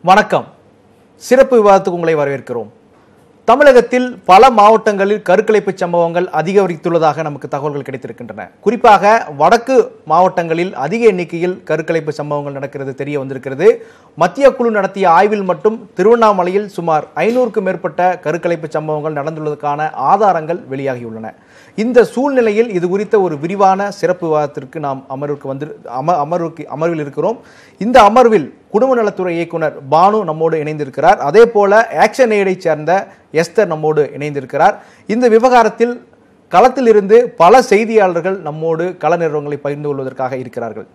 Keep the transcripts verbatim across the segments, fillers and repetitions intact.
வணக்கம். சிறப்பு விவாதத்துக்கு உங்களை வரவேற்கிறோம். தமிழகத்தில் பல மாவட்டங்களில் கருக்கலைப்பு சம்பவங்கள் அதிகரித்துள்ளதாக நமக்கு தகவல்கள் கிடைத்திருக்கின்றன. குறிப்பாக வடக்கு மாவட்டங்களில் அதிக எண்ணிக்கையில் கருக்கலைப்பு சம்பவங்கள் நடக்கிறது தெரிய வந்திருக்கிறது. மத்திய குழு நடத்திய ஆய்வில் மட்டும் திருவண்ணாமலையில் சுமார் ஐநூறுக்கும் மேற்பட்ட கருக்கலைப்பு சம்பவங்கள் நடந்துள்ளதற்கான ஆதாரங்கள் வெளியாகியுள்ளன. இந்த சூழ்நிலையில் இது குறித்த ஒரு விரிவான சிறப்பு விவாதத்திற்கு நாம் அமர்வுக்கு வந்து அம அமர்வுக்கு அமர்வில் இருக்கிறோம். இந்த அமர்வில் குடும்ப நலத்துறை இயக்குனர் பானு நம்மோடு இணைந்திருக்கிறார். அதே போல ஆக்ஷன் எய்டை சேர்ந்த எஸ்தர் நம்மோடு இணைந்திருக்கிறார். இந்த விவகாரத்தில் களத்தில் இருந்து பல செய்தியாளர்கள் நம்மோடு கள நிறுவனங்களை பகிர்ந்து கொள்வதற்காக இருக்கிறார்கள்.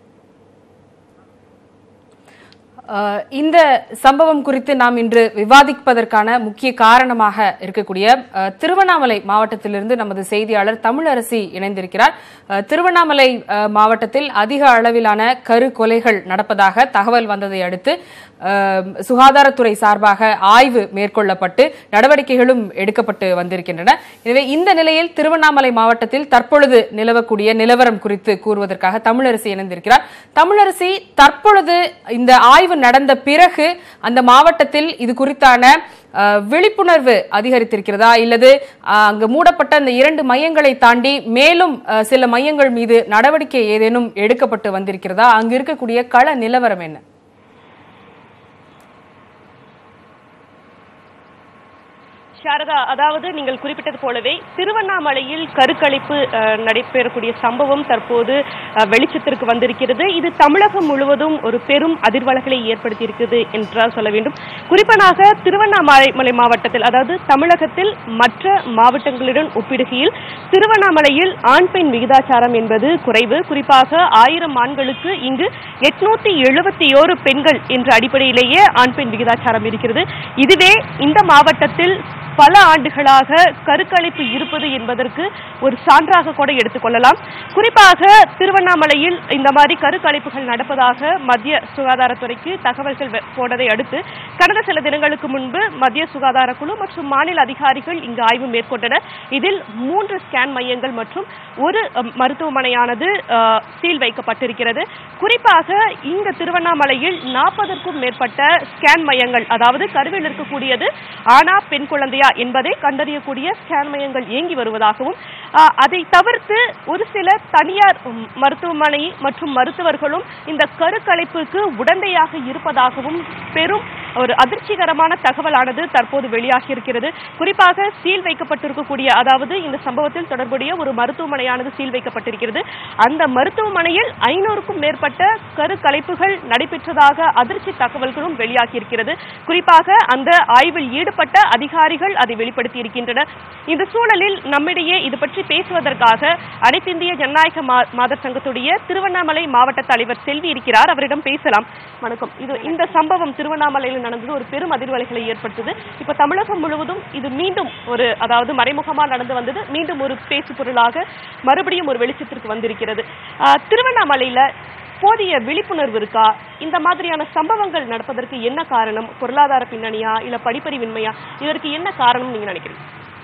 இந்த சம்பவம் குறித்து நாம் இன்று விவாதிப்பதற்கான முக்கிய காரணமாக இருக்கக்கூடிய திருவண்ணாமலை மாவட்டத்திலிருந்து நமது செய்தியாளர் தமிழரசி இணைந்திருக்கிறார். திருவண்ணாமலை மாவட்டத்தில் அதிக அளவிலான கரு கொலைகள் நடப்பதாக தகவல் வந்ததை அடுத்து சுகாதாரத்துறை சார்பாக ஆய்வு மேற்கொள்ளப்பட்டு நடவடிக்கைகளும் எடுக்கப்பட்டு வந்திருக்கின்றன. எனவே இந்த நிலையில் திருவண்ணாமலை மாவட்டத்தில் தற்பொழுது நிலவக்கூடிய நிலவரம் குறித்து கூறுவதற்காக தமிழரசி இணைந்திருக்கிறார். தமிழரசி, தற்பொழுது இந்த ஆய்வு நடந்த பிறகு அந்த மாவட்டத்தில் இது குறித்தான விழிப்புணர்வு அதிகரித்திருக்கிறதா, இல்லது அங்கு மூடப்பட்ட அந்த இரண்டு மையங்களை தாண்டி மேலும் சில மையங்கள் மீது நடவடிக்கை ஏதேனும் எடுக்கப்பட்டு வந்திருக்கிறதா? அங்கு இருக்கக்கூடிய கள நிலவரம் என்ன? சாரதா, அதாவது நீங்கள் குறிப்பிட்டது போலவே திருவண்ணாமலையில் கருக்கலைப்பு நடைபெறக்கூடிய சம்பவம் தற்போது வெளிச்சத்திற்கு வந்திருக்கிறது. இது தமிழகம் முழுவதும் ஒரு பெரும் அதிர்வலைகளை ஏற்படுத்தியிருக்கிறது என்றால் சொல்ல வேண்டும். குறிப்பாக திருவண்ணாமலை மாவட்டத்தில், அதாவது தமிழகத்தில் மற்ற மாவட்டங்களுடன் ஒப்பிடுகையில் திருவண்ணாமலையில் ஆண் பெண் விகிதாச்சாரம் என்பது குறைவு. குறிப்பாக ஆயிரம் ஆண்களுக்கு இங்கு எட்நூத்தி எழுபத்தி ஓரு பெண்கள் என்ற அடிப்படையிலேயே ஆண் பெண் விகிதாச்சாரம் இருக்கிறது. இதுவே இந்த மாவட்டத்தில் பல ஆண்டுகளாக கருக்கலைப்பு இருப்பது என்பதற்கு ஒரு சான்றாக கூட எடுத்துக்கொள்ளலாம். குறிப்பாக திருவண்ணாமலையில் இந்த மாதிரி கருக்கலைப்புகள் நடப்பதாக மத்திய சுகாதாரத்துறைக்கு தகவல்கள் போனதை அடுத்து கடந்த சில தினங்களுக்கு முன்பு மத்திய சுகாதார குழு மற்றும் மாநில அதிகாரிகள் இங்கு ஆய்வு மேற்கொண்டனர். இதில் மூன்று ஸ்கேன் மையங்கள் மற்றும் ஒரு மருத்துவமனையானது சீல் வைக்கப்பட்டிருக்கிறது. குறிப்பாக இங்கு திருவண்ணாமலையில் நாற்பதற்கும் மேற்பட்ட ஸ்கேன் மையங்கள், அதாவது கருவில் இருக்கக்கூடியது ஆனா பெண் குழந்தையா என்பதை கண்டறியக்கூடிய ஸ்கேன் மையங்கள் இயங்கி வருவதாகவும், அதை தவிர்த்து ஒரு சில தனியார் மருத்துவமனை மற்றும் மருத்துவர்களும் இந்த கருக்கலைப்புக்கு உடந்தையாக இருப்பதாகவும் பெரும் ஒரு அதிர்ச்சிகரமான தகவலானது தற்போது வெளியாகி இருக்கிறது. குறிப்பாக சீல் வைக்கப்பட்டிருக்கக்கூடிய, அதாவது இந்த சம்பவத்தில் தொடர்புடைய ஒரு மருத்துவமனையானது சீல் வைக்கப்பட்டிருக்கிறது. அந்த மருத்துவமனையில் ஐநூறுக்கும் மேற்பட்ட கருக்கலைப்புகள் நடைபெற்றதாக அதிர்ச்சி தகவல்களும் வெளியாகி இருக்கிறது. குறிப்பாக அந்த ஆய்வில் ஈடுபட்ட அதிகாரிகள் அதை வெளிப்படுத்தி இருக்கின்றனர். இந்த சூழலில் நம்மிடையே இது பற்றி பேசுவதற்காக அனைத்து இந்திய ஜனநாயக மாதர் சங்கத்துடைய திருவண்ணாமலை மாவட்ட தலைவர் செல்வி இருக்கிறார். அவரிடம் பேசலாம். வணக்கம். இது இந்த சம்பவம் திருவண்ணாமலையில் நடந்தது ஒரு பெரும் அதிர்வலைகளை ஏற்படுத்தது. இப்ப தமிழகம் முழுவதும் இது மீண்டும் ஒரு, அதாவது மறைமுகமா நடந்து வந்தது, மீண்டும் ஒரு பேசு பொருளாக மறுபடியும் ஒரு வெளிச்சத்திற்கு வந்திருக்கிறது. திருவண்ணாமலையில போதிய விழிப்புணர்வு இருக்கா? இந்த மாதிரியான சம்பவங்கள் நடப்பதற்கு என்ன காரணம்? பொருளாதார பின்னணியா, இல்ல படிப்பறிவின்மையா? இதற்கு என்ன காரணம் நீங்க நினைக்கிறீங்க?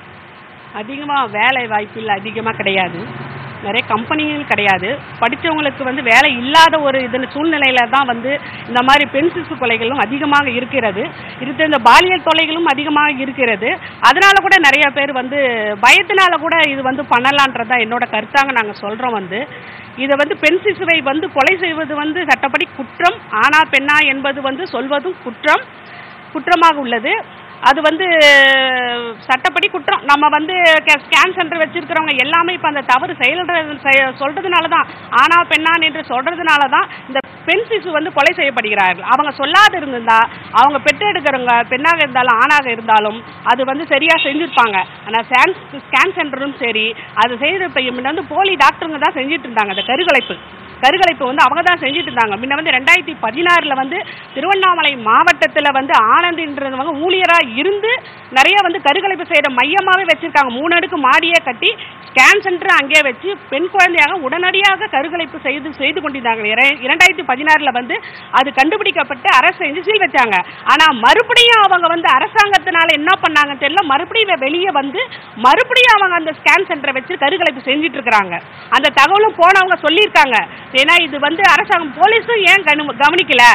அதிகமா வேலை வாய்ப்பில் அதிகமா கிடையாது, நிறைய கம்பெனிகள் கிடையாது. படித்தவங்களுக்கு வந்து வேலை இல்லாத ஒரு இதில் சூழ்நிலையில தான் வந்து இந்த மாதிரி பெண் சிசு கொலைகளும் அதிகமாக இருக்கிறது. இது இந்த பாலியல் தொல்லைகளும் அதிகமாக இருக்கிறது. அதனால கூட நிறைய பேர் வந்து பயத்தினால கூட இது வந்து பண்ணலான்றதான் என்னோட கருத்தாங்க நாங்கள் சொல்கிறோம். வந்து இதை வந்து பெண் சிசுவை வந்து கொலை செய்வது வந்து சட்டப்படி குற்றம். ஆனா பெண்ணா என்பது வந்து சொல்வதும் குற்றம் குற்றமாக உள்ளது. அது வந்து சட்டப்படி குற்றம். நம்ம வந்து ஸ்கேன் சென்டர் வச்சிருக்கிறவங்க எல்லாமே இப்போ அந்த தவறு செயல் சொல்றதுனால தான், ஆனா பெண்ணான் என்று சொல்றதுனால தான் இந்த பெண் சிசு வந்து கொலை செய்யப்படுகிறார்கள். அவங்க சொல்லாது இருந்திருந்தா, அவங்க பெற்றெடுக்கிறவங்க பெண்ணாக இருந்தாலும் ஆணாக இருந்தாலும் அது வந்து சரியா செஞ்சிருப்பாங்க. ஆனால் ஸ்கேன் சென்டரும் சரி, அது செய்யற வந்து போலி டாக்டருங்க தான் செஞ்சுட்டு இருந்தாங்க. அந்த கருக்கலைப்பு கருக்கலைப்பு வந்து அவங்க தான் செஞ்சுட்டு இருந்தாங்க. முன்ன வந்து ரெண்டாயிரத்தி பதினாறுல வந்து திருவண்ணாமலை மாவட்டத்தில் வந்து ஆனந்தின்றவங்க ஊழியரா இருந்து நிறைய வந்து கருக்கலைப்பு செய்யற மையமாவே வச்சிருக்காங்க. மூணு அடுக்கு மாடியே கட்டி ஸ்கேன் சென்டர் அங்கே வச்சு பெண் குழந்தையாக உடனடியாக கருக்கலைப்பு செய்து செய்து கொண்டிருந்தாங்க. இரண்டாயிரத்தி பதினாறுல வந்து அது கண்டுபிடிக்கப்பட்டு அரசு செஞ்சு சீல் வச்சாங்க. ஆனா மறுபடியும் அவங்க வந்து அரசாங்கத்தினால என்ன பண்ணாங்கன்னு தெரியல, மறுபடியும் வெளியே வந்து மறுபடியும் அவங்க அந்த ஸ்கேன் சென்டரை வச்சு கருக்கலைப்பு செஞ்சுட்டு இருக்கிறாங்க. அந்த தகவலும் போனவங்க சொல்லியிருக்காங்க. ஏன்னா இது வந்து அரசாங்கம் போலீஸும் ஏன் கவனிக்கல,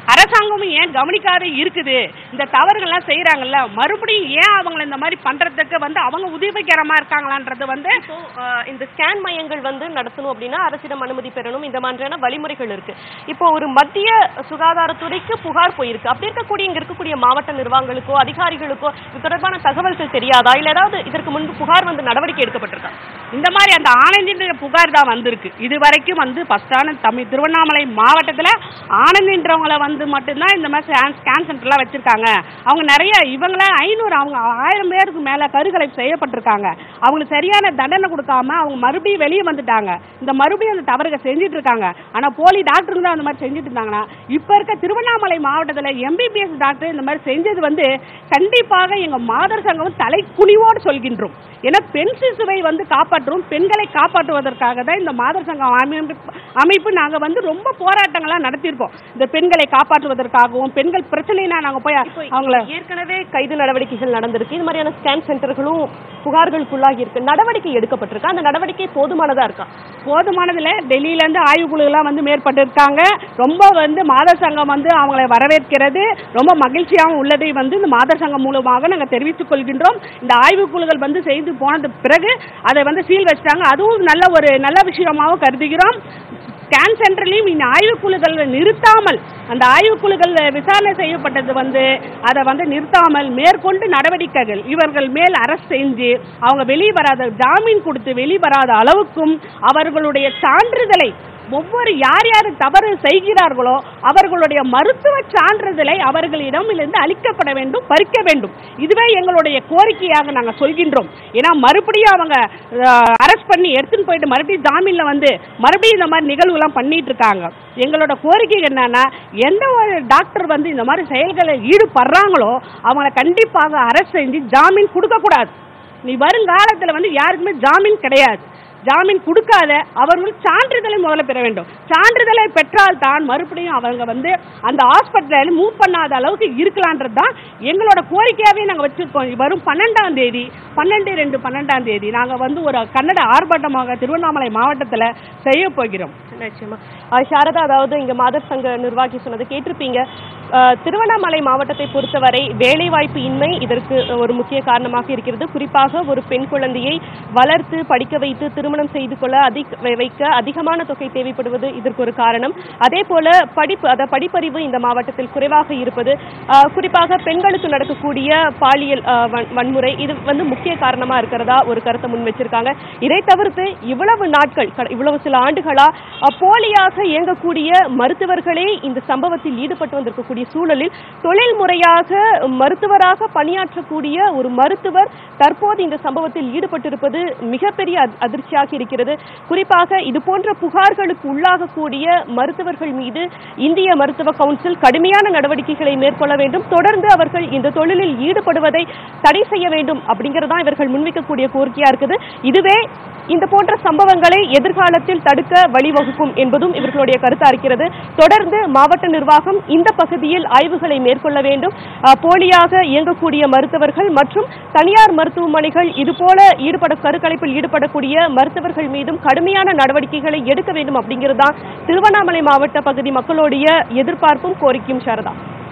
அரசாங்கமும் ஏன் கவனிக்காத இருக்குது? இந்த தவறுகள்லாம் செய்யறாங்கல்ல, மறுபடியும் ஏன் அவங்களை இந்த மாதிரி பண்றதுக்கு வந்து அவங்க உதவிகரமா இருக்காங்களான்றது வந்து இந்த ஸ்கேன் மையங்கள் வந்து நடத்தணும் அப்படின்னா அரசிடம் அனுமதி பெறணும், இந்த மாதிரியான வழிமுறைகள் இருக்கு. இப்போ ஒரு மத்திய சுகாதாரத்துறைக்கு புகார் போயிருக்கு. அப்படி இருக்கக்கூடிய இங்க இருக்கக்கூடிய மாவட்ட நிர்வாகங்களுக்கோ அதிகாரிகளுக்கோ இது தொடர்பான தகவல்கள் தெரியாதா? இல்ல ஏதாவது இதற்கு முன்பு புகார் வந்து நடவடிக்கை எடுக்கப்பட்டிருக்கா? இந்த மாதிரி அந்த ஆனந்தின்ற புகார் தான் வந்திருக்கு. இது வரைக்கும் வந்து ஃபர்ஸ்டான தமிழ் திருவண்ணாமலை மாவட்டத்தில் ஆனந்தின்றவங்களை வந்து மட்டும்தான் இந்த மாதிரி ஸ்கேன் சென்டர்லாம் வச்சிருக்காங்க. அவங்க நிறைய இவங்கள ஐநூறு அவங்க ஆயிரம் பேருக்கு மேல கருக்கலை செய்யப்பட்டிருக்காங்க. அவங்களுக்கு சரியான தண்டனை கொடுக்காம அவங்க மறுபடியும் வெளியே வந்துட்டாங்க. இந்த மறுபடியும் அந்த தவறுகள் செஞ்சுட்டு இருக்காங்க. ஆனா போலி டாக்டருங்க தான் அந்த மாதிரி செஞ்சுட்டு இருந்தாங்கன்னா இப்ப இருக்க திருவண்ணாமலை மாவட்டத்தில் எம்பிபிஎஸ் டாக்டர் இந்த மாதிரி செஞ்சது வந்து கண்டிப்பாக எங்க மாதர் சங்கம் தலை குனிவோடு சொல்கின்றோம். ஏன்னா பெண் சிசுவை வந்து காப்பாற்றும், பெண்களை காப்பாற்றுவதற்காக தான் இந்த மாதர் சங்கம் அமைப்பு நாங்க வந்து ரொம்ப போராட்டங்கள்லாம் நடத்தியிருக்கோம். இந்த பெண்களை காப்பாற்றுவதற்காகவும் பெண்கள் பிரச்சனைனா நாங்க போய் அவங்கள ஏற்கனவே கைது நடவடிக்கைகள் நடந்திருக்கு. இது மாதிரியான ஸ்கேன் சென்டர்களும் புகார்களுக்குள்ளாகி இருக்கு. நடவடிக்கை எடுக்கப்பட்டிருக்கு. அந்த நடவடிக்கை போதுமானதா இருக்கா? போதுமானதுல டெல்லியில இருந்து ஆய்வுக்குழுலாம் வந்து மேற்பட்டு இருக்காங்க. ரொம்ப வந்து மாதர் சங்கம் வந்து அவங்களை வரவேற்கிறது. ரொம்ப மகிழ்ச்சியாகவும் உள்ளதை வந்து இந்த மாதர் சங்கம் மூலமாக நாங்கள் தெரிவித்துக் கொள்கின்றோம். இந்த ஆய்வுக்குழுக்கள் வந்து செய்து போனது பிறகு அதை வந்து சீல் வச்சிட்டாங்க. அதுவும் நல்ல ஒரு நல்ல விஷயமாகவும் கருதுகிறோம். ஸ்கேன் சென்டர்லையும் இந்த ஆய்வுக்குழுக்கள் நிறுத்தாமல் அந்த ஆய்வுக்குழுக்கள் விசாரணை செய்யப்பட்டது வந்து அதை வந்து நிறுத்தாமல் மேற்கொண்டு நடவடிக்கைகள் இவர்கள் மேல் அரசு செஞ்சு அவங்க வெளியே வராத ஜாமீன் கொடுத்து வெளியே வராத அளவுக்கும் அவர்களுடைய சான்றிதழை ஒவ்வொரு யார் யார் தவறு செய்கிறார்களோ அவர்களுடைய மருத்துவ சான்றிதழை அவர்களிடம் இருந்து அளிக்கப்பட வேண்டும், பறிக்க வேண்டும். இதுவே எங்களுடைய கோரிக்கையாக நாங்கள் சொல்கின்றோம். ஏன்னா மறுபடியும் அவங்க அரெஸ்ட் பண்ணி எடுத்துன்னு போயிட்டு மறுபடியும் ஜாமீன்ல வந்து மறுபடியும் இந்த மாதிரி நிகழ்வுலாம் பண்ணிட்டு இருக்காங்க. எங்களோட கோரிக்கை என்னன்னா எந்த ஒரு டாக்டர் வந்து இந்த மாதிரி செயல்களை ஈடுபடுறாங்களோ அவங்களை கண்டிப்பாக அரெஸ்ட் செஞ்சு ஜாமீன் கொடுக்க கூடாது. நீ வருங்காலத்தில் வந்து யாருக்குமே ஜாமீன் கிடையாது. ஜாமீன் கொடுக்காத அவர்கள் சான்றிதழை முதல்ல பெற வேண்டும். சான்றிதழை பெற்றால் தான் மறுபடியும் அவங்க வந்து அந்த ஹாஸ்பிட்டலில் மூவ் பண்ணாத அளவுக்கு இருக்கலான்றது தான் எங்களோட கோரிக்கையாவே நாங்கள் வச்சிருக்கோம். வரும் பன்னெண்டாம் தேதி பன்னெண்டு ரெண்டு பன்னெண்டாம் தேதி நாங்கள் வந்து ஒரு கன்னட ஆர்ப்பாட்டமாக திருவண்ணாமலை மாவட்டத்தில் செய்ய போகிறோம். நிச்சயமா சாரதா, அதாவது இங்க மாதர் சங்க நிர்வாகி சொன்னது கேட்டிருப்பீங்க. திருவண்ணாமலை மாவட்டத்தை பொறுத்தவரை வேலைவாய்ப்பு இன்மை இதற்கு ஒரு முக்கிய காரணமாக இருக்கிறது. குறிப்பாக ஒரு பெண் குழந்தையை வளர்த்து படிக்க வைத்து திருமணம் செய்து கொள்ள அதிக வைக்க அதிகமான தொகை தேவைப்படுவது இதற்கு ஒரு காரணம். அதே போல படிப்பு அத படிப்பறிவு இந்த மாவட்டத்தில் குறைவாக இருப்பது, குறிப்பாக பெண்களுக்கு நடக்கக்கூடிய பாலியல் வன்முறை இது வந்து முக்கிய காரணமா இருக்கிறதா ஒரு கருத்தை முன் வச்சிருக்காங்க. இதை தவிர்த்து இவ்வளவு நாட்கள் இவ்வளவு சில ஆண்டுகளா போலியாக இயங்கக்கூடிய மருத்துவர்களே இந்த சம்பவத்தில் ஈடுபட்டு வந்திருக்கக்கூடிய சூழலில் தொழில் முறையாக மருத்துவராக பணியாற்றக்கூடிய ஒரு மருத்துவர் தற்போது இந்த சம்பவத்தில் ஈடுபட்டிருப்பது மிகப்பெரிய அதிர்ச்சியாக இருக்கிறது. குறிப்பாக இது போன்ற புகார்களுக்கு உள்ளாகக்கூடிய மருத்துவர்கள் மீது இந்திய மருத்துவ கவுன்சில் கடுமையான நடவடிக்கைகளை மேற்கொள்ள வேண்டும். தொடர்ந்து அவர்கள் இந்த தொழிலில் ஈடுபடுவதை தடை செய்ய வேண்டும் அப்படிங்கறதான் இவர்கள் முன்வைக்கக்கூடிய கோரிக்கையா இருக்குது. இதுவே இந்த போன்ற சம்பவங்களை எதிர்காலத்தில் தடுக்க வழிவகுக்கும் என்பதும் இவர்களுடைய கருத்தா இருக்கிறது. தொடர்ந்து மாவட்ட நிர்வாகம் இந்த பகுதியில் ஆய்வுகளை மேற்கொள்ள வேண்டும். போலியாக இயங்கக்கூடிய மருத்துவர்கள் மற்றும் தனியார் மருத்துவமனைகள் இதுபோல ஈடுபட கருக்கலைப்பில் ஈடுபடக்கூடிய மருத்துவர்கள் மீதும் கடுமையான நடவடிக்கைகளை எடுக்க வேண்டும் அப்படிங்கிறதுதான் திருவண்ணாமலை மாவட்ட பகுதி மக்களுடைய எதிர்பார்ப்பும் கோரிக்கையும். சாரதா,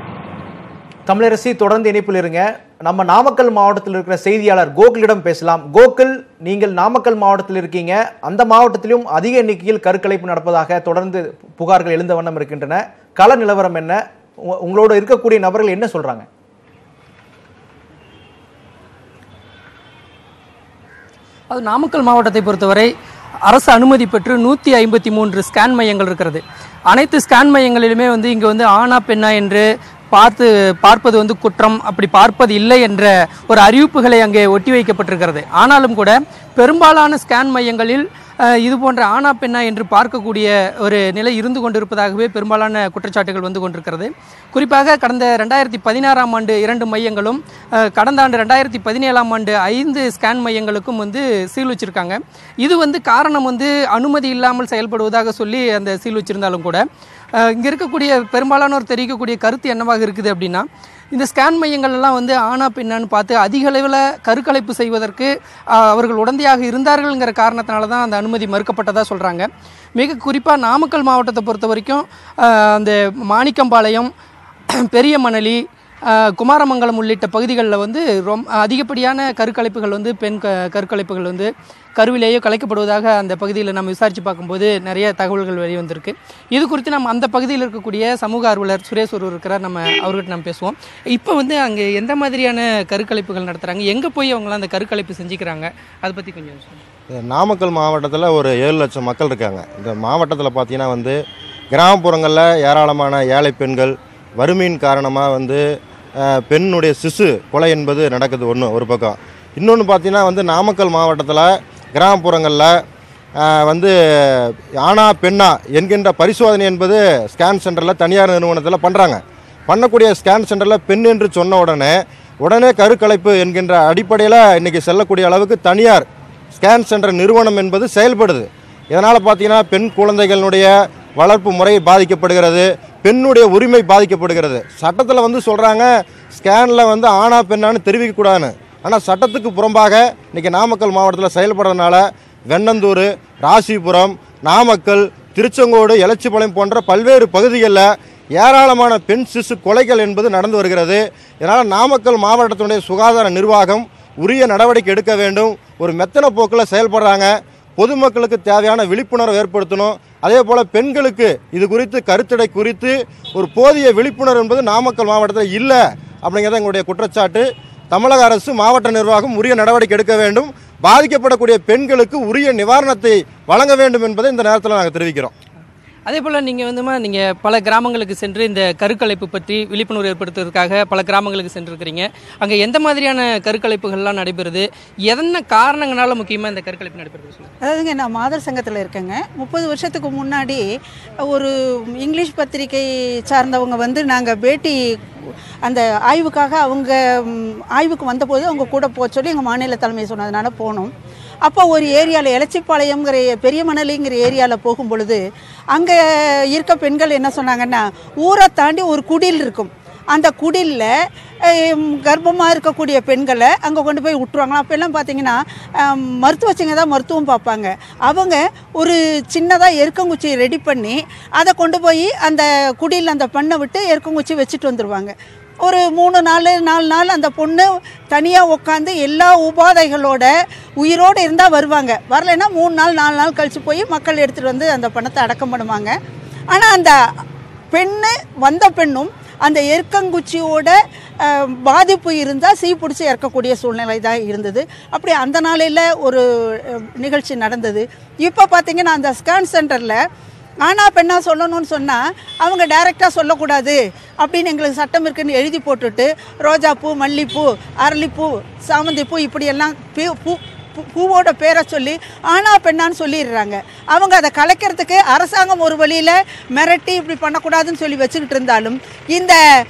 தமிழரசி தொடர்ந்து இணைப்பில் இருங்க. நம்ம நாமக்கல் மாவட்டத்தில் இருக்கிற செய்தியாளர் கோகுலிடம் பேசலாம். கோகுல், நீங்கள் நாமக்கல் மாவட்டத்தில் இருக்கீங்க. அந்த மாவட்டத்திலும் அதிக எண்ணிக்கையில் கருக்கலைப்பு நடப்பதாக தொடர்ந்து புகார்கள் எழுந்த வண்ணம் இருக்கின்றன. கள நிலவரம் என்ன? உங்களோட இருக்கக்கூடிய நபர்கள் என்ன சொல்றாங்க? அது நாமக்கல் மாவட்டத்தை பொறுத்தவரை அரசு அனுமதி பெற்று நூற்றி ஐம்பத்தி மூன்று ஸ்கேன் மையங்கள் இருக்கிறது. அனைத்து ஸ்கேன் மையங்களிலுமே வந்து இங்கே வந்து ஆனா பெண்ணா என்று பார்த்து பார்ப்பது வந்து குற்றம், அப்படி பார்ப்பது இல்லை என்ற ஒரு அறிவிப்புகளை அங்கே ஒட்டி வைக்கப்பட்டிருக்கிறது. ஆனாலும் கூட பெரும்பாலான ஸ்கேன் மையங்களில் இது போன்ற ஆனா பெண்ணா என்று பார்க்கக்கூடிய ஒரு நிலை இருந்து கொண்டிருப்பதாகவே பெரும்பாலான குற்றச்சாட்டுகள் வந்து கொண்டிருக்கிறது. குறிப்பாக கடந்த ரெண்டாயிரத்தி பதினாறாம் ஆண்டு இரண்டு மையங்களும் கடந்த ஆண்டு ரெண்டாயிரத்தி பதினேழாம் ஆண்டு ஐந்து ஸ்கேன் மையங்களுக்கும் வந்து சீல் வச்சிருக்காங்க. இது வந்து காரணம் வந்து அனுமதி இல்லாமல் செயல்படுவதாக சொல்லி அந்த சீல் வச்சிருந்தாலும் கூட இங்கே இருக்கக்கூடிய பெரும்பாலானோர் தெரிவிக்கக்கூடிய கருத்து என்னவாக இருக்குது அப்படின்னா, இந்த ஸ்கேன் மையங்கள்லாம் வந்து ஆனா பெண்ணான்னு பார்த்து அதிக அளவில் கருக்கலைப்பு செய்வதற்கு அவர்கள் உடந்தையாக இருந்தார்கள்ங்கிற காரணத்தினால தான் அந்த அனுமதி மறுக்கப்பட்டதாக சொல்கிறாங்க. மிக குறிப்பாக நாமக்கல் மாவட்டத்தை பொறுத்த வரைக்கும் அந்த மாணிக்கம்பாளையம், பெரிய மணலி, குமாரமங்கலம் உள்ளிட்ட பகுதிகளில் வந்து ரொம்ப அதிகப்படியான கருக்கலைப்புகள் வந்து பெண் க கருக்கலைப்புகள் வந்து கருவிலேயே கலைக்கப்படுவதாக அந்த பகுதியில் நம்ம விசாரித்து பார்க்கும்போது நிறைய தகவல்கள் வெளிவந்திருக்கு. இது குறித்து நம்ம அந்த பகுதியில் இருக்கக்கூடிய சமூக ஆர்வலர் சுரேஷ் ஒரு இருக்கிறார், நம்ம அவர்கிட்ட நம்ம பேசுவோம். இப்போ வந்து அங்கே எந்த மாதிரியான கருக்கலைப்புகள் நடத்துகிறாங்க, எங்கே போய் அவங்களாம் அந்த கருக்கலைப்பு செஞ்சுக்கிறாங்க, அதை பற்றி கொஞ்சம் சொல்லுங்கள். நாமக்கல் மாவட்டத்தில் ஒரு ஏழு லட்சம் மக்கள் இருக்காங்க. இந்த மாவட்டத்தில் பார்த்தீங்கன்னா வந்து கிராமப்புறங்களில் ஏராளமான ஏழை பெண்கள் வறுமையின் காரணமாக வந்து பெண்ணுடைய சிசு கொலை என்பது நடக்குது. ஒன்று ஒரு பக்கம். இன்னொன்று பார்த்தீங்கன்னா வந்து நாமக்கல் மாவட்டத்தில் கிராமப்புறங்களில் வந்து ஆனா பெண்ணா என்கின்ற பரிசோதனை என்பது ஸ்கேன் சென்டரில் தனியார் நிறுவனத்தில் பண்ணுறாங்க. பண்ணக்கூடிய ஸ்கேன் சென்டரில் பெண் என்று சொன்ன உடனே உடனே கருக்கலைப்பு என்கின்ற அடிப்படையில் இன்றைக்கி செல்லக்கூடிய அளவுக்கு தனியார் ஸ்கேன் சென்டர் நிறுவனம் என்பது செயல்படுது. இதனால் பார்த்தீங்கன்னா பெண் குழந்தைகளுடைய வளர்ப்பு முறை பாதிக்கப்படுகிறது, பெண்ணுடைய உரிமை பாதிக்கப்படுகிறது. சட்டத்தில் வந்து சொல்கிறாங்க ஸ்கேனில் வந்து ஆனா பெண்ணான்னு தெரிவிக்கக்கூடாதுன்னு. ஆனால் சட்டத்துக்கு புறம்பாக இன்றைக்கி நாமக்கல் மாவட்டத்தில் செயல்படுறதுனால வெண்ணந்தூர், ராசிபுரம், நாமக்கல், திருச்செங்கோடு, எலச்சிபாளையம் போன்ற பல்வேறு பகுதிகளில் ஏராளமான பெண் சிசு கொலைகள் என்பது நடந்து வருகிறது. இதனால் நாமக்கல் மாவட்டத்தினுடைய சுகாதார நிர்வாகம் உரிய நடவடிக்கை எடுக்க வேண்டும். ஒரு மெத்தன போக்கில் செயல்படுறாங்க. பொதுமக்களுக்கு தேவையான விழிப்புணர்வு ஏற்படுத்தணும். அதே போல் பெண்களுக்கு இது குறித்து கருத்தடை குறித்து ஒரு போதிய விழிப்புணர்வு என்பது நாமக்கல் மாவட்டத்தில் இல்லை அப்படிங்கிறத எங்களுடைய குற்றச்சாட்டு. தமிழக அரசு, மாவட்ட நிர்வாகம் உரிய நடவடிக்கை எடுக்க வேண்டும். பாதிக்கப்படக்கூடிய பெண்களுக்கு உரிய நிவாரணத்தை வழங்க வேண்டும் என்பதை இந்த நேரத்தில் நாங்கள் தெரிவிக்கிறோம். அதே போல் நீங்கள் வந்துமா நீங்கள் பல கிராமங்களுக்கு சென்று இந்த கருக்கலைப்பு பற்றி விழிப்புணர்வு ஏற்படுத்துவதற்காக பல கிராமங்களுக்கு சென்றிருக்கிறீங்க. அங்கே எந்த மாதிரியான கருக்கலைப்புகள்லாம் நடைபெறுது, எதன காரணங்களால முக்கியமாக இந்த கருக்கலைப்பு நடைபெறுது சொல்லுங்கள். அதாவதுங்க, நான் மாதர் சங்கத்தில் இருக்கேங்க. முப்பது வருஷத்துக்கு முன்னாடி ஒரு இங்கிலீஷ் பத்திரிகை சார்ந்தவங்க வந்து நாங்கள் பேட்டி அந்த ஆய்வுக்காக அவங்க ஆய்வுக்கு வந்தபோது அவங்க கூட போக சொல்லி எங்கள் மாநில தலைமை சொன்னதுனால போனோம். அப்போ ஒரு ஏரியாவில் எலச்சிப்பாளையம்ங்கிற பெரிய மணலிங்கிற ஏரியாவில் போகும் பொழுது அங்கே இருக்க பெண்கள் என்ன சொன்னாங்கன்னா, ஊரை தாண்டி ஒரு குடில் இருக்கும், அந்த குடிலில் கர்ப்பமாக இருக்கக்கூடிய பெண்களை அங்கே கொண்டு போய் விட்டுருவாங்களாம். அப்போல்லாம் பார்த்தீங்கன்னா மருத்துவச்சிங்க தான் மருத்துவம் பார்ப்பாங்க. அவங்க ஒரு சின்னதாக எருக்கங்குச்சி ரெடி பண்ணி அதை கொண்டு போய் அந்த குடியில் அந்த பெண்ணை விட்டு எருக்கங்குச்சி வச்சுட்டு வந்துடுவாங்க. ஒரு மூணு நாலு நாலு நாள் அந்த பொண்ணு தனியாக உட்காந்து எல்லா உபாதைகளோட உயிரோடு இருந்தால் வருவாங்க. வரலைன்னா மூணு நாள் நாலு நாள் கழித்து போய் மக்கள் எடுத்துகிட்டு வந்து அந்த பணத்தை அடக்கம் பண்ணுவாங்க. ஆனால் அந்த பெண்ணு வந்த பெண்ணும் அந்த எருக்கங்குச்சியோட பாதிப்பு இருந்தால் சீ பிடிச்சி இறக்கக்கூடிய சூழ்நிலை தான் இருந்தது. அப்படி அந்த நாளையில் ஒரு நிகழ்ச்சி நடந்தது. இப்போ பார்த்திங்கன்னா அந்த ஸ்கேன் சென்டரில் ஆனா பெண்ணா சொல்லணும்னு சொன்னால் அவங்க டைரெக்டாக சொல்லக்கூடாது அப்படின்னு எங்களுக்கு சட்டம் இருக்குதுன்னு எழுதி போட்டுட்டு ரோஜாப்பூ, மல்லிப்பூ, அரளிப்பூ, சாமந்திப்பூ இப்படியெல்லாம் பூ பூ பூவோட பேரை சொல்லி ஆனா பெண்ணான்னு சொல்லிடுறாங்க. அவங்க அதை கலைக்கிறதுக்கு அரசாங்கம் ஒரு வழியில் மிரட்டி இப்படி பண்ணக்கூடாதுன்னு சொல்லி வச்சுக்கிட்டு இருந்தாலும் இந்த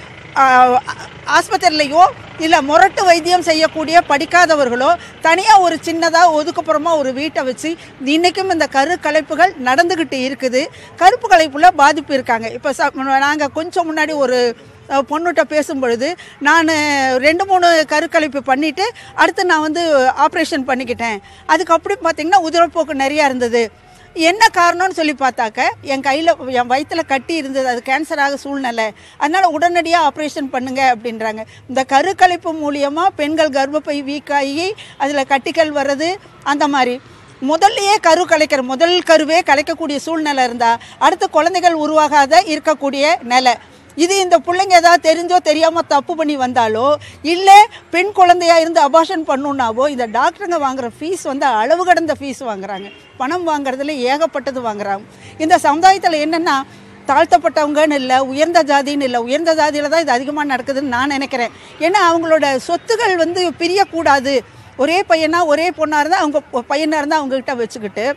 ஆஸ்பத்திரிலையோ இல்லை முரட்டு வைத்தியம் செய்யக்கூடிய படிக்காதவர்களோ தனியாக ஒரு சின்னதாக ஒதுக்குப்புறமாக ஒரு வீட்டை வச்சு இன்றைக்கும் இந்த கரு கலைப்புகள் நடந்துக்கிட்டு இருக்குது. கருப்பு கலைப்புல பாதிப்பு இருக்காங்க. இப்போ ச நாங்கள் கொஞ்சம் முன்னாடி ஒரு பொண்ணுகிட்ட பேசும்பொழுது நான் ரெண்டு மூணு கருக்கலைப்பு பண்ணிவிட்டு அடுத்து நான் வந்து ஆப்ரேஷன் பண்ணிக்கிட்டேன். அதுக்கு அப்படி பார்த்திங்கன்னா உதிரப்போக்கு நிறையா இருந்தது. என்ன காரணம்னு சொல்லி பார்த்தாக்க என் கையில் என் வயிற்றில் கட்டி இருந்தது, அது கேன்சராக சூழ்நிலை, அதனால் உடனடியாக ஆப்ரேஷன் பண்ணுங்க அப்படின்றாங்க. இந்த கருக்கலைப்பு மூலியமாக பெண்கள் கர்ப்பப்பை வீக்காகி அதில் கட்டிகள் வர்றது, அந்த மாதிரி முதல்லையே கரு கலைக்கிற முதல் கருவே கலைக்கக்கூடிய சூழ்நிலை இருந்தால் அடுத்து குழந்தைகள் உருவாகாத இருக்கக்கூடிய நிலை இது. இந்த பிள்ளைங்க ஏதாவது தெரிஞ்சோ தெரியாமல் தப்பு பண்ணி வந்தாலோ இல்லை பெண் குழந்தையாக இருந்து அபார்ஷன் பண்ணுனாவோ இந்த டாக்டருங்க வாங்குகிற ஃபீஸ் வந்து அளவு கடந்த ஃபீஸ் வாங்குறாங்க. பணம் வாங்குறதுல ஏகப்பட்டது வாங்குறாங்க. இந்த சமுதாயத்தில் என்னென்னா தாழ்த்தப்பட்டவங்கன்னு இல்லை, உயர்ந்த ஜாதின்னு இல்லை, உயர்ந்த ஜாதியில் தான் இது அதிகமாக நடக்குதுன்னு நான் நினைக்கிறேன். ஏன்னா அவங்களோட சொத்துகள் வந்து பிரியக்கூடாது. ஒரே பையனா ஒரே பொண்ணாக இருந்தால் அவங்க பையனாக இருந்தால் அவங்கக்கிட்ட வச்சுக்கிட்டு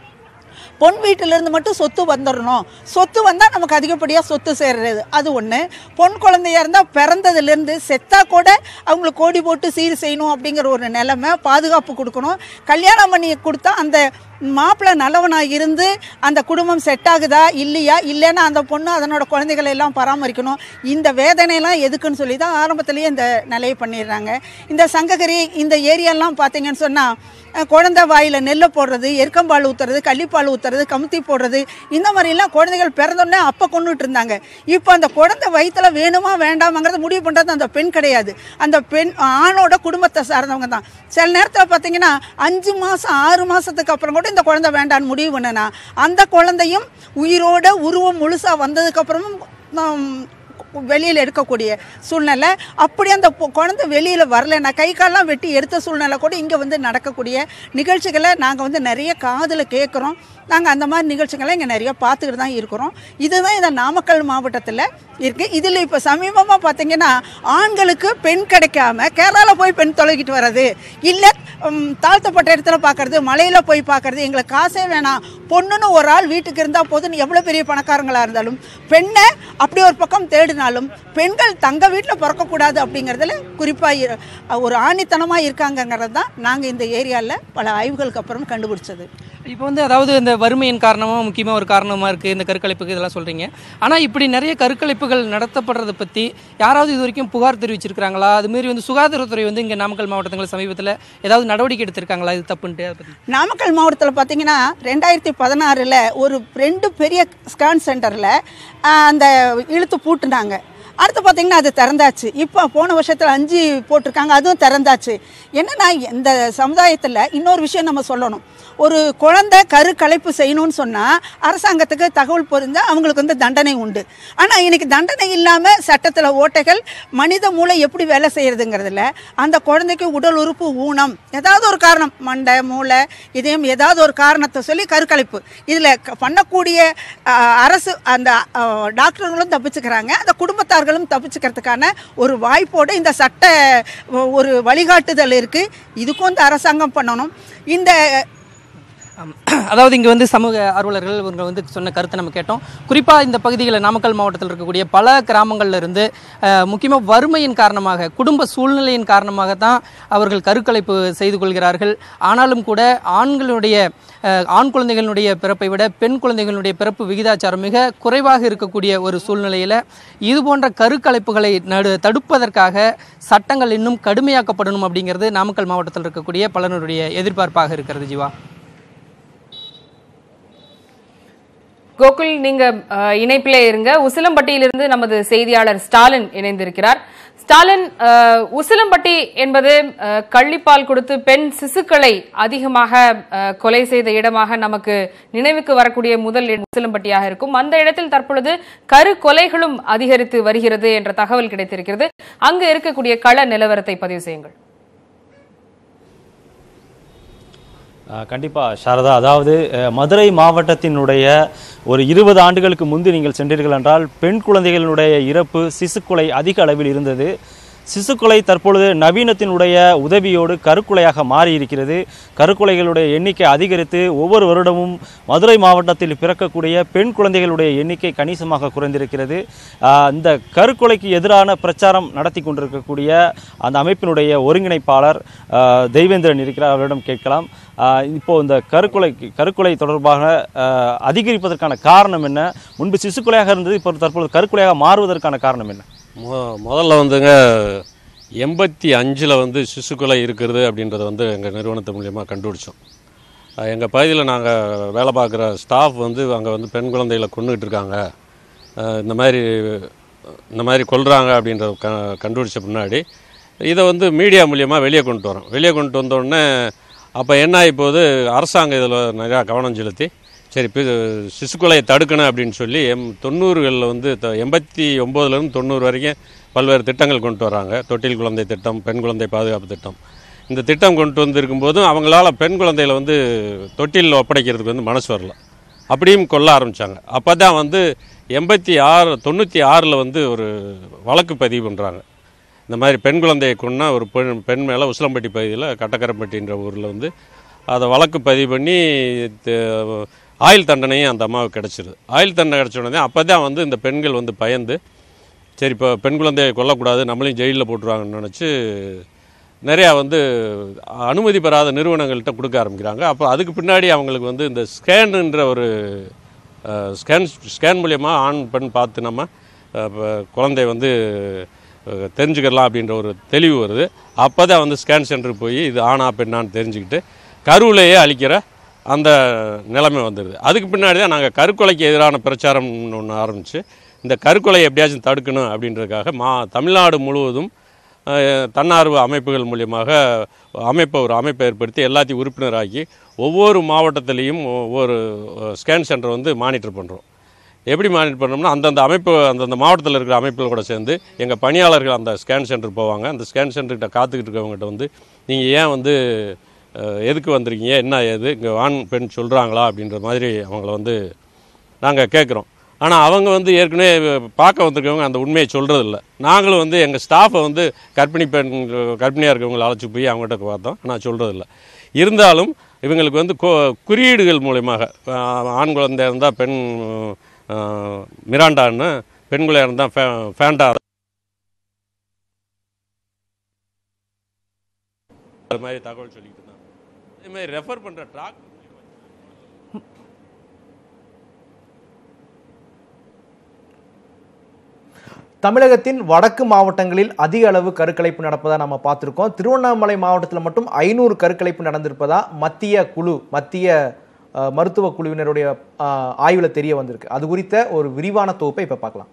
பொன் வீட்டிலேருந்து மட்டும் சொத்து வந்துடணும், சொத்து வந்தால் நமக்கு அதிகப்படியாக சொத்து சேர்றது அது ஒன்று. பொன் குழந்தையாக இருந்தால் பிறந்ததுலேருந்து செத்தா கூட அவங்களுக்கு கோடி போட்டு சீர் செய்யணும் அப்படிங்கிற ஒரு நிலைமை, பாதுகாப்பு கொடுக்கணும். கல்யாணம் பண்ணி கொடுத்தா அந்த மாப்பிள்ளை நல்லவனாக இருந்து அந்த குடும்பம் செட் ஆகுதா இல்லையா, இல்லைன்னா அந்த பொண்ணு அதனோட குழந்தைகளை எல்லாம் பராமரிக்கணும். இந்த வேதனையெல்லாம் எதுக்குன்னு சொல்லி தான் ஆரம்பத்திலேயே இந்த நிலையை பண்ணிடுறாங்க. இந்த சங்ககிரி இந்த ஏரியாலாம் பார்த்தீங்கன்னு சொன்னால் குழந்தை வாயில் நெல்லை போடுறது, எருக்கம்பால் ஊற்றுறது, கள்ளிப்பால் ஊற்றுறது, கமுத்தி போடுறது, இந்த மாதிரிலாம் குழந்தைகள் பிறந்தோடனே அப்போ கொண்டுட்டு இருந்தாங்க. இப்போ அந்த குழந்தை வயிற்றில் வேணுமா வேண்டாமாங்கிறத முடிவு பண்ணுறது அந்த பெண் கிடையாது, அந்த பெண் ஆணோட குடும்பத்தை சார்ந்தவங்க தான். சில நேரத்தில் பார்த்தீங்கன்னா அஞ்சு மாதம் ஆறு மாதத்துக்கு அப்புறம் கூட இந்த குழந்தை வேண்டான்னு முடிவு பண்ணனா அந்த குழந்தையும் உயிரோட உருவம் முழுசாக வந்ததுக்கப்புறமும் வெளியில் எடுக்கக்கூடிய சூழ்நிலை. அப்படி அந்த குழந்தை வெளியில் வரலைன்னா கை காலெலாம் வெட்டி எடுத்த சூழ்நிலை கூட இங்கே வந்து நடக்கக்கூடிய நிகழ்ச்சிகளை நாங்கள் வந்து நிறைய காதில் கேட்குறோம். நாங்கள் அந்த மாதிரி நிகழ்ச்சிகளை இங்கே நிறைய பார்த்துக்கிட்டு தான் இருக்கிறோம். இதுதான் இந்த நாமக்கல் மாவட்டத்தில் இருக்குது. இதில் இப்போ சமீபமாக பார்த்தீங்கன்னா ஆண்களுக்கு பெண் கிடைக்காம கேரளாவில் போய் பெண் தொலைக்கிட்டு வர்றது, இல்லை தாழ்த்தப்பட்ட இடத்துல பார்க்குறது, மலையில் போய் பார்க்குறது, எங்களுக்கு காசே வேணாம், பொண்ணுன்னு ஒரு ஆள் வீட்டுக்கு இருந்தால் போதுன்னு எவ்வளோ பெரிய பணக்காரங்களாக இருந்தாலும் பெண்ணை அப்படி ஒரு பக்கம் தேடினாலும் பெண்கள் தங்க வீட்டில் பிறக்கக்கூடாது அப்படிங்கிறதுல குறிப்பாக ஒரு ஆணித்தனமாக இருக்காங்கங்கிறது தான் நாங்கள் இந்த ஏரியாவில் பல ஆய்வுகளுக்கு அப்புறம் கண்டுபிடிச்சது. இப்போ வந்து அதாவது இந்த வறுமையின் காரணமாக முக்கியமாக ஒரு காரணமாக இருக்குது இந்த கருக்கலைப்புக்கு இதெல்லாம் சொல்கிறீங்க. ஆனால் இப்படி நிறைய கருக்கலைப்புகள் நடத்தப்படுறதை பற்றி யாராவது இது வரைக்கும் புகார் தெரிவிச்சிருக்கிறாங்களா? அதுமாரி வந்து சுகாதாரத்துறை வந்து இங்கே நாமக்கல் மாவட்டத்தில் சமீபத்தில் ஏதாவது நடவடிக்கை எடுத்திருக்காங்களா இது தப்புன்ட்டு? அதை பற்றி நாமக்கல் மாவட்டத்தில் பார்த்தீங்கன்னா ரெண்டாயிரத்தி பதினாறில் ஒரு ரெண்டு பெரிய ஸ்கேன் சென்டரில் அந்த இழுத்து பூட்டுனாங்க. அடுத்து பார்த்திங்கன்னா அது திறந்தாச்சு. இப்போ போன வருஷத்தில் அஞ்சு போட்டிருக்காங்க, அதுவும் திறந்தாச்சு. என்னென்னா இந்த சமுதாயத்தில் இன்னொரு விஷயம் நம்ம சொல்லணும். ஒரு குழந்தை கரு கலைப்பு செய்யணும்னு சொன்னால் அரசாங்கத்துக்கு தகவல் பொருந்தால் அவங்களுக்கு வந்து தண்டனை உண்டு. ஆனால் இன்றைக்கி தண்டனை இல்லாமல் சட்டத்தில் ஓட்டைகள், மனித மூளை எப்படி வேலை செய்கிறதுங்கிறதுல அந்த குழந்தைக்கு உடல் உறுப்பு ஊனம், ஏதாவது ஒரு காரணம், மண்டை மூளை இதயம் ஏதாவது ஒரு காரணத்தை சொல்லி கருக்கலைப்பு இதில் பண்ணக்கூடிய அரசு அந்த டாக்டர்களும் தப்பிச்சுக்கிறாங்க, அந்த குடும்பத்தார்களும் தப்பிச்சுக்கிறதுக்கான ஒரு வாய்ப்போடு இந்த சட்ட ஒரு வழிகாட்டுதல் இருக்குது. இதுக்கும் இந்த அரசாங்கம் பண்ணணும். இந்த அதாவது இங்கே வந்து சமூக ஆர்வலர்கள் இவங்க வந்து சொன்ன கருத்தை நம்ம கேட்டோம். குறிப்பாக இந்த பகுதிகளில் நாமக்கல் மாவட்டத்தில் இருக்கக்கூடிய பல கிராமங்களில் இருந்து முக்கியமாக வறுமையின் காரணமாக, குடும்ப சூழ்நிலையின் காரணமாக தான் அவர்கள் கருக்கலைப்பு செய்து கொள்கிறார்கள். ஆனாலும் கூட ஆண்களுடைய ஆண் குழந்தைகளுடைய பிறப்பை விட பெண் குழந்தைகளுடைய பிறப்பு விகிதாச்சாரம் மிக குறைவாக இருக்கக்கூடிய ஒரு சூழ்நிலையில் இது போன்ற கருக்கலைப்புகளை நடு தடுப்பதற்காக சட்டங்கள் இன்னும் கடுமையாக்கப்படணும் அப்படிங்கிறது நாமக்கல் மாவட்டத்தில் இருக்கக்கூடிய பலருடைய எதிர்பார்ப்பாக இருக்கிறது. ஜீவா, கோகுல், நீங்க இணைப்பிலே இருங்க. உசிலம்பட்டியிலிருந்து நமது செய்தியாளர் ஸ்டாலின் இணைந்திருக்கிறார். ஸ்டாலின், உசிலம்பட்டி என்பது கள்ளிப்பால் கொடுத்து பெண் சிசுக்களை அதிகமாக கொலை செய்த இடமாக நமக்கு நினைவுக்கு வரக்கூடிய முதல் உசிலம்பட்டியாக இருக்கும். அந்த இடத்தில் தற்பொழுது கரு கொலைகளும் அதிகரித்து வருகிறது என்ற தகவல் கிடைத்திருக்கிறது. அங்கு இருக்கக்கூடிய கள நிலவரத்தை பதிவு செய்யுங்கள். கண்டிப்பாக சாரதா, அதாவது மதுரை மாவட்டத்தினுடைய ஒரு இருபது ஆண்டுகளுக்கு முன்பு நீங்கள் சென்றீர்கள் என்றால் பெண் குழந்தைகளினுடைய இறப்பு, சிசுக்கொலை அதிக அளவில் இருந்தது. சிசுக்கொலை தற்பொழுது நவீனத்தினுடைய உதவியோடு கருக்கொலையாக மாறி இருக்கிறது. கருக்கொலைகளுடைய எண்ணிக்கை அதிகரித்து ஒவ்வொரு வருடமும் மதுரை மாவட்டத்தில் பிறக்கக்கூடிய பெண் குழந்தைகளுடைய எண்ணிக்கை கணிசமாக குறைந்திருக்கிறது. இந்த கருக்கொலைக்கு எதிரான பிரச்சாரம் நடத்தி கொண்டிருக்கக்கூடிய அந்த அமைப்பினுடைய ஒருங்கிணைப்பாளர் தெய்வேந்திரன் இருக்கிறார், அவரிடம் கேட்கலாம். இப்போ இந்த கருக்கொலை கருக்கொலை தொடர்பாக அதிகரிப்பதற்கான காரணம் என்ன? முன்பு சிசுக்கொலையாக இருந்தது, இப்போ தற்பொழுது கருக்கொலையாக மாறுவதற்கான காரணம் என்ன? மொ முதல்ல வந்துங்க எண்பத்தி அஞ்சில் வந்து சிசுக்கொலை இருக்கிறது அப்படின்றத வந்து எங்கள் நிறுவனத்து மூலியமாக கண்டுபிடிச்சோம். எங்கள் பகுதியில் நாங்கள் வேலை பார்க்குற ஸ்டாஃப் வந்து அங்கே வந்து பெண் குழந்தைகளை கொண்டுகிட்டு இருக்காங்க, இந்த மாதிரி இந்த மாதிரி கொல்றாங்க அப்படின்றத க கண்டுபிடிச்ச பின்னாடி இதை வந்து மீடியா மூலியமாக வெளியே கொண்டு வரோம். வெளியே கொண்டு வந்தோடனே அப்போ என்ன ஆகிப்போது, அரசாங்கம் இதில் நிறையா கவனம் செலுத்தி சரி சிசுக்கொலையை தடுக்கணும் அப்படின்னு சொல்லி எம் தொண்ணூறுகளில் வந்து எண்பத்தி ஒம்போதுலேருந்து தொண்ணூறு வரைக்கும் பல்வேறு திட்டங்கள் கொண்டு வராங்க. தொட்டில் குழந்தை திட்டம், பெண் குழந்தை பாதுகாப்பு திட்டம். இந்த திட்டம் கொண்டு வந்திருக்கும் போதும் அவங்களால பெண் குழந்தைகளை வந்து தொட்டிலில் ஒப்படைக்கிறதுக்கு வந்து மனசு வரல, அப்படியும் கொல்ல ஆரம்பித்தாங்க. அப்போ தான் வந்து எண்பத்தி ஆறு தொண்ணூற்றி ஆறில் வந்து ஒரு வழக்கு பதிவு பண்ணுறாங்க. இந்த மாதிரி பெண் குழந்தையை கொன்னா ஒரு பெண் பெண் மேலே உசிலம்பட்டி பகுதியில் கட்டக்கரம்பட்டின்ற ஊரில் வந்து அதை வழக்கு பதிவு பண்ணி ஆயுள் தண்டனையும் அந்த அம்மாவுக்கு கிடச்சிருது. ஆயுள் தண்டனை கிடச்ச உடனே அப்போ தான் வந்து இந்த பெண்கள் வந்து பயந்து சரி இப்போ பெண் குழந்தையை கொல்லக்கூடாது, நம்மளையும் ஜெயிலில் போட்டுருவாங்கன்னு நினச்சி நிறையா வந்து அனுமதி பெறாத நிறுவனங்கள்கிட்ட கொடுக்க ஆரம்பிக்கிறாங்க. அப்போ அதுக்கு பின்னாடி அவங்களுக்கு வந்து இந்த ஸ்கேனுன்ற ஒரு ஸ்கேன் ஸ்கேன் மூலயமா ஆண் பெண் பார்த்து நம்ம குழந்தை வந்து தெரிஞ்சுக்கலாம் அப்படின்ற ஒரு தெளிவு வருது. அப்போ தான் வந்து ஸ்கேன் சென்டருக்கு போய் இது ஆணா பெண்ணான்னு தெரிஞ்சுக்கிட்டு கருவிலேயே அளிக்கிற அந்த நிலைமை வந்துடுது. அதுக்கு பின்னாடி தான் நாங்கள் கருக்கொலைக்கு எதிரான பிரச்சாரம்னு ஒன்று ஆரம்பித்து இந்த கருக்கொலையை எப்படியாச்சும் தடுக்கணும் அப்படின்றதுக்காக மா தமிழ்நாடு முழுவதும் தன்னார்வ அமைப்புகள் மூலியமாக அமைப்பை ஒரு அமைப்பை ஏற்படுத்தி எல்லாத்தையும் உறுப்பினராக்கி ஒவ்வொரு மாவட்டத்திலையும் ஒவ்வொரு ஸ்கேன் சென்டர் வந்து மானிட்டர் பண்ணுறோம். எப்படி மானிட்டர் பண்ணுறோம்னா அந்தந்த அமைப்பு அந்தந்த மாவட்டத்தில் இருக்கிற அமைப்புகள் கூட சேர்ந்து எங்கள் பணியாளர்கள் அந்த ஸ்கேன் சென்டர் போவாங்க. அந்த ஸ்கேன் சென்டர்கிட்ட காத்துக்கிட்டு இருக்கவங்ககிட்ட வந்து நீங்கள் ஏன் வந்து எதுக்கு வந்திருக்கீங்க, என்ன ஏது, இங்கே ஆண் பெண் சொல்கிறாங்களா அப்படின்ற மாதிரி அவங்கள வந்து நாங்கள் கேட்குறோம். ஆனால் அவங்க வந்து ஏற்கனவே பார்க்க வந்திருக்கவங்க அந்த உண்மையை சொல்கிறதில்ல. நாங்களும் வந்து எங்கள் ஸ்டாஃபை வந்து கர்ப்பிணி பெண் கர்ப்பிணியாக இருக்கவங்களை அழைச்சி போய் அவங்ககிட்ட பார்த்தோம், ஆனால் சொல்கிறதில்ல. இருந்தாலும் இவங்களுக்கு வந்து குறியீடுகள் மூலமாக ஆண் குழந்தை இருந்தால் பெண் மிராண்டான்னு, பெண் குழந்தை இருந்தால் ஃபே ஃபேண்டா அது மாதிரி தகவல் சொல்லிக்கிட்டு இருந்தாங்க. இதேமாதிரி ரெஃபர் பண்ணுற ட்ராக் தமிழகத்தின் வடக்கு மாவட்டங்களில் அதிக அளவு கருக்கலைப்பு நடப்பதா நம்ம பார்த்துருக்கோம். திருவண்ணாமலை மாவட்டத்தில் மட்டும் ஐநூறு கருக்கலைப்பு நடந்திருப்பதா மத்திய குழு மத்திய மருத்துவ குழுவினருடைய ஆய்வில் தெரிய வந்திருக்கு. அது குறித்த ஒரு விரிவான தொகுப்பை இப்போ பார்க்கலாம்.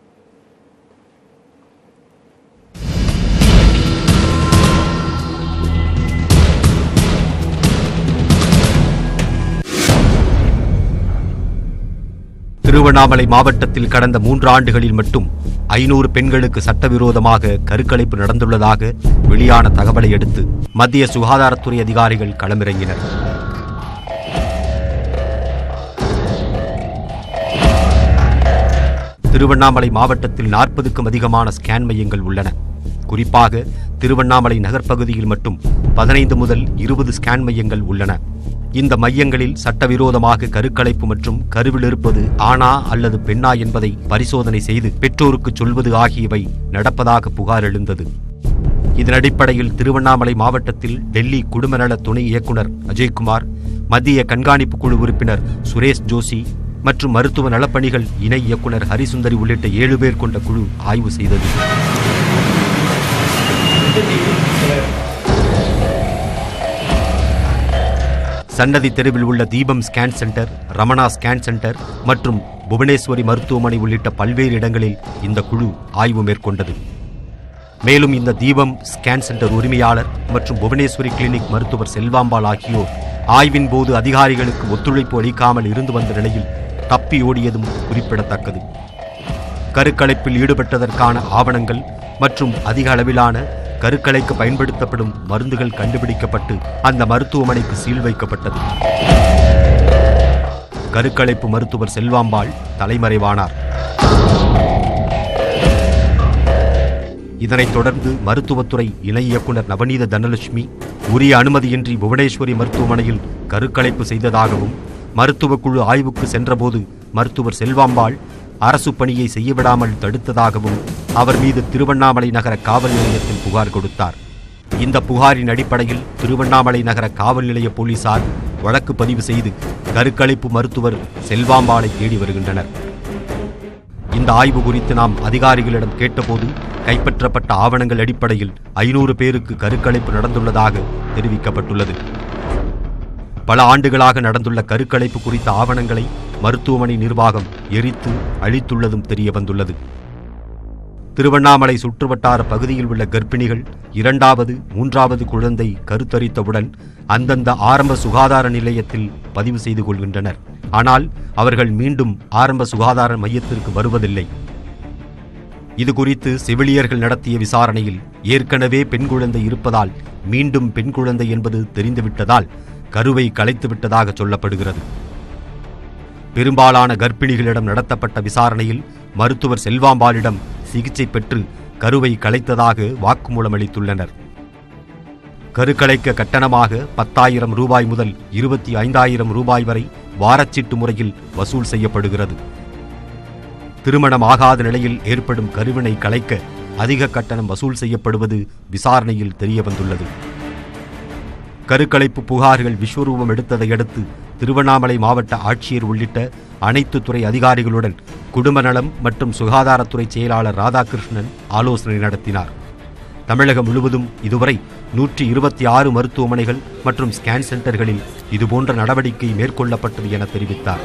திருவண்ணாமலை மாவட்டத்தில் கடந்த மூன்று ஆண்டுகளில் மட்டும் ஐநூறு பெண்களுக்கு சட்டவிரோதமாக கருக்கலைப்பு நடந்துள்ளதாக வெளியான தகவலை அடுத்து மத்திய சுகாதாரத்துறை அதிகாரிகள் களமிறங்கினர். திருவண்ணாமலை மாவட்டத்தில் நாற்பதுக்கும் அதிகமான ஸ்கேன் மையங்கள் உள்ளன. குறிப்பாக திருவண்ணாமலை நகர்ப்பகுதியில் மட்டும் பதினைந்து முதல் இருபது ஸ்கேன் மையங்கள் உள்ளன. இந்த மையங்களில் சட்டவிரோதமாக கருக்கலைப்பு மற்றும் கருவில் இருப்பது ஆணா அல்லது பெண்ணா என்பதை பரிசோதனை செய்து பெற்றோருக்கு சொல்வது ஆகியவை நடப்பதாக புகார் எழுந்தது. இதன் அடிப்படையில் திருவண்ணாமலை மாவட்டத்தில் டெல்லி குடும்ப நல துணை இயக்குநர் அஜய்குமார், மத்திய கண்காணிப்பு குழு உறுப்பினர் சுரேஷ் ஜோஷி மற்றும் மருத்துவ நலப்பணிகள் இணை இயக்குநர் ஹரிசுந்தரி உள்ளிட்ட ஏழு பேர் கொண்ட குழு ஆய்வு செய்தது. சன்னதி தெருவில் உள்ள Deepam scan centre, Ramana scan centre மற்றும் புவனேஸ்வரி மருத்துவமனை உள்ளிட்ட பல்வேறு இடங்களில் இந்த குழு ஆய்வு மேற்கொண்டது. மேலும் இந்த தீபம் ஸ்கேன் சென்டர் உரிமையாளர் மற்றும் புவனேஸ்வரி கிளினிக் மருத்துவர் செல்வாம்பாள் ஆகியோர் ஆய்வின் போது அதிகாரிகளுக்கு ஒத்துழைப்பு அளிக்காமல் இருந்து வந்த நிலையில் தப்பி ஓடியதும் குறிப்பிடத்தக்கது. கருக்கலைப்பில் ஈடுபட்டதற்கான ஆவணங்கள் மற்றும் அதிக அளவிலான கருக்கலைக்கு பயன்படுத்தப்படும் மருந்துகள் கண்டுபிடிக்கப்பட்டு அந்த மருத்துவமனைக்கு சீல் வைக்கப்பட்டது. கருக்கலைப்பு மருத்துவர் செல்வாம்பாள் தலைமறைவானார். இதனைத் தொடர்ந்து மருத்துவத்துறை இணை இயக்குநர் நவநீத தனலட்சுமி உரிய அனுமதியின்றி புவனேஸ்வரி மருத்துவமனையில் கருக்கலைப்பு செய்ததாகவும், மருத்துவக் குழு ஆய்வுக்கு சென்றபோது மருத்துவர் செல்வாம்பாள் அரசு பணியை செய்யவிடாமல் தடுத்ததாகவும் அவர் மீது திருவண்ணாமலை நகர காவல் நிலையத்தில் புகார் கொடுத்தார். இந்த புகாரின் அடிப்படையில் திருவண்ணாமலை நகர காவல் நிலைய போலீசார் வழக்கு பதிவு செய்து கருக்கலைப்பு மருத்துவர் செல்வாம்பாளை தேடி வருகின்றனர். இந்த ஆய்வு குறித்து நாம் அதிகாரிகளிடம் கேட்டபோது கைப்பற்றப்பட்ட ஆவணங்கள் அடிப்படையில் ஐநூறு பேருக்கு கருக்கலைப்பு நடந்துள்ளதாக தெரிவிக்கப்பட்டுள்ளது. பல ஆண்டுகளாக நடந்துள்ள கருக்கலைப்பு குறித்த ஆவணங்களை மருத்துவமனை நிர்வாகம் எரித்து அழித்துள்ளதும் தெரிய வந்துள்ளது. திருவண்ணாமலை சுற்றுவட்டார பகுதியில் உள்ள கர்ப்பிணிகள் இரண்டாவது மூன்றாவது குழந்தை கருத்தரித்தவுடன் அந்தந்த ஆரம்ப சுகாதார நிலையத்தில் பதிவு செய்து கொள்கின்றனர். ஆனால் அவர்கள் மீண்டும் ஆரம்ப சுகாதார மையத்திற்கு வருவதில்லை. இதுகுறித்து செவிலியர்கள் நடத்திய விசாரணையில் ஏற்கனவே பெண் குழந்தை இருப்பதால் மீண்டும் பெண் குழந்தை என்பது தெரிந்துவிட்டதால் கருவை கலைத்துவிட்டதாக சொல்லப்படுகிறது. பெரும்பாலான கர்ப்பிணிகளிடம் நடத்தப்பட்ட விசாரணையில் மருத்துவர் செல்வாம்பாளிடம் சிகிச்சை பெற்று கருவை கலைத்ததாக வாக்குமூலம் அளித்துள்ளனர். கருக்கலைக்க கட்டணமாக பத்தாயிரம் ரூபாய் முதல் இருபத்தி ஐந்தாயிரம் ரூபாய் வரை வாரச்சீட்டு முறையில் வசூல் செய்யப்படுகிறது. திருமணம் ஆகாத நிலையில் ஏற்படும் கருவினை கலைக்க அதிக கட்டணம் வசூல் செய்யப்படுவது விசாரணையில் தெரியவந்துள்ளது. கருக்கலைப்பு புகார்கள் விஸ்வரூபம் எடுத்ததை அடுத்து திருவண்ணாமலை மாவட்ட ஆட்சியர் உள்ளிட்ட அனைத்து துறை அதிகாரிகளுடன் குடும்ப நலம் மற்றும் சுகாதாரத்துறை செயலாளர் ராதாகிருஷ்ணன் ஆலோசனை நடத்தினார். தமிழகம் முழுவதும் இதுவரை நூற்றி இருபத்தி ஆறு மருத்துவமனைகள் மற்றும் ஸ்கேன் சென்டர்களில் இதுபோன்ற நடவடிக்கை மேற்கொள்ளப்பட்டது என தெரிவித்தார்.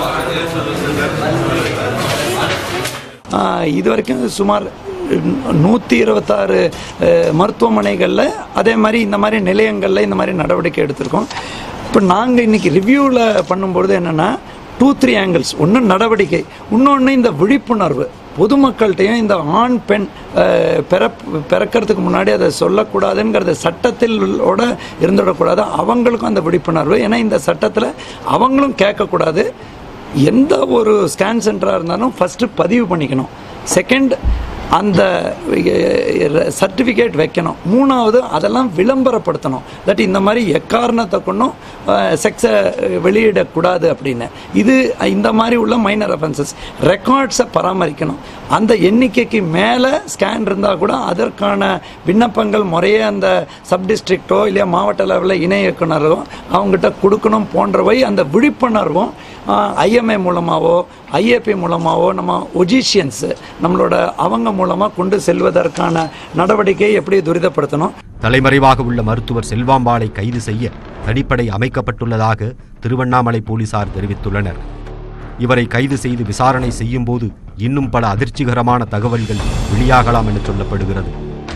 இதுவரைக்கும் சுமார் நூற்றி இருபத்தாறு மருத்துவமனைகளில் அதே மாதிரி இந்த மாதிரி நிலையங்களில் இந்த மாதிரி நடவடிக்கை எடுத்திருக்கோம். இப்போ நாங்கள் இன்றைக்கி ரிவ்யூவில் பண்ணும்பொழுது என்னென்னா டூ த்ரீ ஆங்கிள்ஸ். ஒன்று நடவடிக்கை, இன்னொன்று இந்த விழிப்புணர்வு பொதுமக்கள்கிட்டையும் இந்த ஆண் பெண் பிற பிறக்கிறதுக்கு முன்னாடி அதை சொல்லக்கூடாதுங்கிறத சட்டத்திலோட இருந்துவிடக்கூடாது. அவங்களுக்கும் அந்த விழிப்புணர்வு, ஏன்னா இந்த சட்டத்தில் அவங்களும் கேட்கக்கூடாது. எந்த ஒரு ஸ்கேன் சென்டராக இருந்தாலும் ஃபஸ்ட்டு பதிவு பண்ணிக்கணும். செகண்ட், அந்த சர்டிஃபிகேட் வைக்கணும். மூணாவது, அதெல்லாம் விளம்பரப்படுத்தணும். தட் இந்த மாதிரி எக்காரணத்தை கொண்டும் செக்ஸை வெளியிடக்கூடாது அப்படின்னு. இது இந்த மாதிரி உள்ள மைனர் அஃபென்சஸ். ரெக்கார்ட்ஸை பராமரிக்கணும். அந்த எண்ணிக்கைக்கு மேலே ஸ்கேன் இருந்தால் கூட அதற்கான விண்ணப்பங்கள் முறையே அந்த சப் டிஸ்ட்ரிக்டோ இல்லையா மாவட்ட லெவலில் இணை இயக்குனரோ அவங்ககிட்ட கொடுக்கணும். போன்றவை அந்த விழிப்புணர்வும் ஐஎம்ஏ மூலமாகவோ ஐஏபி மூலமாகவோ நம்ம ஒஜிஷியன்ஸு நம்மளோட அவங்க மூலமாக கொண்டு செல்வதற்கான நடவடிக்கையை எப்படி துரிதப்படுத்தணும். தலைமறைவாக உள்ள மருத்துவர் செல்வாம்பாளை கைது செய்ய தனிப்படை அமைக்கப்பட்டுள்ளதாக திருவண்ணாமலை போலீசார் தெரிவித்துள்ளனர். இவரை கைது செய்து விசாரணை செய்யும் போது இன்னும் பல அதிர்ச்சிகரமான தகவல்கள் வெளியாகலாம் என சொல்லப்படுகிறது.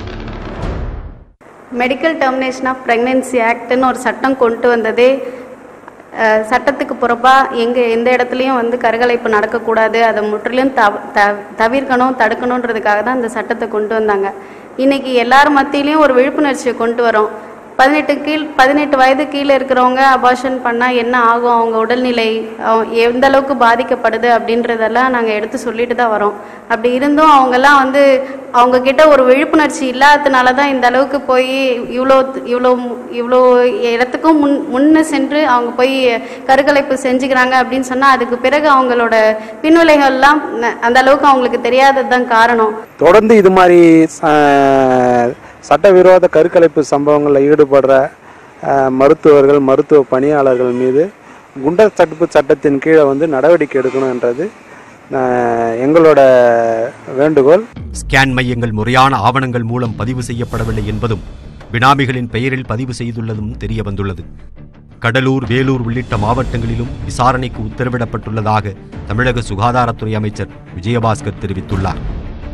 மெடிக்கல் டெர்மினேஷன் ஆஃப் பிரெக்னன்சி ஆக்ட்னு ஒரு சட்டம் கொண்டு வந்ததே சட்டத்துக்கு புறப்பாக எங்கே எந்த இடத்துலையும் வந்து கருக்கலைப்பு நடக்கக்கூடாது, அதை முற்றிலும் த தவிர்க்கணும் தடுக்கணுன்றதுக்காக தான் இந்த சட்டத்தை கொண்டு வந்தாங்க. இன்றைக்கி எல்லார் மத்தியிலையும் ஒரு விழிப்புணர்ச்சியை கொண்டு வரோம். பதினெட்டு கீழ் பதினெட்டு வயது கீழே இருக்கிறவங்க அபார்ஷன் பண்ணால் என்ன ஆகும், அவங்க உடல்நிலை எந்த அளவுக்கு பாதிக்கப்படுது அப்படின்றதெல்லாம் நாங்கள் எடுத்து சொல்லிட்டு தான் வரோம். அப்படி இருந்தும் அவங்கெல்லாம் வந்து அவங்கக்கிட்ட ஒரு விழிப்புணர்ச்சி இல்லாததுனால தான் இந்த அளவுக்கு போய் இவ்வளோ இவ்வளோ இவ்வளோ இடத்துக்கும் முன் முன்ன சென்று அவங்க போய் கருக்கலைப்பு செஞ்சுக்கிறாங்க அப்படின்னு சொன்னால் அதுக்கு பிறகு அவங்களோட பின்விளைகள்லாம் அந்த அளவுக்கு அவங்களுக்கு தெரியாதது தான் காரணம். தொடர்ந்து இது மாதிரி சட்டவிரோத கருக்கலைப்பு சம்பவங்களில் ஈடுபடுற மருத்துவர்கள் மருத்துவ பணியாளர்கள் மீது குண்டர் தடுப்பு சட்டத்தின் கீழே வந்து நடவடிக்கை எடுக்கணும்ன்றது எங்களோட வேண்டுகோள். ஸ்கேன் மையங்கள் முறையான ஆவணங்கள் மூலம் பதிவு செய்யப்படவில்லை என்பதும் பினாமிகளின் பெயரில் பதிவு செய்துள்ளதும் தெரிய வந்துள்ளது. கடலூர், வேலூர் உள்ளிட்ட மாவட்டங்களிலும் விசாரணைக்கு உத்தரவிடப்பட்டுள்ளதாக தமிழக சுகாதாரத்துறை அமைச்சர் விஜயபாஸ்கர் தெரிவித்துள்ளார்.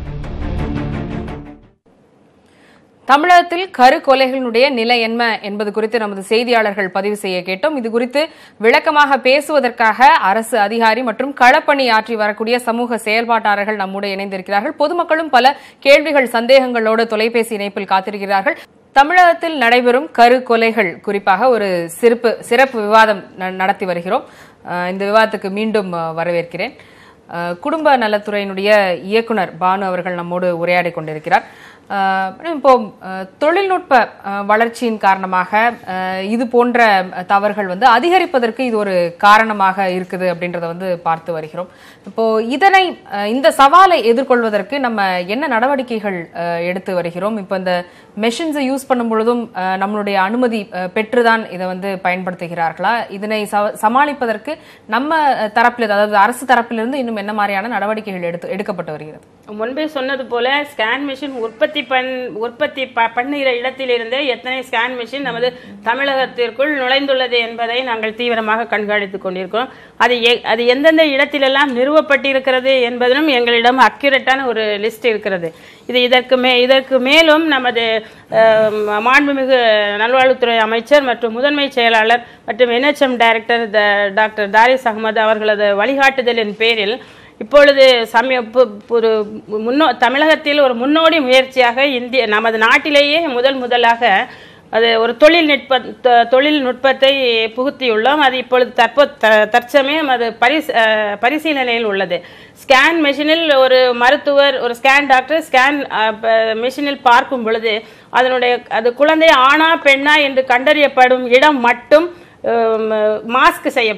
தமிழகத்தில் கரு கொலைகளுடைய நிலை என்ன என்பது குறித்து நமது செய்தியாளர்கள் பதிவு செய்ய கேட்டோம். இது குறித்து விளக்கமாக பேசுவதற்காக அரசு அதிகாரி மற்றும் களப்பணி ஆற்றி வரக்கூடிய சமூக செயல்பாட்டாளர்கள் நம்முடைய இணைந்திருக்கிறார்கள். பொதுமக்களும் பல கேள்விகள் சந்தேகங்களோடு தொலைபேசி இணைப்பில் காத்திருக்கிறார்கள். தமிழகத்தில் நடைபெறும் கரு கொலைகள் குறிப்பாக ஒரு சிறப்பு சிறப்பு விவாதம் நடத்தி வருகிறோம். இந்த விவாதத்துக்கு மீண்டும் வரவேற்கிறேன். குடும்ப நலத்துறையினுடைய இயக்குனர் பானு அவர்கள் நம்மோடு உரையாடி கொண்டிருக்கிறார். இப்போ தொழில்நுட்ப வளர்ச்சியின் காரணமாக இது போன்ற தவறுகள் வந்து அதிகரிப்பதற்கு இது ஒரு காரணமாக இருக்குது அப்படின்றத வந்து பார்த்து வருகிறோம். இப்போ இதனை இந்த சவாலை எதிர்கொள்வதற்கு நம்ம என்ன நடவடிக்கைகள் எடுத்து வருகிறோம்? இப்போ இந்த மெஷின்ஸை யூஸ் பண்ணும் பொழுதும் நம்மளுடைய அனுமதி பெற்றுதான் இதை வந்து பயன்படுத்துகிறார்களா? இதனை சமாளிப்பதற்கு நம்ம தரப்பில், அதாவது அரசு தரப்பிலிருந்து இன்னும் என்ன மாதிரியான நடவடிக்கைகள் எடுத்து எடுக்கப்பட்டு வருகிறது? முன்பே சொன்னது போல ஸ்கேன் மிஷின் உற்பத்தி பண் உற்பத்தி பண்ணுகிற இடத்திலிருந்தே எத்தனை ஸ்கேன் மிஷின் நமது தமிழகத்திற்குள் நுழைந்துள்ளது என்பதை நாங்கள் தீவிரமாக கண்காணித்துக் கொண்டிருக்கிறோம். அது அது எந்தெந்த இடத்திலெல்லாம் நிறுவப்பட்டிருக்கிறது என்பதிலும் எங்களிடம் அக்யூரேட்டான ஒரு லிஸ்ட் இருக்கிறது. இது இதற்கு மே இதற்கு மேலும் நமது மாண்புமிகு நல்வாழ்வுத்துறை அமைச்சர் மற்றும் முதன்மை செயலாளர் மற்றும் NHM director doctor Darez Ahmed அவர்களது வழிகாட்டுதலின் பேரில் இப்பொழுது சமய ஒரு முன்னோ தமிழகத்தில் ஒரு முன்னோடி முயற்சியாக இந்திய நமது நாட்டிலேயே முதல் முதலாக அது ஒரு தொழில்நுட்ப தொழில்நுட்பத்தை புகுத்தியுள்ளோம். அது இப்பொழுது தற்போ தற்சமயம் அது பரிசு பரிசீலனையில் உள்ளது. ஸ்கேன் மெஷினில் ஒரு மருத்துவர், ஒரு ஸ்கேன் டாக்டர் ஸ்கேன் மெஷினில் பார்க்கும் பொழுது அதனுடைய அது குழந்தை ஆணா பெண்ணா என்று கண்டறியப்படும் இடம் மட்டும் மாஸ்க் செய்யப்படும்.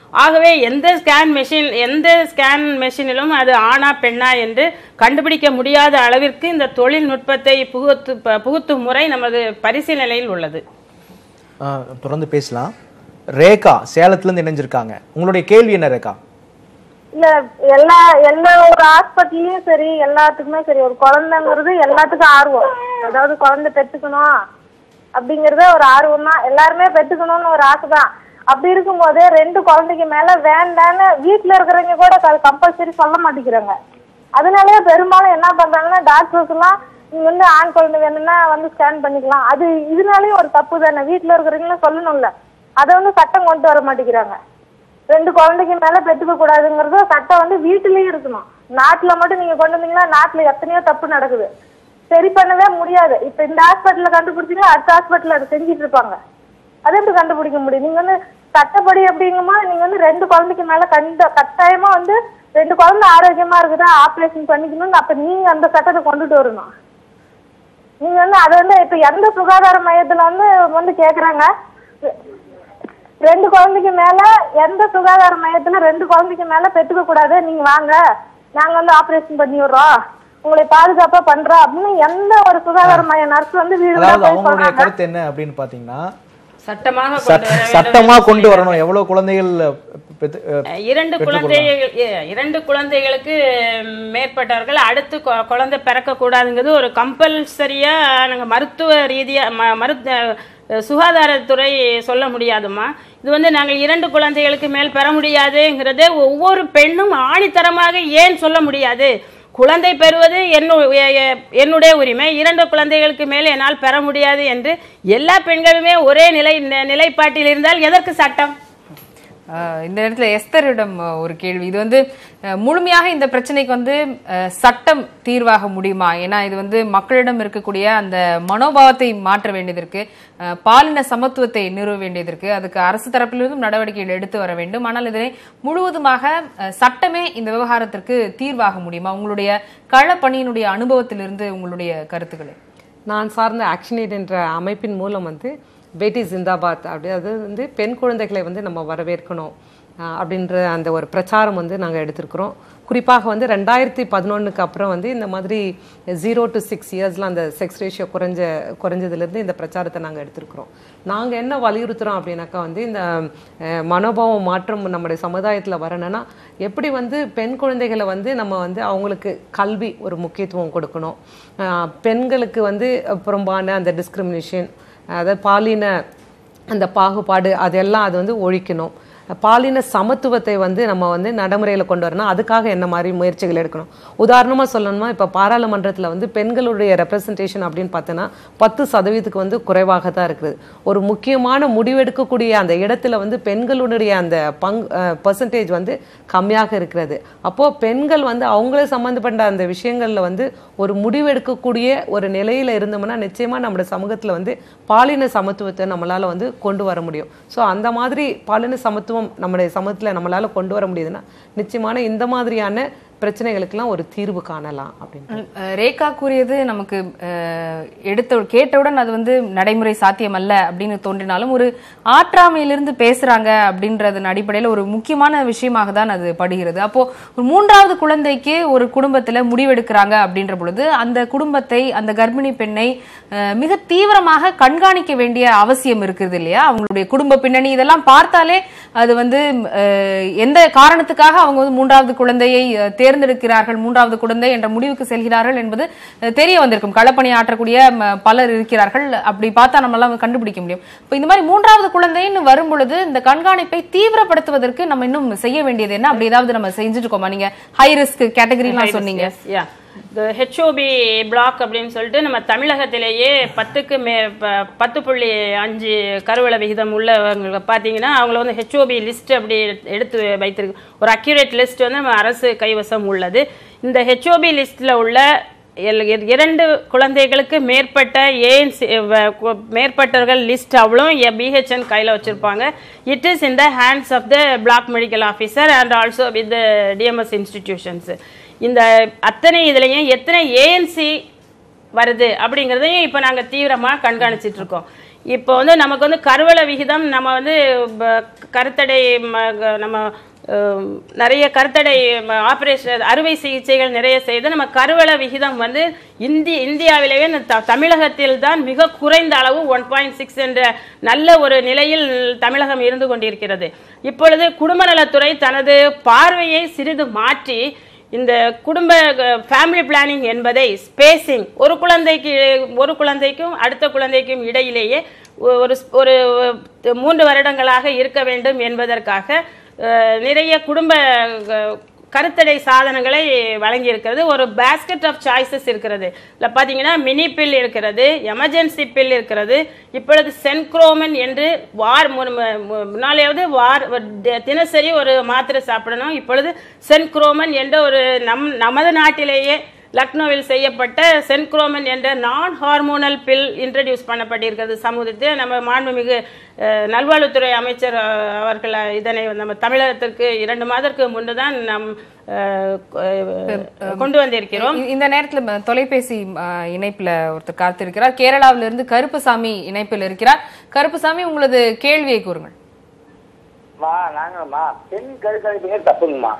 ஆகவே எந்த ஸ்கேன் மெஷின் எந்த ஸ்கேன் மெஷினிலும் அது ஆணா பெண்ணா என்று கண்டுபிடிக்க முடியாத அளவிற்கு இந்த தொழில்நுட்பத்தை புகுத்து புகுத்தும் முறை நமது பரிசீலனையில் உள்ளது. தொடர்ந்து பேசலாம். ரேகா சேலத்திலிருந்து இணைஞ்சிருக்காங்க. உங்களுடைய கேள்வி என்ன ரேகா? இல்ல எல்லா எல்லா ஒரு ஹாஸ்பிட்டல்லயும் சரி எல்லாத்துக்குமே சரி ஒரு குழந்தைங்கிறது எல்லாத்துக்கும் ஆர்வம். அதாவது குழந்தை பெற்றுக்கணும் அப்படிங்கறத ஒரு ஆர்வம் தான். எல்லாருமே பெற்றுக்கணும்னு ஒரு ஆசை தான். அப்படி இருக்கும்போது ரெண்டு குழந்தைக்கு மேல வேண்டான்னு வீட்டுல இருக்கிறவங்க கூட கம்பல்சரி சொல்ல மாட்டேங்கிறாங்க. அதனாலயே பெரும்பாலும் என்ன பண்றாங்கன்னா டாக்டர்ஸ் எல்லாம் நீங்க வந்து ஆண் குழந்தை வேணும்னா வந்து ஸ்கேன் பண்ணிக்கலாம். அது இதனாலயும் ஒரு தப்பு தானே. வீட்டுல இருக்கிறவங்களும் சொல்லணும்ல. அதை வந்து சட்டம் கொண்டு வர மாட்டேங்கிறாங்க. ரெண்டு குழந்தைக்கு மேல பெற்றுக்க கூடாதுங்கிறது சட்டம் வந்து வீட்டுலயும் இருக்கணும். நாட்டுல மட்டும் நீங்க கொண்டு வந்தீங்கன்னா நாட்டுல எத்தனையோ தப்பு நடக்குது. சரி பண்ணவே முடியாது. இப்ப இந்த ஹாஸ்பிட்டல்ல கண்டுபிடிச்சீங்கன்னா அடுத்த ஹாஸ்பிட்டல் அதை செஞ்சுட்டு இருப்பாங்க. அதை எப்படி கண்டுபிடிக்க முடியும்? நீங்க வந்து சட்டப்படி அப்படிங்குமா நீங்க வந்து ரெண்டு குழந்தைக்கு மேல கண்ட கட்டாயமா வந்து ரெண்டு குழந்தை ஆரோக்கியமா இருக்குதா ஆப்ரேஷன் பண்ணிக்கணும்னு அப்ப நீங்க அந்த சட்டத்தை கொண்டுட்டு வரணும். நீங்க வந்து அதை வந்து இப்ப எந்த சுகாதார மையத்துல வந்து வந்து கேக்குறாங்க ரெண்டு குழந்தைக்கு மேல எந்த சுகாதார மையத்துல ரெண்டு குழந்தைக்கு மேல பெற்றுக்க கூடாது, நீங்க வாங்க நாங்க வந்து ஆபரேஷன் பண்ணி விடுறோம் உங்களை பாதுகாப்பா பண்றோம் அப்படின்னு எந்த ஒரு சுகாதார மைய நர்ஸ் வந்து வீடு அவங்களுடைய கருத்து என்ன அப்படின்னு பாத்தீங்கன்னா சட்டமாக சட்டமா கொண்டு வரணும். எவ்வளவு குழந்தைகள் இரண்டு குழந்தைகள் இரண்டு குழந்தைகளுக்கு மேற்பட்டவர்கள் அடுத்து குழந்தை பிறக்க கூடாதுங்கிறது ஒரு கம்பல்சரியா நாங்க மருத்துவ ரீதியா மருத்துவ சுகாதாரத்துறை சொல்ல முடியாதுமா. இது வந்து நாங்கள் இரண்டு குழந்தைகளுக்கு மேல் பெற முடியாதுங்கிறதே ஒவ்வொரு பெண்ணும் ஆணித்தரமாக ஏன் சொல்ல முடியாது? குழந்தை பெறுவது என்னுடைய உரிமை, இரண்டு குழந்தைகளுக்கு மேல் என்னால் பெற முடியாது என்று எல்லா பெண்களுமே ஒரே நிலை நிலைப்பாட்டில் இருந்தால் எதற்கு சட்டம்? இந்த நேரத்தில் எஸ்தரிடம் ஒரு கேள்வி. இது வந்து முழுமையாக இந்த பிரச்சனைக்கு வந்து சட்டம் தீர்வாக முடியுமா? ஏன்னா இது வந்து மக்களிடம் இருக்கக்கூடிய அந்த மனோபாவத்தை மாற்ற வேண்டியது இருக்கு, பாலின சமத்துவத்தை நிறுவ வேண்டியது இருக்கு, அதுக்கு அரசு தரப்பிலிருந்தும் நடவடிக்கைகள் எடுத்து வர வேண்டும். ஆனால் இதனை முழுவதுமாக சட்டமே இந்த விவகாரத்திற்கு தீர்வாக முடியுமா? உங்களுடைய களப்பணியினுடைய அனுபவத்திலிருந்து உங்களுடைய கருத்துக்களை. நான் சார்ந்த ஆக்ஷன் எய்ட் என்ற அமைப்பின் மூலம் வந்து பேட்டி ஜிந்தாபாத் அப்படி அது வந்து பெண் குழந்தைகளை வந்து நம்ம வரவேற்கணும் அப்படின்ற அந்த ஒரு பிரச்சாரம் வந்து நாங்கள் எடுத்திருக்கிறோம். குறிப்பாக வந்து ரெண்டாயிரத்தி பதினொன்றுக்கு அப்புறம் வந்து இந்த மாதிரி ஜீரோ டு சிக்ஸ் இயர்ஸில் அந்த செக்ஸ் ரேஷியோ குறைஞ்ச குறைஞ்சதுலேருந்து இந்த பிரச்சாரத்தை நாங்கள் எடுத்திருக்கிறோம். நாங்கள் என்ன வலியுறுத்துகிறோம் அப்படின்னாக்கா வந்து இந்த மனோபாவ மாற்றம் நம்முடைய சமுதாயத்தில் வரணும்னா எப்படி வந்து பெண் குழந்தைகளை வந்து நம்ம வந்து அவங்களுக்கு கல்வி ஒரு முக்கியத்துவம் கொடுக்கணும், பெண்களுக்கு வந்து புறம்பான அந்த டிஸ்கிரிமினேஷன் அதாவது பாலின அந்த பாகுபாடு அதெல்லாம் அது வந்து ஒழிக்கணும், பாலின சமத்துவத்தை வந்து நம்ம வந்து நடைமுறையில் கொண்டு வரணும். அதுக்காக என்ன மாதிரி முயற்சிகள் எடுக்கணும்? உதாரணமாக சொல்லணுமா, இப்போ பாராளுமன்றத்தில் வந்து பெண்களுடைய ரெப்ரசன்டேஷன் அப்படின்னு பார்த்தோன்னா பத்து சதவீதத்துக்கு வந்து குறைவாக தான் இருக்குது. ஒரு முக்கியமான முடிவெடுக்கக்கூடிய அந்த இடத்துல வந்து பெண்களுடைய அந்த பங் பர்சன்டேஜ் வந்து கம்மியாக இருக்கிறது. அப்போது பெண்கள் வந்து அவங்களே சம்மந்தப்பட்ட அந்த விஷயங்களில் வந்து ஒரு முடிவெடுக்கக்கூடிய ஒரு நிலையில் இருந்தோம்னா நிச்சயமாக நம்முடைய சமூகத்தில் வந்து பாலின சமத்துவத்தை நம்மளால் வந்து கொண்டு வர முடியும். ஸோ அந்த மாதிரி பாலின சமத்துவம் நம்முடைய சமூகத்தில் நம்மளால கொண்டு வர முடியுதுன்னா நிச்சயமான இந்த மாதிரியான பிரச்சனைகளுக்கெல்லாம் ஒரு தீர்வு காணலாம் அப்படின்னு ரேகா கூறியது நமக்கு எடுத்த கேட்டவுடன் அது வந்து நடைமுறை சாத்தியம் அல்ல அப்படின்னு தோன்றினாலும் ஒரு ஆற்றாமையிலிருந்து பேசுறாங்க அப்படின்றதன் அடிப்படையில் ஒரு முக்கியமான விஷயமாக தான் அது படுகிறது. அப்போ ஒரு மூன்றாவது குழந்தைக்கு ஒரு குடும்பத்துல முடிவெடுக்கிறாங்க அப்படின்ற பொழுது அந்த குடும்பத்தை அந்த கர்ப்பிணி பெண்ணை மிக தீவிரமாக கண்காணிக்க வேண்டிய அவசியம் இருக்குது இல்லையா? அவங்களுடைய குடும்ப பின்னணி இதெல்லாம் பார்த்தாலே அது வந்து எந்த காரணத்துக்காக அவங்க வந்து மூன்றாவது குழந்தையை தேர்ந்தெடுக்கிறார்கள், மூன்றாவது குழந்தை என்ற முடிவுக்கு செல்கிறார்கள் என்பது தெரிய வந்திருக்கும். களப்பணி ஆற்றக்கூடிய பலர் இருக்கிறார்கள். அப்படி பார்த்தா நம்ம எல்லாம் கண்டுபிடிக்க முடியும். இப்போ இந்த மாதிரி மூன்றாவது குழந்தைன்னு வரும் பொழுது இந்த கண்காணிப்பை தீவிரப்படுத்துவதற்கு நம்ம இன்னும் செய்ய வேண்டியது என்ன? அப்படி ஏதாவது நம்ம செஞ்சுட்டு இருக்கோமா? நீங்க ஹை ரிஸ்க் கேட்டகரிலாம் சொன்னீங்க. இந்த ஹெச்ஓபி பிளாக் அப்படின்னு சொல்லிட்டு நம்ம தமிழகத்திலேயே பத்துக்கு மே பத்து புள்ளி அஞ்சு கருவள விகிதம் உள்ளவங்க பார்த்தீங்கன்னா அவங்கள வந்து ஹெச்ஓபி லிஸ்ட் அப்படி எடுத்து வைத்திருக்கு. ஒரு அக்யூரேட் லிஸ்ட் வந்து நம்ம அரசு கைவசம் உள்ளது. இந்த ஹெச்ஓபி லிஸ்ட்ல உள்ள இரண்டு குழந்தைகளுக்கு மேற்பட்ட ஏஎன்சி மேற்பட்டவர்கள் லிஸ்ட் அவ்வளோ பிஹெச்என் கையில் வச்சிருப்பாங்க. It is in the hands of the block medical officer and also with the DMS institutions. இந்த அத்தனை இதுலையும் எத்தனை ஏஎன்சி வருது அப்படிங்கிறதையும் இப்போ நாங்கள் தீவிரமாக கண்காணிச்சிட்டு இருக்கோம். இப்போ வந்து நமக்கு வந்து கருவள விகிதம் நம்ம வந்து ப- கருத்தடை ம- நம்ம அஹ், நிறைய கருத்தடை ஆபரேஷன் அறுவை சிகிச்சைகள் நிறைய செய்து நம்ம கருவள விகிதம் வந்து இந்திய இந்தியாவிலேயே த- தமிழகத்தில் தான் மிக குறைந்த அளவு ஒன் பாயிண்ட் சிக்ஸ் என்ற நல்ல ஒரு நிலையில் தமிழகம் இருந்து கொண்டிருக்கிறது. இப்பொழுது குடும்ப நலத்துறை தனது பார்வையை சிறிது மாற்றி இந்த குடும்ப ஃபேமிலி பிளானிங் என்பதை ஸ்பேசிங் ஒரு குழந்தைக்கு ஒரு குழந்தைக்கும் அடுத்த குழந்தைக்கும் இடையிலேயே ஒரு ஒரு மூன்று வருடங்களாக இருக்க வேண்டும் என்பதற்காக அஹ், நிறைய குடும்ப அஹ், கருத்தடை சாதனங்களை வழங்கி இருக்கிறது. ஒரு பேஸ்கெட் ஆஃப் சாய்ஸஸ் இருக்கிறது. இல்லை பார்த்தீங்கன்னா மினி பில் இருக்கிறது, எமர்ஜென்சி பில் இருக்கிறது. இப்பொழுது சென்க்ரோமன் என்று வார் மு- மு- முன்னாலேயாவது வார் தி- தினசரி ஒரு மாத்திரை சாப்பிடணும். இப்பொழுது சென்க்ரோமன் என்ற ஒரு நம் நமது நாட்டிலேயே லக்னோவில் செய்யப்பட்ட சென்க்ரோமன் என்ற நான் ஹார்மோனல் பில் இன்ட்ரடியூஸ் பண்ணப்பட்டிருக்கிறது சமூகத்தில். நம்ம மாண்புமிகு அஹ், நல்வாழ்வுத்துறை அமைச்சர் அஹ், அவர்கள் இதனை நம்ம தமிழகத்திற்கு இரண்டு மாதத்துக்கு முன்பு தான் நாம் அஹ், அஹ், கொண்டு வந்திருக்கிறோம். இ- இந்த நேரத்துல ம- தொலைபேசி அஹ், இணைப்புல ஒருத்தர் காத்திருக்கிறார். கேரளாவிலிருந்து கருப்புசாமி இணைப்பில் இருக்கிறார். கருப்புசாமி, உங்களது கேள்வியை கூறுங்கள். மா நாங்கம்மா பெண் கருக்கலைப்புங்க தப்புங்கம்மா.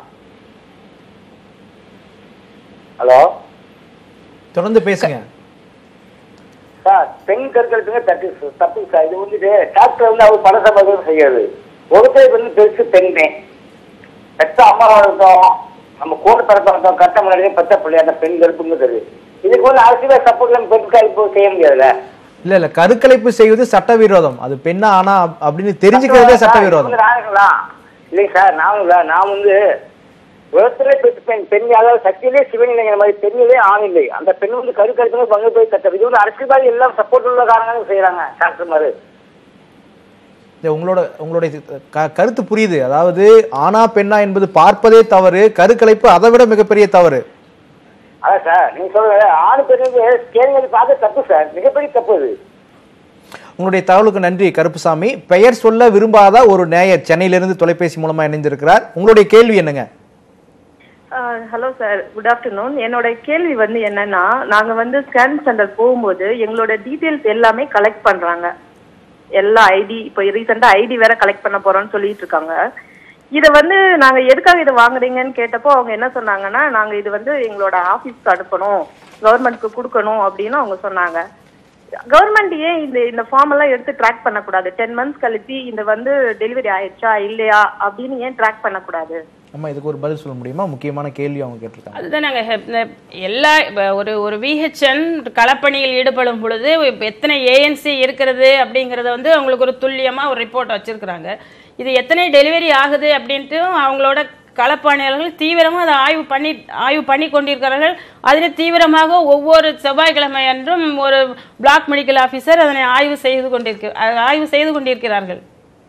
ஹலோ தொடர்ந்து பேசுங்க சார். பெண் கருக்கலைப்புங்க தப்பு தப்புங்க சார். இது வந்துட்டு டாக்டர் வந்து அவர் பண சம்பாதிக்க செய்யாது. ஒருத்தர் வந்து பெருசு பெண்ணே பெற்ற அம்மாவாக இருந்தோம், நம்ம கூட பிறக்க இருந்தோம், கட்ட முன்னாடியே பெற்ற பிள்ளை அந்த பெண் கருப்புங்கிறது. இதுக்கு வந்து அரசியல் சப்போர்ட் நம்ம பெண் கருப்பு செய்ய முடியாதுல்ல. இல்ல இல்ல கருக்கலைப்பு செய்வது சட்டவிரோதம். அது பெண்ணா ஆனா அப்- அப்படின்னு தெரிஞ்சுக்கிறதே சட்டவிரோதம். நாங்களா இல்லைங்க சார், நாங்களா நான் வந்து உலகத்திலே பெண் பெண் அதாவது சக்தியிலே சிவன் இல்லைங்கிற மாதிரி பெண்ணிலே ஆண் இல்லை. அந்த பெண் வந்து கரு கருத்து பங்கு போய் கட்ட இது வந்து அரசியல்வாதி எல்லாம் சப்போர்ட் உள்ள காரணங்களும் செய்யறாங்க டாக்டர் மாதிரி. இல்ல, உங்களோட உங்களுடைய க- கருத்து புரியுது. அதாவது ஆனா பெண்ணா என்பது பார்ப்பதே தவறு, கருக்கலைப்பு அதை விட மிகப்பெரிய தவறு. அதான் சார் நீங்க சொல்ற ஆண் பெண்ணுக்கு ஸ்கேனிங் பார்க்க தப்பு சார், மிகப்பெரிய தப்பு அது. உங்களுடைய தகவலுக்கு நன்றி கருப்புசாமி. பெயர் சொல்ல விரும்பாத ஒரு நேயர் சென்னையிலிருந்து தொலைபேசி மூலமா இணைந்திருக்கிறார். உங்களுடைய கேள்வி என்னங்க? Hello sir, good afternoon. என்னோட கேள்வி வந்து என்னன்னா, நாங்க வந்து ஸ்கேன் சென்டர் போகும்போது எங்களோட டீட்டெயில்ஸ் எல்லாமே கலெக்ட் பண்றாங்க. எல்லா ஐடி இப்போ ரீசெண்டா ஐடி வேற கலெக்ட் பண்ண போறோம்னு சொல்லிட்டு இருக்காங்க. இதை வந்து நாங்க எதுக்காக இதை வாங்குறீங்கன்னு கேட்டப்போ அவங்க என்ன சொன்னாங்கன்னா, நாங்க இது வந்து எங்களோட ஆபீஸ்க்கு அனுப்பணும், கவர்மெண்ட்க்கு கொடுக்கணும் அப்படின்னு அவங்க சொன்னாங்க. கவர்மெண்ட் ஏன் இந்த இந்த ஃபார்ம் எல்லாம் எடுத்து ட்ராக் பண்ணக்கூடாது? டென் மந்த்ஸ் கழிச்சு இந்த வந்து டெலிவரி ஆயிடுச்சா இல்லையா அப்படின்னு ஏன் ட்ராக் பண்ணக்கூடாது? அம்மா இதுக்கு ஒரு பதில் சொல்ல முடியுமா? முக்கியமான கேள்வி அவங்க கேட்டிருக்காங்க. அதுதான் நாங்கள் எல்லா இப்ப ஒரு ஒரு விஹெச்என் களப்பணியில் ஈடுபடும் பொழுது இப்ப எத்தனை ஏஎன்சி இருக்கிறது அப்படிங்கிறத வந்து அவங்களுக்கு ஒரு துல்லியமாக ஒரு ரிப்போர்ட் வச்சிருக்கிறாங்க. இது எத்தனை டெலிவரி ஆகுது அப்படின்ட்டு அவங்களோட களப்பணியாளர்கள் தீவிரமாக அதை ஆய்வு பண்ணி ஆய்வு பண்ணி கொண்டிருக்கிறார்கள். அதில் தீவிரமாக ஒவ்வொரு செவ்வாய்க்கிழமை அன்றும் ஒரு பிளாக் மெடிக்கல் ஆஃபீஸர் அதனை ஆய்வு செய்து கொண்டிருக்க ஆய்வு செய்து கொண்டிருக்கிறார்கள்.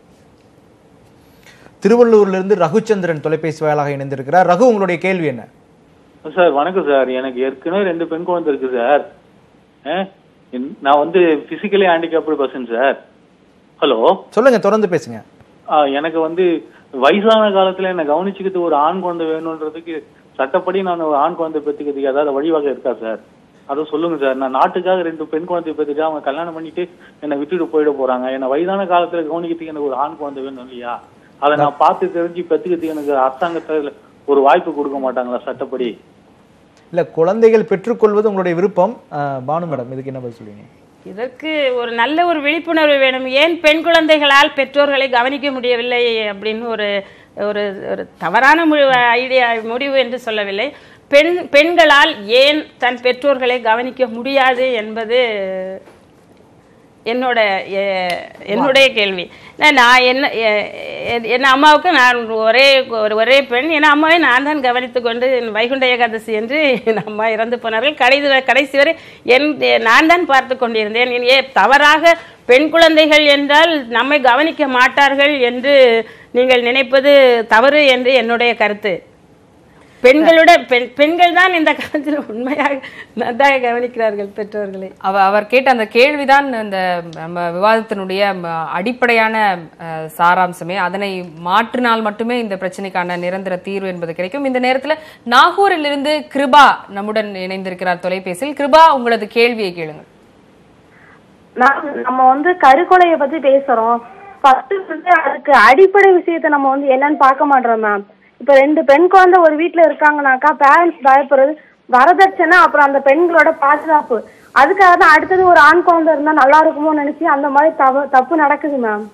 திருவள்ளூர்லேருந்து ரகுச்சந்திரன் தொலைபேசி வாயிலாக இணைந்திருக்கிறார். ரகு, உங்களுடைய கேள்வி என்ன? சார் வணக்கம் சார். எனக்கு ஏற்கனவே ரெண்டு பெண் குழந்தை இருக்கு சார். நான் வந்து physically handicapped person sir. Hello சொல்லுங்க, தொடர்ந்து பேசுங்க. எனக்கு வந்து வயசான காலத்துல என்ன கவனிச்சுக்கிட்டு ஒரு ஆண் குழந்தை வேணும்ன்றதுக்கு சட்டப்படி நான் ஒரு ஆண் குழந்தை பெற்றுக்கிறதுக்கு ஏதாவது வழிவகை இருக்கா சார்? அதை சொல்லுங்க சார். நான் நாட்டுக்காக ரெண்டு பெண் குழந்தை பெற்றுட்டு அவங்க கல்யாணம் பண்ணிட்டு என்னை விட்டுட்டு போயிட போறாங்க. என்ன வயதான காலத்துல கவனிக்கிறதுக்கு எனக்கு ஒரு ஆண் குழந்தை வேணும் இல்லையா? அதை நான் பார்த்து தெரிஞ்சு பெற்றுக்கிறதுக்கு எனக்கு அரசாங்கத்தில் ஒரு வாய்ப்பு கொடுக்க மாட்டாங்களா சட்டப்படி? இல்ல, குழந்தைகள் பெற்றுக்கொள்வது உங்களுடைய விருப்பம். பானு மேடம், இதுக்கு என்ன பதில் சொல்லுவீங்க? இதற்கு ஒரு நல்ல ஒரு விழிப்புணர்வு வேணும். ஏன் பெண் குழந்தைகளால் பெற்றோர்களை கவனிக்க முடியவில்லை அப்படின்னு ஒரு ஒரு ஒரு தவறான ஐடியா முடிவு என்று சொல்லவில்லை. பெண் பெண்களால் ஏன் தன் பெற்றோர்களை கவனிக்க முடியாது என்பது என்னோட என்னுடைய கேள்வி. நான் என்ன என் அம்மாவுக்கு நான் ஒரே ஒரு ஒரே பெண். என் அம்மாவை நான் தான் கவனித்து கொண்டு வைகுண்ட ஏகாதசி என்று என் அம்மா இறந்து போனார்கள். கடைசி கடைசி வரை என் நான் தான் பார்த்து கொண்டிருந்தேன். ஏ தவறாக பெண் குழந்தைகள் என்றால் நம்மை கவனிக்க மாட்டார்கள் என்று நீங்கள் நினைப்பது தவறு என்று என்னுடைய கருத்து. பெண்களோட பெண் பெண்கள் தான் இந்த காலத்தில் உண்மையாக நன்றாக கவனிக்கிறார்கள் பெற்றோர்களை. அவ அவர் கேட்ட அந்த கேள்விதான் இந்த நம்ம விவாதத்தினுடைய அடிப்படையான சாராம்சமே. அதனை மாற்றினால் மட்டுமே இந்த பிரச்சனைக்கான நிரந்தர தீர்வு என்பது கிடைக்கும். இந்த நேரத்தில் நாகூரில் இருந்து கிருபா நம்முடன் இணைந்திருக்கிறார் தொலைபேசியில். கிருபா, உங்களது கேள்வியை கேளுங்கள். மேம் நம்ம வந்து கருக்கொலையை பத்தி பேசுறோம். ஃபர்ஸ்ட் வந்து அதுக்கு அடிப்படை விஷயத்த நம்ம வந்து என்னன்னு பார்க்க மாட்டோம் மேம். இப்ப ரெண்டு பெண் குழந்தை ஒரு வீட்டுல இருக்காங்கனாக்கா பேரண்ட்ஸ் பயப்படுறது வரதட்சணை, அப்புறம் அந்த பெண்களோட பாதுகாப்பு. அதுக்காக தான் அடுத்தது ஒரு ஆண் குழந்தை இருந்தா நல்லா இருக்குமோ நினைச்சு அந்த மாதிரி தவ தப்பு நடக்குது மேம்.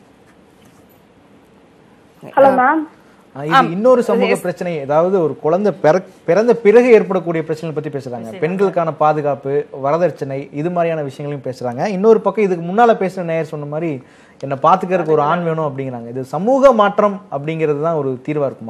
Hello ma'am. இது இன்னொரு சமூக பிரச்சனை, அதாவது ஒரு குழந்தை பிறந்த பிறகு ஏற்படக்கூடிய பிரச்சனை பத்தி பேசுறாங்க. பெண்களுக்கான பாதுகாப்பு, வரதட்சணை, இது மாதிரியான விஷயங்களையும் பேசுறாங்க. இன்னொரு பக்கம் இதுக்கு முன்னால பேசுற நேயர் சொன்ன மாதிரி என்ன பாத்துக்கிறதுக்கு ஒரு ஆண் வேணும் அப்படிங்கிறாங்க. இது சமூக மாற்றம் அப்படிங்கிறது தான் ஒரு தீர்வா இருக்குமா?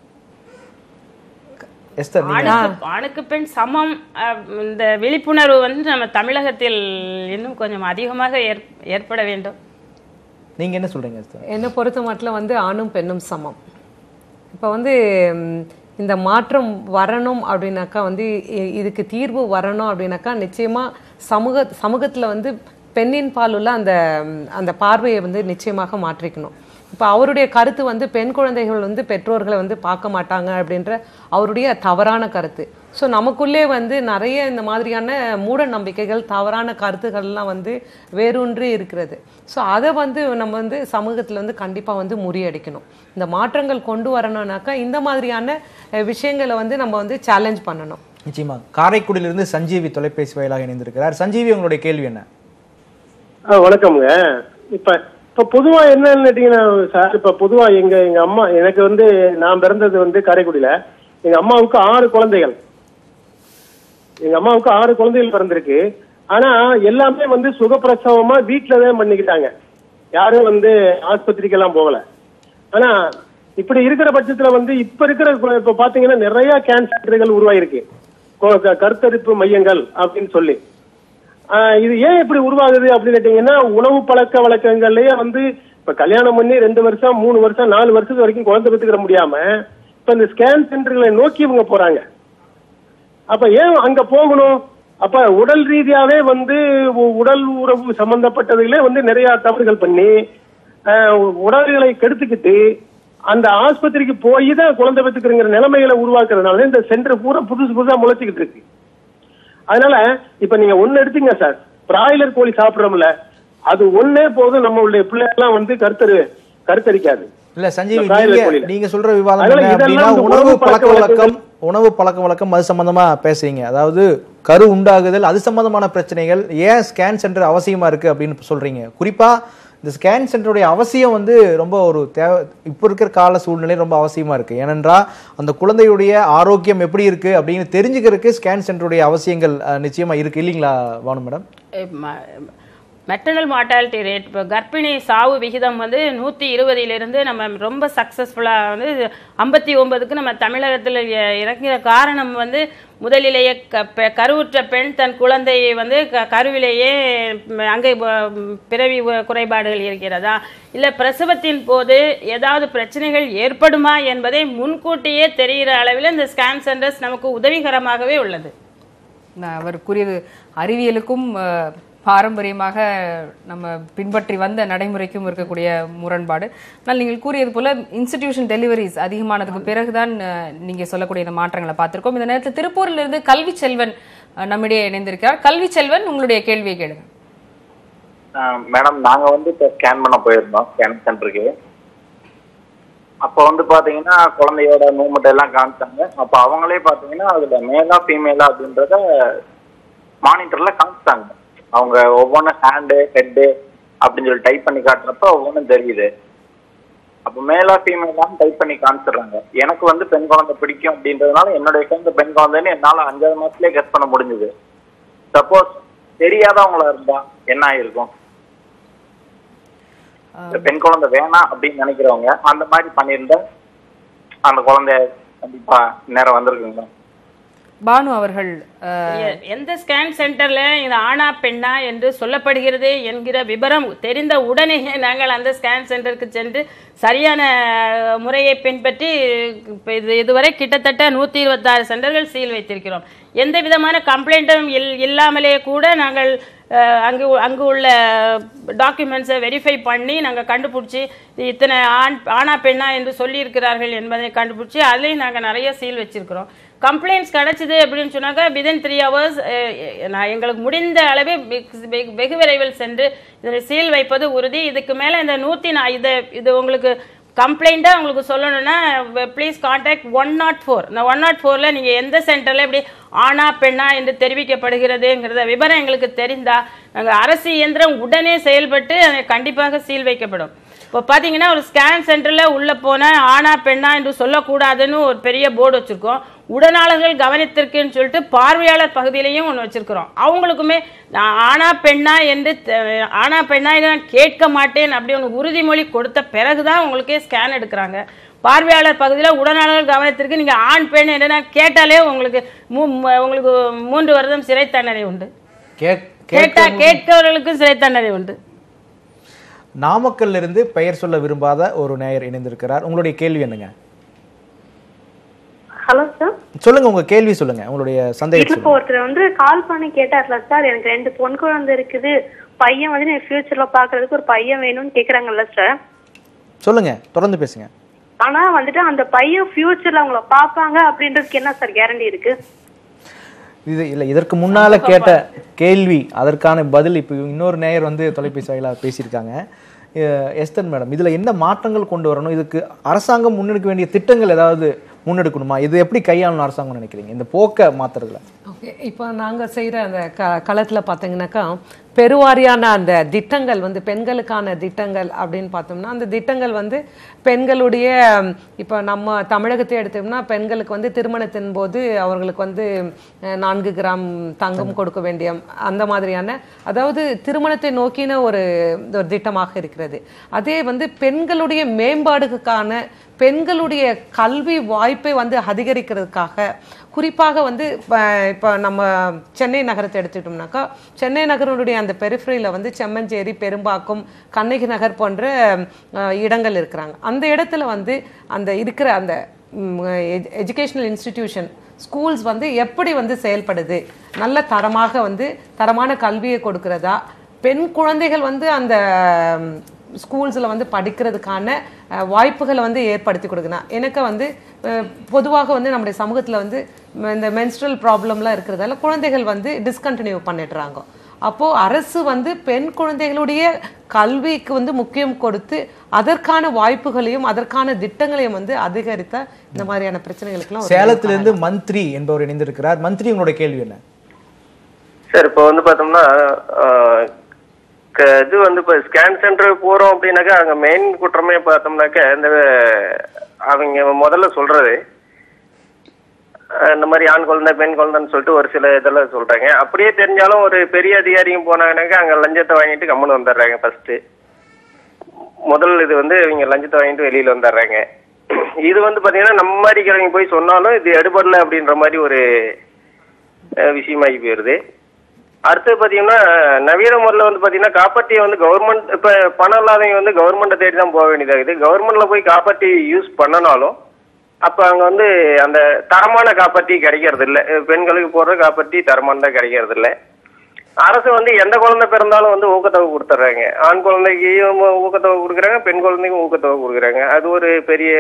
ஆணுக்கு பெண் சமம் இந்த விழிப்புணர்வு வந்து நம்ம தமிழகத்தில் இன்னும் கொஞ்சம் அதிகமாக ஏற்பட வேண்டும். நீங்க என்ன சொல்றீங்க? என்னை பொறுத்த மட்டும் வந்து ஆணும் பெண்ணும் சமம். இப்போ வந்து இந்த மாற்றம் வரணும் அப்படின்னாக்கா வந்து இதுக்கு தீர்வு வரணும் அப்படின்னாக்கா நிச்சயமாக சமூக சமூகத்தில் வந்து பெண்ணின் பால் உள்ள அந்த அந்த பார்வையை வந்து நிச்சயமாக மாற்றிக்கணும். இப்போ அவருடைய கருத்து வந்து பெண் குழந்தைகள் வந்து பெற்றோர்களை வந்து பார்க்க மாட்டாங்க அப்படின்ற அவருடைய தவறான கருத்து. ஸோ நமக்குள்ளே வந்து நிறைய இந்த மாதிரியான மூட நம்பிக்கைகள், தவறான கருத்துக்கள்லாம் வந்து வேரூன்றி இருக்கிறது. ஸோ அதை வந்து நம்ம வந்து சமூகத்தில் வந்து கண்டிப்பாக வந்து முறியடிக்கணும். இந்த மாற்றங்கள் கொண்டு வரணும்னாக்கா இந்த மாதிரியான விஷயங்களை வந்து நம்ம வந்து சேலஞ்ச் பண்ணணும். நிச்சயமா. காரைக்குடியிலிருந்து சஞ்சீவி தொலைபேசி வாயிலாக இணைந்திருக்கிறார். சஞ்சீவி, உங்களுடைய கேள்வி என்ன? வணக்கம்ங்க. இப்ப இப்ப பொதுவா என்னன்னு கேட்டீங்கன்னா சார், இப்ப பொதுவா எங்க எங்க அம்மா, எனக்கு வந்து நான் பிறந்தது வந்து காரைக்குடியில. எங்க அம்மாவுக்கு ஆறு குழந்தைகள் எங்க அம்மாவுக்கு ஆறு குழந்தைகள் பிறந்திருக்கு. ஆனா எல்லாமே வந்து சுகப்பிரசவமா வீட்டுலதான் பண்ணிக்கிட்டாங்க. யாரும் வந்து ஆஸ்பத்திரிக்கெல்லாம் போகல. ஆனா இப்படி இருக்கிற பட்சத்துல வந்து இப்ப இருக்கிற இப்ப பாத்தீங்கன்னா நிறைய கேன்சர்கள் உருவாயிருக்கு, கருத்தரிப்பு மையங்கள் அப்படின்னு சொல்லி. இது ஏன் இப்படி உருவாகுது அப்படின்னு கேட்டீங்கன்னா, உணவு பழக்க வழக்கங்கள்லயே வந்து இப்ப கல்யாணம் பண்ணி ரெண்டு வருஷம் மூணு வருஷம் நாலு வருஷத்து வரைக்கும் குழந்தை பெற்றுக்கிற முடியாம இப்ப இந்த ஸ்கேன் சென்டர்களை நோக்கி இவங்க போறாங்க. அப்ப ஏன் அங்க போகணும்? அப்ப உடல் ரீதியாவே வந்து உடல் உறவு சம்பந்தப்பட்டதுகளே வந்து நிறைய தவறுகள் பண்ணி உடல்களை கெடுத்துக்கிட்டு அந்த ஆஸ்பத்திரிக்கு போய் தான் குழந்தை பெற்றுக்கிற நிலைமைகளை உருவாக்குறதுனால இந்த சென்டர் பூரா புதுசு புதுசா முளைச்சிக்கிட்டு இருக்கு. அதனால இப்ப நீங்க ஒண்ணு எடுத்தீங்க சார், பிராய்லர் கோழி சாப்பிடுறோம்ல, அது ஒன்னே போதும் நம்மளுடைய பிள்ளைகள்லாம் வந்து கருத்தரு கருத்தரிக்காது. இல்ல சஞ்சீவி, நீங்க நீங்க சொல்ற விவாதம் அப்படின்னா உணவு பழக்க வழக்கம் உணவு பழக்க வழக்கம் அது சம்பந்தமா பேசுறீங்க. அதாவது கரு உண்டாகுதல், அது சம்பந்தமான பிரச்சனைகள், ஏன் ஸ்கேன் சென்டர் அவசியமா இருக்கு அப்படின்னு சொல்றீங்க. குறிப்பா இந்த ஸ்கேன் சென்டருடைய அவசியம் வந்து ரொம்ப ஒரு தேவை, இப்போ இருக்கிற கால சூழ்நிலை ரொம்ப அவசியமா இருக்கு. ஏனென்றால் அந்த குழந்தையுடைய ஆரோக்கியம் எப்படி இருக்கு அப்படின்னு தெரிஞ்சுக்கிறதுக்கு ஸ்கேன் சென்டருடைய அவசியங்கள் நிச்சயமா இருக்கு, இல்லைங்களா Banu madam? Maternal mortality rate, இப்போ கர்ப்பிணி சாவு விகிதம் வந்து நூற்றி இருபதிலிருந்து நம்ம ரொம்ப சக்ஸஸ்ஃபுல்லாக வந்து ஐம்பத்தி ஒன்பதுக்கு நம்ம தமிழகத்தில் இறங்கிற காரணம் வந்து முதலிலேயே க கருவுற்ற பெண் தன் குழந்தையை வந்து க கருவிலேயே அங்கே பிறவி குறைபாடுகள் இருக்கிறதா, இல்லை பிரசவத்தின் போது ஏதாவது பிரச்சனைகள் ஏற்படுமா என்பதை முன்கூட்டியே தெரிகிற அளவில் இந்த ஸ்கேன் சென்டர்ஸ் நமக்கு உதவிகரமாகவே உள்ளது. அவர் கூறியது அறிவியலுக்கும் பாரம்பரியமாக நம்ம பின்பற்றி வந்த நடைமுறைக்கும் இருக்கக்கூடிய முரண்பாடு. ஆனால் நீங்கள் கூறியது போல இன்ஸ்டிடியூஷன் டெலிவரிஸ் அதிகமானதுக்கு பிறகுதான் நீங்க சொல்லக்கூடிய இந்த மாற்றங்களை பார்த்திருக்கோம். இந்த நேரத்தில் திருப்பூரிலிருந்து கல்வி செல்வன் நம்மிடையே இணைந்திருக்கிறார். கல்வி செல்வன், உங்களுடைய கேள்வியை கேளுங்க. மேடம், நாங்க வந்து இப்போ ஸ்கேன் பண்ண போயிருந்தோம் ஸ்கேன் சென்டருக்கு. அப்போ வந்து பாத்தீங்கன்னா குழந்தையோட மூவ்மெண்ட் எல்லாம் காமிச்சாங்க. அப்போ அவங்களே பாத்தீங்கன்னா அதுல மேலா ஃபீமேலா அப்படின்றத மானிட்டர்ல காமிச்சாங்க. அவங்க ஒவ்வொன்றும் ஹேண்டு ஹெட்டு அப்படின்னு சொல்லி டைப் பண்ணி காட்டுறப்ப ஒவ்வொன்றும் தெரியுது. அப்போ மேலா ஃபீமேலான்னு டைப் பண்ணி காமிச்சிடுறாங்க. எனக்கு வந்து பெண் குழந்தை பிடிக்கும் அப்படின்றதுனால என்னுடைய குழந்தை பெண் குழந்தைன்னு என்னால் அஞ்சாவது மாசத்துலேயே கெஸ் பண்ண முடிஞ்சுது. சப்போஸ் தெரியாதவங்களா இருந்தா என்ன ஆயிருக்கும்? பெண் குழந்தை வேணாம் அப்படின்னு நினைக்கிறவங்க அந்த மாதிரி பண்ணியிருந்தா அந்த குழந்தைய கண்டிப்பா நேரம் வந்திருக்குங்களா? பானு அவர்கள், எந்த ஸ்கேன் சென்டர்ல இது ஆணா பெண்ணா என்று சொல்லப்படுகிறது என்கிற விபரம் தெரிந்த உடனே நாங்கள் அந்த ஸ்கேன் சென்டருக்கு சென்று சரியான முறையை பின்பற்றி இது இதுவரை கிட்டத்தட்ட நூற்றி இருபத்தாறு சென்டர்கள் சீல் வைத்திருக்கிறோம். எந்த விதமான கம்ப்ளைண்ட்டும் இல் இல்லாமலே கூட நாங்கள் அங்கு அங்கு உள்ள டாக்குமெண்ட்ஸை வெரிஃபை பண்ணி நாங்கள் கண்டுபிடிச்சி இத்தனை ஆண் ஆணா பெண்ணா என்று சொல்லியிருக்கிறார்கள் என்பதை கண்டுபிடிச்சி அதுலேயும் நாங்கள் நிறைய சீல் வச்சிருக்கிறோம். கம்ப்ளைண்ட்ஸ் கிடைச்சிது அப்படின்னு சொன்னாக்கா விதின் த்ரீ ஹவர்ஸ் நான் எங்களுக்கு முடிந்த அளவு வெகு விரைவில் சென்று இதை சீல் வைப்பது உறுதி. இதுக்கு மேலே இந்த நூற்றி நான் இதை இது உங்களுக்கு கம்ப்ளைண்ட்டாக உங்களுக்கு சொல்லணும்னா please contact one nought four இந்த ஒன் நாட் ஃபோரில் நீங்கள் எந்த சென்டரில் எப்படி ஆணா பெண்ணா என்று தெரிவிக்கப்படுகிறதுங்கிறத விவரம் எங்களுக்கு தெரிந்தால் நாங்கள் அரசு இயந்திரம் உடனே செயல்பட்டு அதை கண்டிப்பாக சீல் வைக்கப்படும். இப்போ பார்த்தீங்கன்னா ஒரு ஸ்கேன் சென்டரில் உள்ளே போனால் ஆணா பெண்ணா என்று சொல்லக்கூடாதுன்னு ஒரு பெரிய போர்டு வச்சுருக்கோம். உடனாளர்கள் கவனத்திற்குன்னு சொல்லிட்டு பார்வையாளர் பகுதியிலையும் ஒன்று வச்சுருக்கிறோம். அவங்களுக்குமே நான் ஆணா பெண்ணா என்று ஆணா பெண்ணா இதை நான் கேட்க மாட்டேன் அப்படி ஒன்று உறுதிமொழி கொடுத்த பிறகு தான் உங்களுக்கே ஸ்கேன் எடுக்கிறாங்க. பார்வையாளர் பகுதியில் உடனாளர்கள் கவனத்திற்கு நீங்கள் ஆண் பெண் என்று நான் கேட்டாலே உங்களுக்கு மூ உங்களுக்கு மூன்று வருடம் சிறை தண்டனை உண்டு. கேட்டா கேட்கவர்களுக்கும் சிறை தண்டனை உண்டு. நாமக்கல்ல இருந்து பெயர் சொல்ல விரும்பாத ஒரு நேயர் இணைந்திருக்கிறார். உங்களுடைய கேள்வி என்னங்க? ஹலோ சார், சொல்லுங்க, உங்க கேள்வி சொல்லுங்க, உங்களுடைய சந்தேகம். இப்போ ஒருத்தர் வந்து கால் பண்ணி கேட்டார்ல சார், எனக்கு ரெண்டு பொன் குழந்தை இருக்குது, பையன் வந்து நான் ஃபியூச்சர்ல பாக்குறதுக்கு ஒரு பையன் வேணும்னு கேக்குறாங்கல்ல சார். சொல்லுங்க, தொடர்ந்து பேசுங்க. ஆனா வந்துட்டு அந்த பையன் ஃபியூச்சர்ல அவங்கள பாப்பாங்க அப்படின்றதுக்கு என்ன சார் கேரண்டி இருக்கு? இது இல்லை, இதற்கு முன்னால கேட்ட கேள்வி அதற்கான பதில் இப்போ இன்னொரு நேயர் வந்து தொலைபேசி வாயிலாக பேசியிருக்காங்க. எஸ்தர் மேடம், இதில் என்ன மாற்றங்கள் கொண்டு வரணும்? இதுக்கு அரசாங்கம் முன்னெடுக்க வேண்டிய திட்டங்கள் ஏதாவது முன்னெடுக்கணுமா? இது எப்படி கையாளணும் அரசாங்கம் நினைக்கிறீங்க இந்த போக்க மாத்துறதுல? ஓகே, இப்போ நாங்கள் செய்கிற அந்த க களத்தில் பார்த்தீங்கன்னாக்கா பெருவாரியான அந்த திட்டங்கள் வந்து பெண்களுக்கான திட்டங்கள் அப்படின்னு பார்த்தோம்னா அந்த திட்டங்கள் வந்து பெண்களுடைய இப்போ நம்ம தமிழகத்தை எடுத்தோம்னா பெண்களுக்கு வந்து திருமணத்தின் போது அவர்களுக்கு வந்து நான்கு கிராம் தங்கம் கொடுக்க வேண்டிய அந்த மாதிரியான, அதாவது திருமணத்தை நோக்கின ஒரு ஒரு திட்டமாக இருக்கிறது. அதே வந்து பெண்களுடைய மேம்பாடுக்கான பெண்களுடைய கல்வி வாய்ப்பை வந்து அதிகரிக்கிறதுக்காக குறிப்பாக வந்து இப்போ நம்ம சென்னை நகரத்தை எடுத்துட்டோம்னாக்கா சென்னை நகரனுடைய அந்த பெரிஃபரியில் வந்து செம்மஞ்சேரி, பெரும்பாக்கம், கண்ணகி நகர் போன்ற இடங்கள் இருக்கிறாங்க. அந்த இடத்துல வந்து அந்த இருக்கிற அந்த எஜுகேஷனல் இன்ஸ்டிடியூஷன் ஸ்கூல்ஸ் வந்து எப்படி வந்து செயல்படுது, நல்ல தரமாக வந்து தரமான கல்வியை கொடுக்கிறதா, பெண் குழந்தைகள் வந்து அந்த ஸ்கூல்ஸில் வந்து படிக்கிறதுக்கான வாய்ப்புகளை வந்து ஏற்படுத்தி கொடுக்கணும். எனக்கு வந்து பொதுவாக வந்து நம்முடைய சமூகத்தில் வந்து இந்த மென்ஸ்ட்ரல் ப்ராப்ளம்லாம் இருக்கிறதால குழந்தைகள் வந்து டிஸ்கண்டினியூ பண்ணிடுறாங்க. அப்போது அரசு வந்து பெண் குழந்தைகளுடைய கல்விக்கு வந்து முக்கியம் கொடுத்து அதற்கான வாய்ப்புகளையும் அதற்கான திட்டங்களையும் வந்து அதிகரித்த இந்த மாதிரியான பிரச்சனைகளுக்கெல்லாம். சேலத்திலிருந்து மந்திரி என்பவர் இணைந்திருக்கிறார். மந்திரி, உங்களுடைய கேள்வி என்ன? சார், இப்போ வந்து பார்த்தோம்னா இது வந்து இப்போ ஸ்கேன் சென்டர் போகிறோம் அப்படின்னாக்கா அங்கே மெயின் குற்றமே பார்த்தோம்னாக்கா இந்த அவங்க முதல்ல சொல்கிறது இந்த மாதிரி ஆண் குழந்தை பெண் குழந்தைன்னு சொல்லிட்டு ஒரு சில இதெல்லாம் சொல்கிறாங்க. அப்படியே தெரிஞ்சாலும் ஒரு பெரிய அதிகாரியும் போனாங்கன்னாக்கா அங்கே லஞ்சத்தை வாங்கிட்டு கம்முன்னு வந்துடுறாங்க. ஃபஸ்ட்டு முதல் இது வந்து இவங்க லஞ்சத்தை வாங்கிட்டு வெளியில் வந்துடுறாங்க. இது வந்து பார்த்தீங்கன்னா நம்ம மாதிரிக்கிறவங்க போய் சொன்னாலும் இது எடுபடலை அப்படின்ற மாதிரி ஒரு விஷயமாகி போயிடுது. அடுத்து பார்த்தீங்கன்னா நவீன முறையில் வந்து பார்த்தீங்கன்னா காப்பாற்றியை வந்து கவர்மெண்ட் இப்போ பணம் இல்லாதவங்க வந்து கவர்மெண்ட்டை தேடி தான் போக வேண்டியதாகுது. கவர்மெண்ட்டில் போய் காப்பாற்றி யூஸ் பண்ணனாலும் அப்போ அங்கே வந்து அந்த தரமான காப்பாற்றி கிடைக்கிறது இல்லை. பெண்களுக்கு போடுற காப்பாற்றி தரமானதாக கிடைக்கிறது இல்லை. அரசு வந்து எந்த குழந்தை பிறந்தாலும் வந்து ஊக்கத்தொகை கொடுத்துட்றாங்க. ஆண் குழந்தைக்கு ஊக்கத்தொகை கொடுக்குறாங்க, பெண் குழந்தைக்கும் ஊக்கத்தொகை கொடுக்குறாங்க. அது ஒரு பெரிய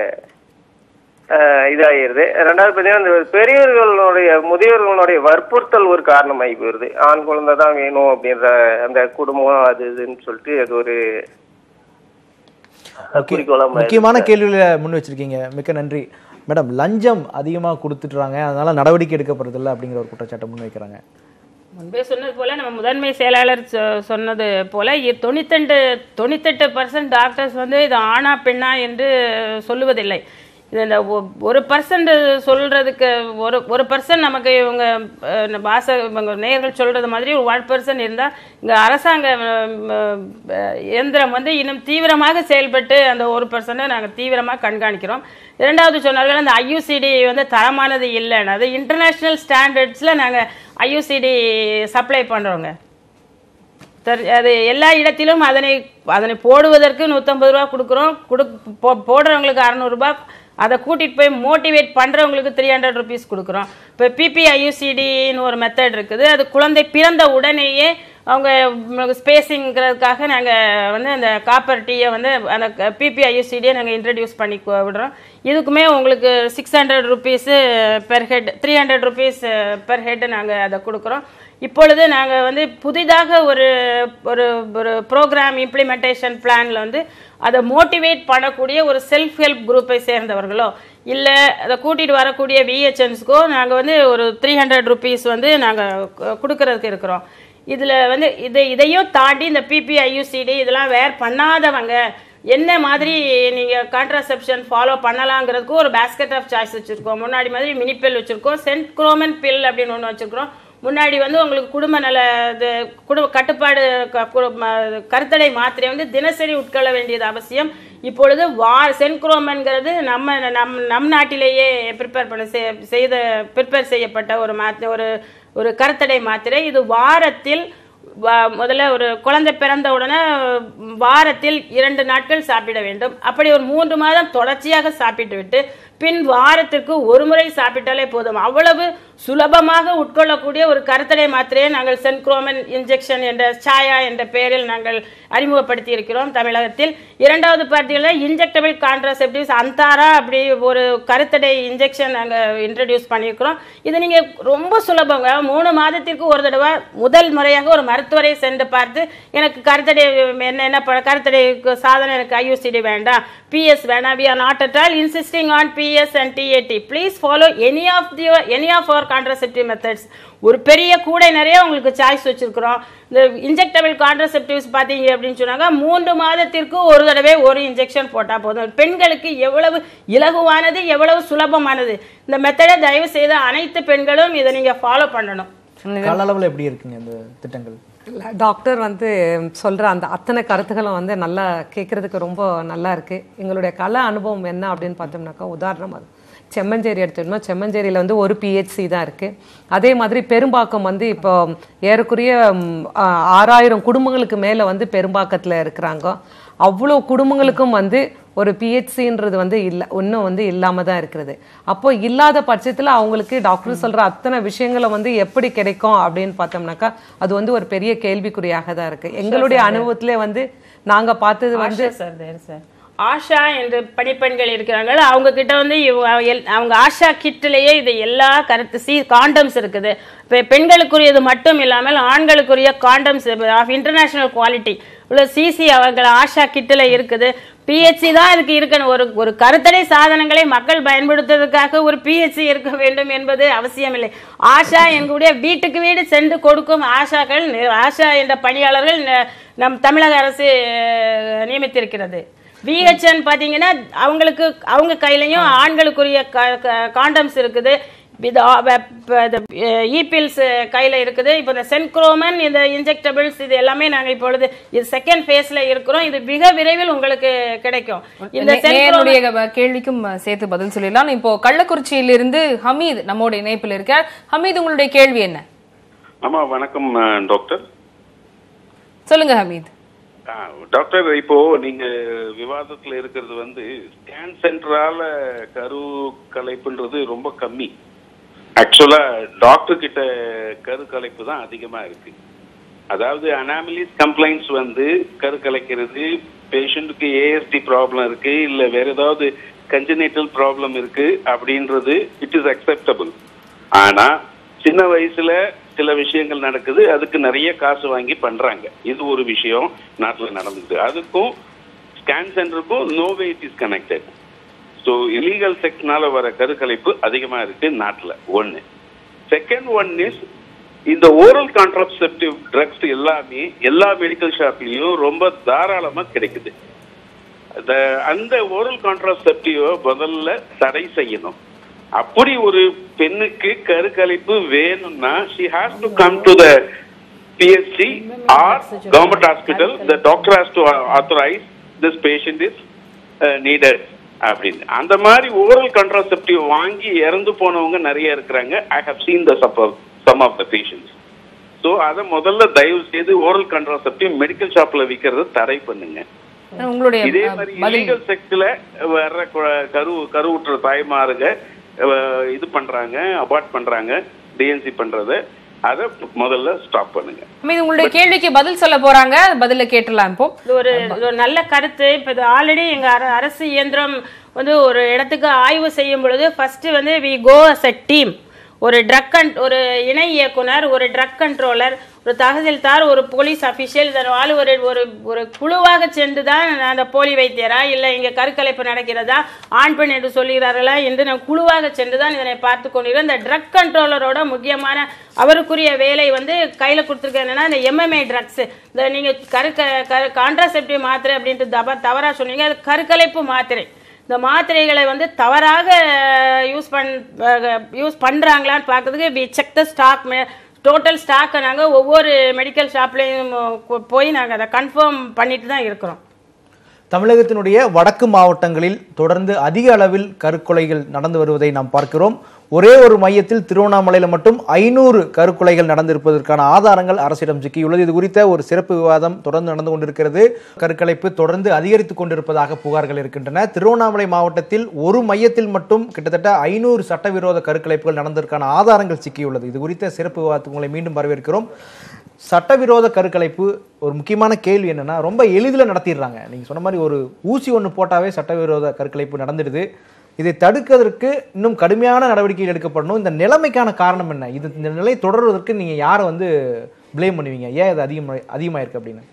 இதாகிடுது. ரெண்டாவது பார்த்தீங்கன்னா இந்த பெரியவர்களுடைய முதியோர்களுடைய வற்புறுத்தல் ஒரு காரணமாகி போயிடுது. ஆண் குழந்தை தான் வேணும் அப்படின்ற அந்த குடும்பம் அது இதுன்னு சொல்லிட்டு அது ஒரு முக்கியமான கேள்வியில முன் வச்சிருக்கீங்க. மிக்க நன்றி மேடம். லஞ்சம் அதிகமாக கொடுத்துட்டுறாங்க, அதனால நடவடிக்கை எடுக்கப்படுறதில்லை அப்படிங்கிற ஒரு குற்றச்சாட்டை முன் வைக்கிறாங்க. முன்பே சொன்னது போல நம்ம முதன்மை செயலாளர் சொன்னது போல தொண்ணூத்தெண்டு தொண்ணூத்தெட்டு பர்சன்ட் டாக்டர்ஸ் வந்து இது ஆணா பெண்ணா என்று சொல்லுவதில்லை. இது இந்த ஒரு பர்சன்ட் சொல்றதுக்கு ஒரு ஒரு பர்சன்ட் நமக்கு இவங்க வாச இவங்க நேயர்கள் சொல்றது மாதிரி ஒரு ஒன் பர்சன்ட் இருந்தால் இங்கே அரசாங்க இயந்திரம் வந்து இன்னும் தீவிரமாக செயல்பட்டு அந்த ஒரு பர்சன்ட்டை நாங்கள் தீவிரமாக கண்காணிக்கிறோம். இரண்டாவது சொன்னார்கள் அந்த ஐயூசிடி வந்து தரமானது இல்லைன்னு. அது இன்டர்நேஷ்னல் ஸ்டாண்டர்ட்ஸில் நாங்கள் ஐயூசிடி சப்ளை பண்ணுறோங்க. அது எல்லா இடத்திலும் அதனை அதனை போடுவதற்கு நூற்றம்பது ரூபா கொடுக்குறோம். கொடு போடுறவங்களுக்கு அறநூறுபா, அதை கூட்டிகிட்டு போய் மோட்டிவேட் பண்ணுறவங்களுக்கு த்ரீ ஹண்ட்ரட் ருபீஸ் கொடுக்குறோம். இப்போ பிபிஐயூசிடின்னு ஒரு மெத்தட் இருக்குது. அது குழந்தை பிறந்த உடனேயே அவங்க ஸ்பேஸிங்கிறதுக்காக நாங்கள் வந்து அந்த காப்பர் டீயை வந்து அந்த பிபிஐயூசிடியை நாங்கள் இன்ட்ரடியூஸ் பண்ணி விடுறோம். இதுக்குமே உங்களுக்கு six hundred rupees per head, three hundred rupees per head நாங்கள் அதை கொடுக்குறோம். இப்பொழுது நாங்கள் வந்து புதிதாக ஒரு ஒரு ஒரு ப்ரோக்ராம் இம்ப்ளிமெண்டேஷன் பிளானில் வந்து அதை மோட்டிவேட் பண்ணக்கூடிய ஒரு செல்ஃப் ஹெல்ப் குரூப்பை சேர்ந்தவர்களோ இல்லை அதை கூட்டிகிட்டு வரக்கூடிய விஹெச்என்ஸ்க்கோ நாங்கள் வந்து ஒரு த்ரீ ஹண்ட்ரட் ருபீஸ் வந்து நாங்கள் கொடுக்கறதுக்கு இருக்கிறோம். இதில் வந்து இதை இதையும் தாண்டி இந்த பிபிஐயூசிடி இதெல்லாம் வேர் பண்ணாதவங்க என்ன மாதிரி நீங்கள் கான்ட்ராசெப்ஷன் ஃபாலோ பண்ணலாங்கிறதுக்கு ஒரு பேஸ்கெட் ஆஃப் சாய்ஸ் வச்சுருக்கோம். முன்னாடி மாதிரி மினிபில் வச்சுருக்கோம், சென்ட் குரோமன் பில் அப்படின்னு ஒன்று வச்சுருக்கிறோம். முன்னாடி வந்து உங்களுக்கு குடும்ப நல இது குடும்ப கட்டுப்பாடு கருத்தடை மாத்திரை வந்து தினசரி உட்கொள்ள வேண்டியது அவசியம். இப்பொழுது வா சென்குரோமன்கிறது நம்ம நம் நம் நாட்டிலேயே ப்ரிப்பேர் பண்ண செய்த ப்ரிப்பேர் செய்யப்பட்ட ஒரு மாத்திரை, ஒரு ஒரு கருத்தடை மாத்திரை. இது வாரத்தில் முதல்ல ஒரு குழந்தை பிறந்த உடனே வாரத்தில் இரண்டு நாட்கள் சாப்பிட வேண்டும். அப்படி ஒரு மூன்று மாதம் தொடர்ச்சியாக சாப்பிட்டு விட்டு பின் வாரத்திற்கு ஒரு முறை சாப்பிட்டாலே போதும். அவ்வளவு சுலபமாக உட்கொள்ளக்கூடிய ஒரு கருத்தடை மாத்திரையை நாங்கள் சென்குரோமன் இன்ஜெக்ஷன் என்ற சாயா என்ற பெயரில் நாங்கள் அறிமுகப்படுத்தி இருக்கிறோம் தமிழகத்தில். இரண்டாவது பார்த்தீங்கன்னா இன்ஜெக்டபிள் கான்ட்ராசெப்டிவ்ஸ் அந்தாரா அப்படி ஒரு கருத்தடை இன்ஜெக்ஷன் நாங்கள் இன்ட்ரடியூஸ் பண்ணியிருக்கிறோம். இது நீங்கள் ரொம்ப சுலபங்க. மூணு மாதத்திற்கு ஒரு தடவை முதல் முறையாக ஒரு மருத்துவரை சென்று பார்த்து எனக்கு கருத்தடை என்ன என்ன கருத்தடை சாதனை எனக்கு ஐயூசிடி வேண்டாம், பிஎஸ் வேண்டாம், we are not at all insisting on P S and T A T. Please follow any of the any of our contraceptive methods. ஒரு பெரிய கூடை நிறைய உங்களுக்கு சாய்ஸ் வச்சிருக்கிறோம். இந்த இன்ஜெக்டபிள் கான்ட்ராசெப்டிவ்ஸ் பார்த்தீங்க அப்படின்னு சொன்னாங்க மூன்று மாதத்திற்கு ஒரு தடவை ஒரு இன்ஜெக்ஷன் போட்டால் போதும். பெண்களுக்கு எவ்வளவு இலகுவானது, எவ்வளவு சுலபமானது. இந்த மெத்தடை தயவு செய்து அனைத்து பெண்களும் இதை நீங்கள் ஃபாலோ பண்ணணும். காலளவில் எப்படி இருக்குங்க இந்த திட்டங்கள்? டாக்டர் வந்து சொல்கிற அந்த அத்தனை கருத்துக்களும் வந்து நல்லா கேட்குறதுக்கு ரொம்ப நல்லா இருக்குது. எங்களுடைய கல அனுபவம் என்ன அப்படின்னு பார்த்தோம்னாக்கா, உதாரணம் அது செம்மஞ்சேரி எடுத்துக்கணும். செம்மஞ்சேரியில் வந்து ஒரு பிஹெச்சி தான் இருக்குது. அதே மாதிரி பெரும்பாக்கம் வந்து இப்போ ஏறக்குறைய ஆறாயிரம் குடும்பங்களுக்கு மேலே வந்து பெரும்பாக்கத்தில் இருக்கிறாங்க. அவ்வளோ குடும்பங்களுக்கும் வந்து ஒரு பிஹெச்சின்றது வந்து இல்லை, இன்னும் வந்து இல்லாமல் தான் இருக்கிறது. அப்போ இல்லாத பட்சத்தில் அவங்களுக்கு டாக்டர் சொல்கிற அத்தனை விஷயங்களை வந்து எப்படி கிடைக்கும் அப்படின்னு பார்த்தோம்னாக்கா அது வந்து ஒரு பெரிய கேள்விக்குறியாக தான் இருக்குது. எங்களுடைய அனுபவத்திலே வந்து நாங்கள் பார்த்தது வந்து சார் ஆஷா என்று பணிப்பெண்கள் இருக்கிறாங்க. அவங்க கிட்ட வந்து அவங்க ஆஷா கிட்டிலேயே இது எல்லா கருத்து சி காண்டம்ஸ் இருக்குது. இப்போ பெண்களுக்குரியது மட்டும் இல்லாமல் ஆண்களுக்குரிய காண்டம்ஸ் ஆஃப் இன்டர்நேஷனல் குவாலிட்டி உள்ள சிசி அவர்கள் ஆஷா கிட்டில் இருக்குது. பிஹெச்சி தான் இதுக்கு இருக்கணும். ஒரு ஒரு கருத்தடை சாதனங்களை மக்கள் பயன்படுத்துவதற்காக ஒரு பிஹெச்சி இருக்க வேண்டும் என்பது அவசியமில்லை. ஆஷா எங்களுடைய வீட்டுக்கு வீடு சென்று கொடுக்கும் ஆஷாக்கள், ஆஷா என்ற பணியாளர்கள் நம் தமிழக அரசு நியமித்திருக்கிறது. விஹெச்என் பார்த்தீங்கன்னா அவங்களுக்கு அவங்க கையிலையும் ஆண்களுக்குரிய காண்டம்ஸ் இருக்குது. இபில்ஸ் கையில் இருக்குது. இப்போ இந்த சென்குரோமன், இந்த இன்ஜெக்டபிள்ஸ், இது எல்லாமே நாங்கள் இப்பொழுது இது செகண்ட் ஃபேஸ்ல இருக்கிறோம். இது மிக விரைவில் உங்களுக்கு கிடைக்கும். இந்த கேள்விக்கும் சேர்த்து பதில் சொல்லிடலாம். இப்போ கள்ளக்குறிச்சியிலிருந்து ஹமீத் நம்மோட இணைப்பில் இருக்கார். ஹமீத், உங்களுடைய கேள்வி என்ன? ஆமா, வணக்கம் டாக்டர். சொல்லுங்க ஹமீத். டாக்டர், இப்போ நீங்க விவாதத்துல இருக்கிறது வந்து ஸ்கேன் சென்டரால கரு கலைப்புன்றது ரொம்ப கம்மி. ஆக்சுவலா டாக்டர் கிட்ட கரு கலைப்பு தான் அதிகமா இருக்கு. அதாவது அனாமலிஸ் கம்ப்ளைண்ட்ஸ் வந்து கரு கலைக்கிறது, பேஷண்ட்டுக்கு ஏஎஸ்டி ப்ராப்ளம் இருக்கு, இல்ல வேற ஏதாவது கன்ஜெனிட்டல் ப்ராப்ளம் இருக்கு அப்படின்றது இட் இஸ் அக்செப்டபிள். ஆனா சின்ன வயசுல சில விஷயங்கள் நடக்குது, அதுக்கு நிறைய காசு வாங்கி பண்றாங்க. இது ஒரு விஷயம் நாட்டில் நடந்தது. அதுக்கும் ஸ்கேன் சென்டருக்கும் no way it is connected. So illegal செக்ஸ்னால வர கருக்கலைப்பு அதிகமா இருக்கு நாட்டில். ஒன்று. செகண்ட் ஒன் இஸ் இந்த ஓரல் கான்ட்ராசெப்டிவ் ட்ரக்ஸ் எல்லாமே எல்லா மெடிக்கல் ஷாப்லயும் ரொம்ப தாராளமா கிடைக்குது. அந்த ஓரல் கான்ட்ராசெப்டிவ் முதல்ல தடை செய்யணும். அப்படி ஒரு பெண்ணுக்கு கருக்கலைப்பு வேணும்னா she has to come to the P H C or government hospital. The doctor has to authorize this patient is uh, needed அப்படின்னு. அந்த மாதிரி ஓரல் கான்ட்ராசெப்டிவ் வாங்கி இறந்து போனவங்க நிறைய இருக்கிறாங்க. I have seen the some of the patients. So அதை முதல்ல தயவு செய்து ஓரல் கான்ட்ராசெப்டிவ் மெடிக்கல் ஷாப்ல விற்கிறத தடை பண்ணுங்க. இதே மாதிரி இல்லீகல் செக்ஸ்ல வர்ற கரு கருவுற்ற தாய்மாருங்க இது பண்றாங்க, அபார்ட் பண்றாங்க, டிஎன்சி பண்றத. அதை முதல்ல ஸ்டாப் பண்ணுங்க. இது உங்களுடைய கேள்விக்கு பதில் சொல்ல போறாங்க, பதில கேட்டலாம். இப்போ இது ஒரு ஒரு நல்ல கருத்து. இப்போ இது ஆல்ரெடி எங்க அர- அரசு இயந்திரம் வந்து ஒரு இடத்துக்கு ஆய்வு செய்யும் பொழுது ஃபர்ஸ்ட் வந்து we go as a team. ஒரு ட்ரக் கன் ஒரு இணை இயக்குனர், ஒரு ட்ரக் கண்ட்ரோலர், ஒரு தகவல்தார், ஒரு போலீஸ் அபிஷியல், இதனால் ஒரு ஒரு ஒரு குழுவாக சென்று தான் அந்த போலி வைத்தியரா இல்லை இங்கே கருக்கலைப்பு நடக்கிறதா ஆண் பெண் என்று சொல்கிறார்களா என்று நான் குழுவாக சென்று தான் இதனை பார்த்து கொண்டிருக்கிறேன். இந்த ட்ரக் கண்ட்ரோலரோட முக்கியமான அவருக்குரிய வேலை வந்து கையில் கொடுத்துருக்க என்னன்னா இந்த எம்எம்ஏ ட்ரக்ஸ், இந்த நீங்கள் கருக்க கான்ட்ராசெப்டிவ் மாத்திரை அப்படின்ட்டு தவ தவறாக சொன்னீங்க, அது கருக்கலைப்பு மாத்திரை. இந்த மாத்திரைகளை வந்து தவறாக யூஸ் பண் யூஸ் பண்ணுறாங்களான்னு பார்க்கறதுக்கு we check the stock total ஸ்டாக்கை நாங்கள் ஒவ்வொரு மெடிக்கல் ஷாப்லேயும் போய் நாங்கள் அதை கன்ஃபார்ம் பண்ணிட்டு தான் இருக்கிறோம். தமிழகத்தினுடைய வடக்கு மாவட்டங்களில் தொடர்ந்து அதிக அளவில் கருக்கொலைகள் நடந்து வருவதை நாம் பார்க்கிறோம். ஒரே ஒரு மையத்தில் திருவண்ணாமலையில் மட்டும் ஐநூறு கருக்கொலைகள் நடந்திருப்பதற்கான ஆதாரங்கள் அரசிடம் சிக்கியுள்ளது. இது குறித்த ஒரு சிறப்பு விவாதம் தொடர்ந்து நடந்து கொண்டிருக்கிறது. கருக்கலைப்பு தொடர்ந்து அதிகரித்துக் கொண்டிருப்பதாக புகார்கள் இருக்கின்றன. திருவண்ணாமலை மாவட்டத்தில் ஒரு மையத்தில் மட்டும் கிட்டத்தட்ட ஐநூறு சட்டவிரோத கருக்கலைப்புகள் நடந்ததற்கான ஆதாரங்கள் சிக்கியுள்ளது. இது குறித்த சிறப்பு விவாதத்துக்கு உங்களை மீண்டும் வரவேற்கிறோம். சட்டவிரோத கருக்கலைப்பு ஒரு முக்கியமான கேள்வி என்னன்னா, ரொம்ப எளிதில் நடத்திடுறாங்க. நீங்க சொன்ன மாதிரி ஒரு ஊசி ஒன்று போட்டாவே சட்டவிரோத கருக்கலைப்பு நடந்துடுது. இதை தடுக்கிறதுக்கு இன்னும் கடுமையான நடவடிக்கைகள் எடுக்கப்படணும். இந்த நிலைமைக்கான காரணம் என்ன? இது இந்த நிலை தொடர்வதற்கு நீங்க யாரை வந்து பிளேம் பண்ணுவீங்க? ஏன் இது அதிகமாக அதிகமாயிருக்கு அப்படின்னு?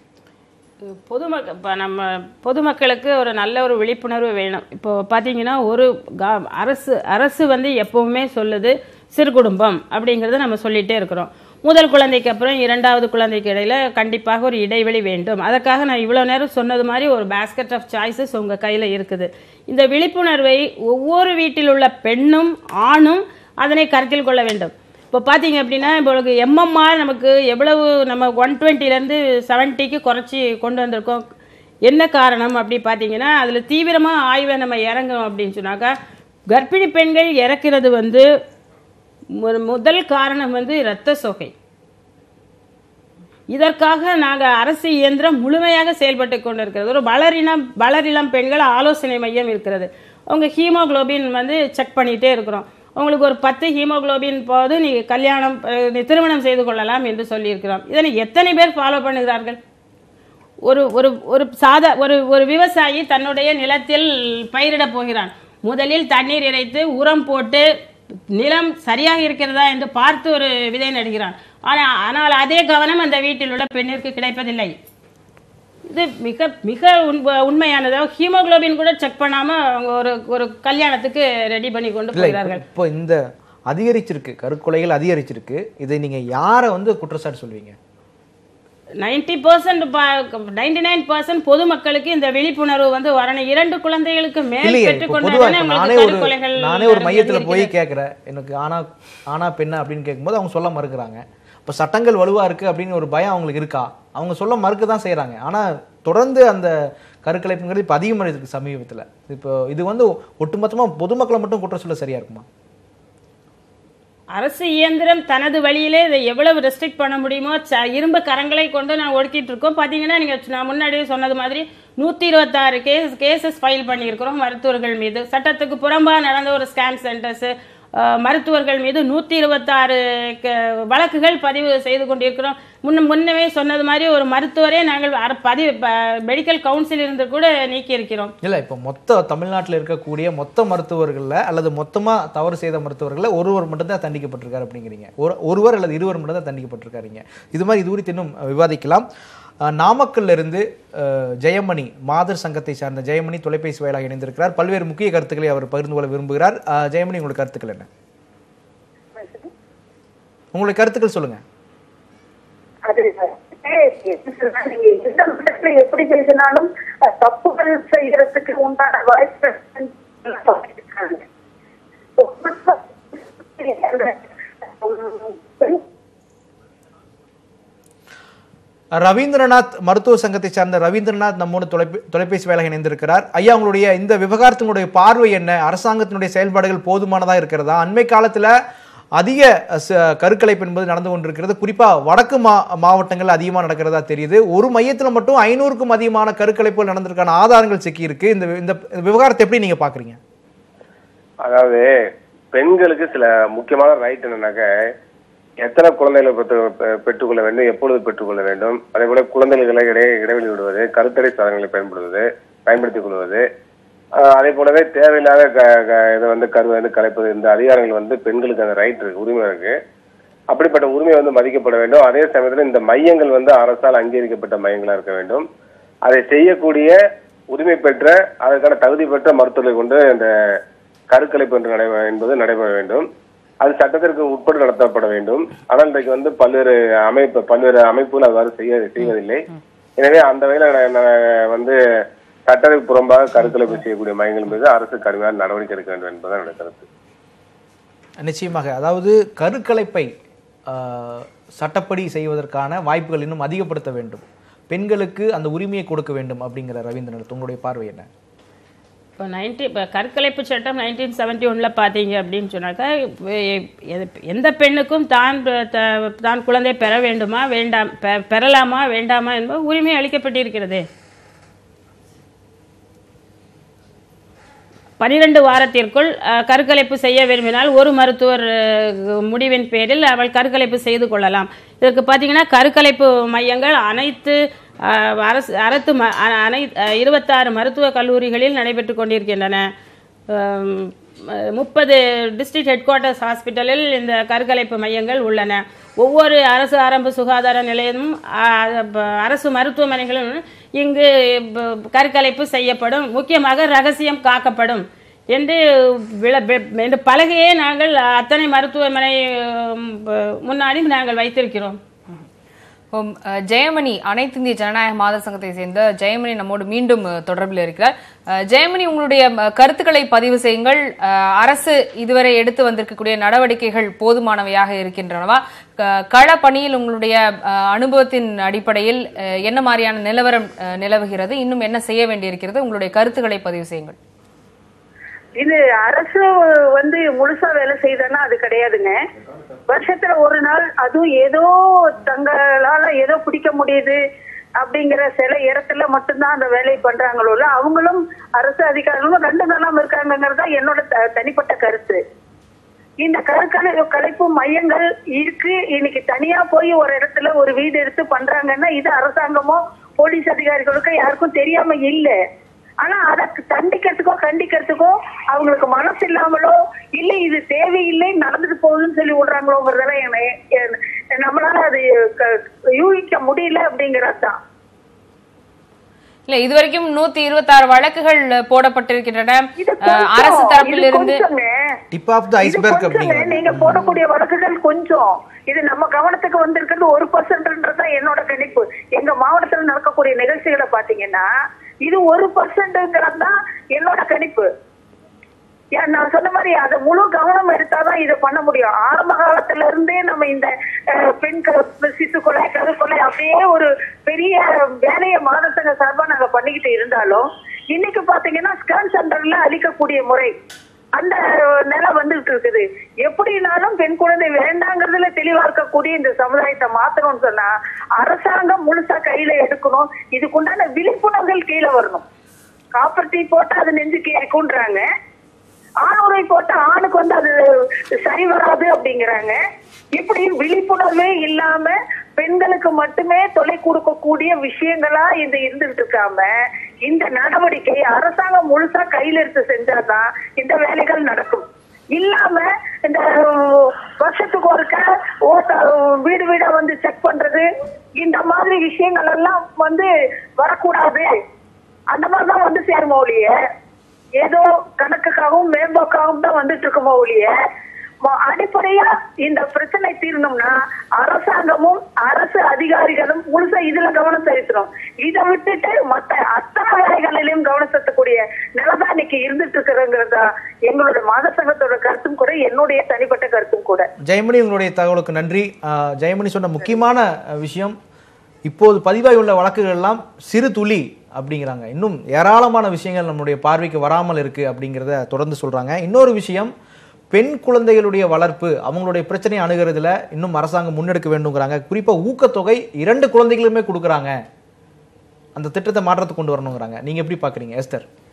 பொதுமக்கள் இப்போ நம்ம பொதுமக்களுக்கு ஒரு நல்ல ஒரு விழிப்புணர்வு வேணும். இப்போ பார்த்தீங்கன்னா ஒரு கா- அரசு அரசு வந்து எப்பவுமே சொல்லுது சிறு குடும்பம் அப்படிங்கிறத நம்ம சொல்லிகிட்டே இருக்கிறோம். முதல் குழந்தைக்கு அப்புறம் இரண்டாவது குழந்தைக்கு இடையில கண்டிப்பாக ஒரு இடைவெளி வேண்டும். அதற்காக நான் இவ்வளோ நேரம் சொன்னது மாதிரி ஒரு பேஸ்கெட் ஆஃப் சாய்ஸஸ் உங்கள் கையில் இருக்குது. இந்த விழிப்புணர்வை ஒவ்வொரு வீட்டில் உள்ள பெண்ணும் ஆணும் அதனை கருத்தில் கொள்ள வேண்டும். இப்போ பார்த்தீங்க அப்படின்னா இப்போ எம்எம்ஆர் நமக்கு எவ்வளவு நம்ம ஒன் டுவெண்ட்டிலேருந்து செவன்ட்டிக்கு குறைச்சி கொண்டு வந்திருக்கோம். என்ன காரணம் அப்படி பார்த்தீங்கன்னா அதில் தீவிரமாக ஆய்வை நம்ம இறங்கும் அப்படின்னு சொன்னாக்கா கர்ப்பிணி பெண்கள் இறக்கிறது வந்து ஒரு முதல் காரணம் வந்து இரத்த சோகை. இதற்காக நாங்கள் அரசு இயந்திரம் முழுமையாக செயல்பட்டு கொண்டிருக்கிறது. ஒரு வளரினம் வளரிளம் பெண்கள் ஆலோசனை மையம் இருக்கிறது. அவங்க ஹீமோகுளோபின் வந்து செக் பண்ணிகிட்டே இருக்கிறோம். உங்களுக்கு ஒரு பத்து ஹீமோகுளோபின் போது நீங்கள் கல்யாணம் அஹ், திருமணம் செய்து கொள்ளலாம் என்று சொல்லியிருக்கிறோம். இதனை எத்தனை பேர் ஃபாலோ பண்ணுகிறார்கள்? ஒரு ஒரு ஒரு சாதா ஒரு ஒரு விவசாயி தன்னுடைய நிலத்தில் பயிரிட போகிறான். முதலில் தண்ணீர் இறைத்து உரம் போட்டு நிலம் சரியாக இருக்கிறதா என்று பார்த்து ஒரு விதை நடுகிறான். ஆனால் ஆனால் அதே கவனம் அந்த வீட்டில் உள்ள பெண்ணிற்கு கிடைப்பதில்லை. இது மிக மிக உண்மையானது. ஹீமோகுளோபின் கூட செக் பண்ணாம அவங்க ஒரு ஒரு கல்யாணத்துக்கு ரெடி பண்ணி கொண்டு போகிறார்கள். இப்போ இந்த அதிகரிச்சிருக்கு, கருக்கொலைகள் அதிகரிச்சிருக்கு. இதை நீங்க யாரை வந்து குற்றச்சாட்டு சொல்வீங்க? Ninety percent ninety nine percent பொதுமக்களுக்கு இந்த விழிப்புணர்வு வந்து வரணும். இரண்டு குழந்தைகளுக்கு மேல் இல்லையே, இப்போ பொதுவா பெற்றுக்கொண்டாலே இப்ப நானே உங்களுக்கு ஒரு கருக்கொலைகள் நானே ஒரு மையத்துல போய் நடந்திருக்கிறது. கேட்கிறேன், எனக்கு ஆனா ஆனா பெண்ணா அப்படின்னு கேட்கும்போது அவங்க சொல்ல மறுக்கிறாங்க. இப்போ சட்டங்கள் வலுவா இருக்கு அப்படின்னு ஒரு பயம் அவங்களுக்கு இருக்கா? அவங்க சொல்ல மறுக்க தான் செய்யறாங்க. ஆனா தொடர்ந்து அந்த கருக்கலைப்புங்கிறது இப்போ அதிகமாயிருக்கு சமீபத்துல. இப்போ இது வந்து ஒட்டுமொத்தமா பொதுமக்களை மட்டும் குற்றம் சொல்ல சரியா இருக்குமா? அரசு இயந்திரம் தனது வழியிலே இதை எவ்வளவு ரெஸ்ட்ரிக்ட் பண்ண முடியுமோ ச- இரும்பு கரங்களை கொண்டு நான் ஒடுக்கிட்டு இருக்கோம். பார்த்தீங்கன்னா நீங்கள் நான் முன்னாடியே சொன்னது மாதிரி நூற்றி இருபத்தாறு கேஸ் கேசஸ் ஃபைல் பண்ணியிருக்கிறோம் மருத்துவர்கள் மீது. சட்டத்துக்கு புறம்பாக நடந்த ஒரு ஸ்கேன் சென்டர்ஸு மருத்துவர்கள் மீது நூற்றி இருபத்தாறு வழக்குகள் பதிவு செய்து கொண்டிருக்கிறோம். முன்ன முன்னவே சொன்னது மாதிரி ஒரு மருத்துவரே நாங்கள் அர- பதிவு மெடிக்கல் கவுன்சில் இருந்து கூட நீக்கி இருக்கிறோம். இல்லை, இப்போ மொத்த தமிழ்நாட்டில் இருக்கக்கூடிய மொத்த மருத்துவர்களில் அல்லது மொத்தமாக தவறு செய்த மருத்துவர்களில் ஒருவர் மட்டும்தான் தண்டிக்கப்பட்டிருக்காரு அப்படிங்கிறீங்க. ஒரு ஒருவர் அல்லது இருவர் மட்டும் தான் தண்டிக்கப்பட்டிருக்காருங்க. இது மாதிரி இது குறித்து இன்னும் விவாதிக்கலாம். அஹ், நாமக்கல்ல இருந்து அஹ், ஜெயமணி, மாதர் சங்கத்தை சார்ந்த ஜெயமணி தொலைபேசி வாயிலாக இணைந்திருக்கிறார். பல்வேறு முக்கிய கருத்துக்களை அவர் பகிர்ந்து கொள்ள விரும்புகிறார். அஹ், ஜெயமணி, உங்களுடைய கருத்துக்கள் என்ன? உங்களுடைய கருத்துக்கள் சொல்லுங்க. அது நீங்க எந்த மதத்துல எப்படி பேசினாலும் அஹ், தப்புகள் செய்யறதுக்கு உண்டான வாய்ப்பு சொல்லியிருக்காங்க. ரவீந்திரநாத் மருத்துவ சங்கத்தை சார்ந்த ரவீந்திரநாத் நம்மோடு தொலைபே தொலைபேசி வாயிலாக இணைந்திருக்கிறார். ஐயா, உங்களுடைய இந்த விவகாரத்தினுடைய பார்வை என்ன? அரசாங்கத்தினுடைய செயல்பாடுகள் போதுமானதா இருக்கிறதா? அண்மை காலத்துல அதிக ச- கருக்கலைப்பு என்பது நடந்து கொண்டிருக்கிறது. குறிப்பா வடக்கு மா மாவட்டங்கள் அதிகமாக நடக்கிறதா தெரியுது. ஒரு மையத்தில் மட்டும் ஐநூறுக்கும் அதிகமான கருக்கலைப்புகள் நடந்திருக்கான ஆதாரங்கள் சிக்கி இருக்கு. இந்த இந்த விவகாரத்தை எப்படி நீங்க பாக்குறீங்க? அதாவது பெண்களுக்கு சில முக்கியமான ரைட் என்னன்னாக்க, எத்தனை குழந்தைகளை பெற்று பெற்றுக்கொள்ள வேண்டும், எப்பொழுது பெற்றுக்கொள்ள வேண்டும், அதே போல குழந்தைகளை இடையே இடைவெளி விடுவது, கருத்தடை சாதனங்களை பயன்படுத்துவது பயன்படுத்திக் கொள்வது, அதே போலவே தேவையில்லாத இதை வந்து கருவை வந்து கலைப்பது, இந்த அதிகாரங்கள் வந்து பெண்களுக்கு அந்த ரைட் இருக்கு, உரிமை இருக்கு. அப்படிப்பட்ட உரிமை வந்து மதிக்கப்பட வேண்டும். அதே சமயத்தில் இந்த மையங்கள் வந்து அரசால் அங்கீகரிக்கப்பட்ட மையங்களா இருக்க வேண்டும். அதை செய்யக்கூடிய உரிமை பெற்ற அதற்கான தகுதி பெற்ற மருத்துவர்களை கொண்டு இந்த கருக்கலைப்பு என்று நடை என்பது நடைபெற வேண்டும். அது சட்டத்திற்கு உட்பட்டு நடத்தப்பட வேண்டும். ஆனால் இன்றைக்கு வந்து பல்வேறு அமைப்பு பல்வேறு அமைப்புகள் அவ்வாறு செய்ய செய்வதில்லை. எனவே அந்த வகையில் வந்து சட்டத்துக்கு புறம்பாக கருக்கலைப்பு செய்யக்கூடிய மையங்கள் மீது அரசு கடுமையான நடவடிக்கை எடுக்க வேண்டும் என்பதுதான் என்னுடைய கருத்து. நிச்சயமாக, அதாவது கருக்கலைப்பை சட்டப்படி செய்வதற்கான வாய்ப்புகள் இன்னும் அதிகப்படுத்த வேண்டும், பெண்களுக்கு அந்த உரிமையை கொடுக்க வேண்டும் அப்படிங்கிற ரவீந்திரன் உங்களுடைய பார்வை என்ன? இப்போ நைன்டி இப்போ கற்கலைப்பு சட்டம் நைன்டீன் செவன்டி ஒன்னில் பார்த்தீங்க அப்படின்னு சொன்னாக்கா எந்த பெண்ணுக்கும் தான் தான் குழந்தை பெற வேண்டுமா வேண்டாம் பெறலாமா வேண்டாமா என்பது உரிமை அளிக்கப்பட்டிருக்கிறது. பனிரெண்டு வாரத்திற்குள் கருக்கலைப்பு செய்ய விரும்பினால் ஒரு மருத்துவர் முடிவின் பேரில் அவள் கருக்கலைப்பு செய்து கொள்ளலாம். இதற்கு பார்த்தீங்கன்னா கருக்கலைப்பு மையங்கள் அனைத்து அரசு அரசு அனை இருபத்தாறு மருத்துவக் கல்லூரிகளில் நடைபெற்று கொண்டிருக்கின்றன. முப்பது டிஸ்ட்ரிக்ட் ஹெட் குவார்ட்டர்ஸ் ஹாஸ்பிட்டலில் இந்த கருக்கலைப்பு மையங்கள் உள்ளன. ஒவ்வொரு அரசு ஆரம்ப சுகாதார நிலையமும் அரசு மருத்துவமனைகளும் இங்கு கருக்கலைப்பு செய்யப்படும், முக்கியமாக ரகசியம் காக்கப்படும் என்று இந்த பலகையே நாங்கள் அத்தனை மருத்துவமனை முன்னாடி நாங்கள் வைத்திருக்கிறோம். ஜெயமணி, அனைத்து இந்திய ஜனநாயக மாதர் சங்கத்தை சேர்ந்த ஜெயமணி நம்மோடு மீண்டும் தொடர்பில் இருக்கிறார். ஜெயமணி, உங்களுடைய கருத்துக்களை பதிவு செய்யுங்கள். அரசு இதுவரை எடுத்து வந்திருக்கக்கூடிய நடவடிக்கைகள் போதுமானவையாக இருக்கின்றனவா? கள பணியில் உங்களுடைய அனுபவத்தின் அடிப்படையில் என்ன மாதிரியான நிலவரம் நிலவுகிறது? இன்னும் என்ன செய்ய வேண்டியிருக்கிறது? உங்களுடைய கருத்துக்களை பதிவு செய்யுங்கள். இது அரசு வந்து முழுசா வேலை செய்தனா அது கிடையாதுங்க. வருஷத்துல ஒரு நாள், அதுவும் ஏதோ தங்களால ஏதோ பிடிக்க முடியுது அப்படிங்கிற சில இடத்துல மட்டும்தான் அந்த வேலையை பண்றாங்களோ, அவங்களும் அரசு அதிகாரிகளும் ரெண்டு நாளாம் இருக்காங்கிறது தான் என்னோட தனிப்பட்ட கருத்து. இந்த கருக்கலை கலைப்பு மையங்கள் இருக்கு, இன்னைக்கு தனியா போய் ஒரு இடத்துல ஒரு வீடு எடுத்து பண்றாங்கன்னா இது அரசாங்கமோ போலீஸ் அதிகாரிகளுக்கோ யாருக்கும் தெரியாம இல்லை. ஆனா அதை தண்டிக்கிறதுக்கோ கண்டிக்கிறதுக்கோ அவங்களுக்கு மனசு இல்லாமலோ இல்லை இது தேவையில்லை நடந்துட்டு போகுதுன்னு சொல்லி விடுறாங்களோங்கிறதெல்லாம் நம்மளால அது யூகிக்க முடியல அப்படிங்கறதுதான். இல்ல, இதுவரைக்கும் நூத்தி இருபத்தி ஆறு வழக்குகள் போடப்பட்டிருக்கின்றன அரசு தரப்பில் இருந்து. நீங்க போடக்கூடிய வழக்குகள் கொஞ்சம், இது நம்ம கவனத்துக்கு வந்திருக்கிறது ஒரு பர்சன்ட்ன்றதான் என்னோட கணிப்பு. எங்க மாவட்டத்தில் நடக்கக்கூடிய நிகழ்ச்சிகளை பாத்தீங்கன்னா இது ஒரு பர்சன்ட்ங்கிறது தான் என்னோட கணிப்பு. நான் சொன்ன மாதிரி அதை முழு கவனம் எடுத்தாதான் இதை பண்ண முடியும். ஆரம்ப காலத்துல இருந்தே நம்ம இந்த பெண் சிசு கொலை கருக்கொலை அப்படியே ஒரு பெரிய வேலையை மாதசங்க சார்பா நாங்க பண்ணிக்கிட்டு இருந்தாலும் இன்னைக்கு பாத்தீங்கன்னா ஸ்கேன் சென்டர்ல அளிக்கக்கூடிய முறை அந்த நிலை வந்துட்டு இருக்குது. எப்படினாலும் பெண் குழந்தை வேண்டாங்கிறதுல தெளிவா இருக்கக்கூடிய இந்த சமுதாயத்தை மாத்தணும்னு சொன்னா அரசாங்கம் முழுசா கையில எடுக்கணும். இதுக்குண்டான விழிப்புணர்வுகள் கீழே வரணும். காப்பர்ட்டி போட்டா அது நெஞ்சு கேட்குன்றாங்க, ஆணுரை போட்டா ஆணுக்கு வந்து அது சரி வராது அப்படிங்கிறாங்க. இப்படி விழிப்புணர்வே இல்லாம பெண்களுக்கு மட்டுமே தொலை கொடுக்கக்கூடிய விஷயங்களா இது இருந்துட்டு இருக்காம இந்த நடவடிக்கை அரசாங்கம் முழுசா கையில எடுத்து செஞ்சாதான் இந்த வேலைகள் நடக்கும். இல்லாம இந்த வருஷத்துக்கு ஒருக்க வீடு வீடா வந்து செக் பண்றது இந்த மாதிரி விஷயங்கள் எல்லாம் வந்து வரக்கூடாது. அந்த மாதிரிதான் வந்து சேருமோ ஒழிய ஏதோ கணக்குக்காகவும் மேம்போக்காகவும் தான் வந்துட்டு இருக்குமோ ஒழிய அடிப்படையா இந்த பிரச்சனை தீரணும்னா அரசாங்கமும் அரசு அதிகாரிகளும் முழுசா இதுல கவனம் செலுத்தணும். இதை விட்டுட்டு மற்ற அத்தனை வேலைகளிலும் கவனம் செலுத்தக்கூடிய நிலைதான் இன்னைக்கு இருந்துட்டு இருக்கிறதுங்கிறதா எங்களோட மாத சங்கத்தோட கருத்தும் கூட என்னுடைய தனிப்பட்ட கருத்தும் கூட. ஜெயமணி, உங்களுடைய தகவலுக்கு நன்றி. ஜெயமணி சொன்ன முக்கியமான விஷயம், இப்போது பதிவாகி உள்ள வழக்குகள் எல்லாம் சிறு துளி அப்படிங்கிறாங்க. இன்னும் ஏராளமான விஷயங்கள் நம்மளுடைய பார்வைக்கு வராமல் இருக்கு அப்படிங்கிறத தொடர்ந்து சொல்றாங்க. இன்னொரு விஷயம், பெண் குழந்தைகளுடைய வளர்ப்பு அவங்களுடைய பிரச்சனையை அணுகிறதுல இன்னும் அரசாங்கம் முன்னெடுக்க வேண்டும்ங்கிறாங்க. குறிப்பா ஊக்கத்தொகை இரண்டு குழந்தைகளுமே கொடுக்குறாங்க, அந்த திட்டத்தை மாற்றத்தை கொண்டு வரணுங்கிறாங்க. நீங்க எப்படி பாக்குறீங்க எஸ்தர்?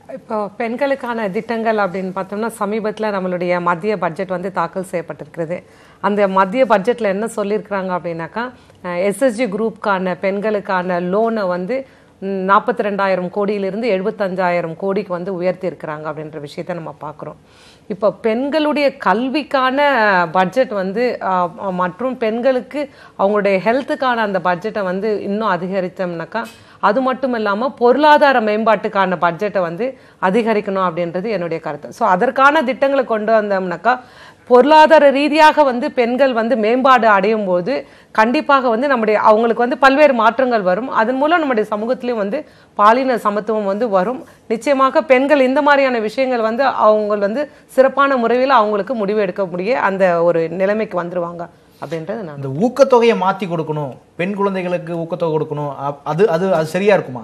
இப்போ பெண்களுக்கான திட்டங்கள் அப்படின்னு பார்த்தோம்னா சமீபத்தில் நம்மளுடைய மத்திய பட்ஜெட் வந்து தாக்கல் செய்யப்பட்டிருக்கிறது. அந்த மத்திய பட்ஜெட்டில் என்ன சொல்லியிருக்கிறாங்க அப்படின்னாக்கா, எஸ்எஸ்ஜி குரூப்கான பெண்களுக்கான லோனை வந்து நாற்பத்தி ரெண்டாயிரம் கோடியிலிருந்து எழுபத்தஞ்சாயிரம் கோடிக்கு வந்து உயர்த்தி இருக்கிறாங்க அப்படின்ற விஷயத்த நம்ம பார்க்குறோம். இப்போ பெண்களுடைய கல்விக்கான பட்ஜெட் வந்து மற்றும் பெண்களுக்கு அவங்களுடைய ஹெல்த்துக்கான அந்த பட்ஜெட்டை வந்து இன்னும் அதிகரித்தோம்னாக்கா, அது மட்டும் இல்லாமல் பொருளாதார மேம்பாட்டுக்கான பட்ஜெட்டை வந்து அதிகரிக்கணும் அப்படின்றது என்னுடைய கருத்து. ஸோ அதற்கான திட்டங்களை கொண்டு வந்தோம்னாக்கா பொருளாதார ரீதியாக வந்து பெண்கள் வந்து மேம்பாடு அடையும் போது கண்டிப்பாக வந்து நம்முடைய அவங்களுக்கு வந்து பல்வேறு மாற்றங்கள் வரும். அதன் மூலம் நம்முடைய சமூகத்திலையும் வந்து பாலின சமத்துவம் வந்து வரும். நிச்சயமாக பெண்கள் இந்த மாதிரியான விஷயங்கள் வந்து அவங்க வந்து சிறப்பான முறையில் அவங்களுக்கு முடிவு எடுக்க முடிய அந்த ஒரு நிலைமைக்கு வந்துருவாங்க அப்படின்றது நான். அந்த ஊக்கத்தொகையை மாற்றி கொடுக்கணும், பெண் குழந்தைகளுக்கு ஊக்கத்தொகை கொடுக்கணும், அது அது அது சரியா இருக்குமா?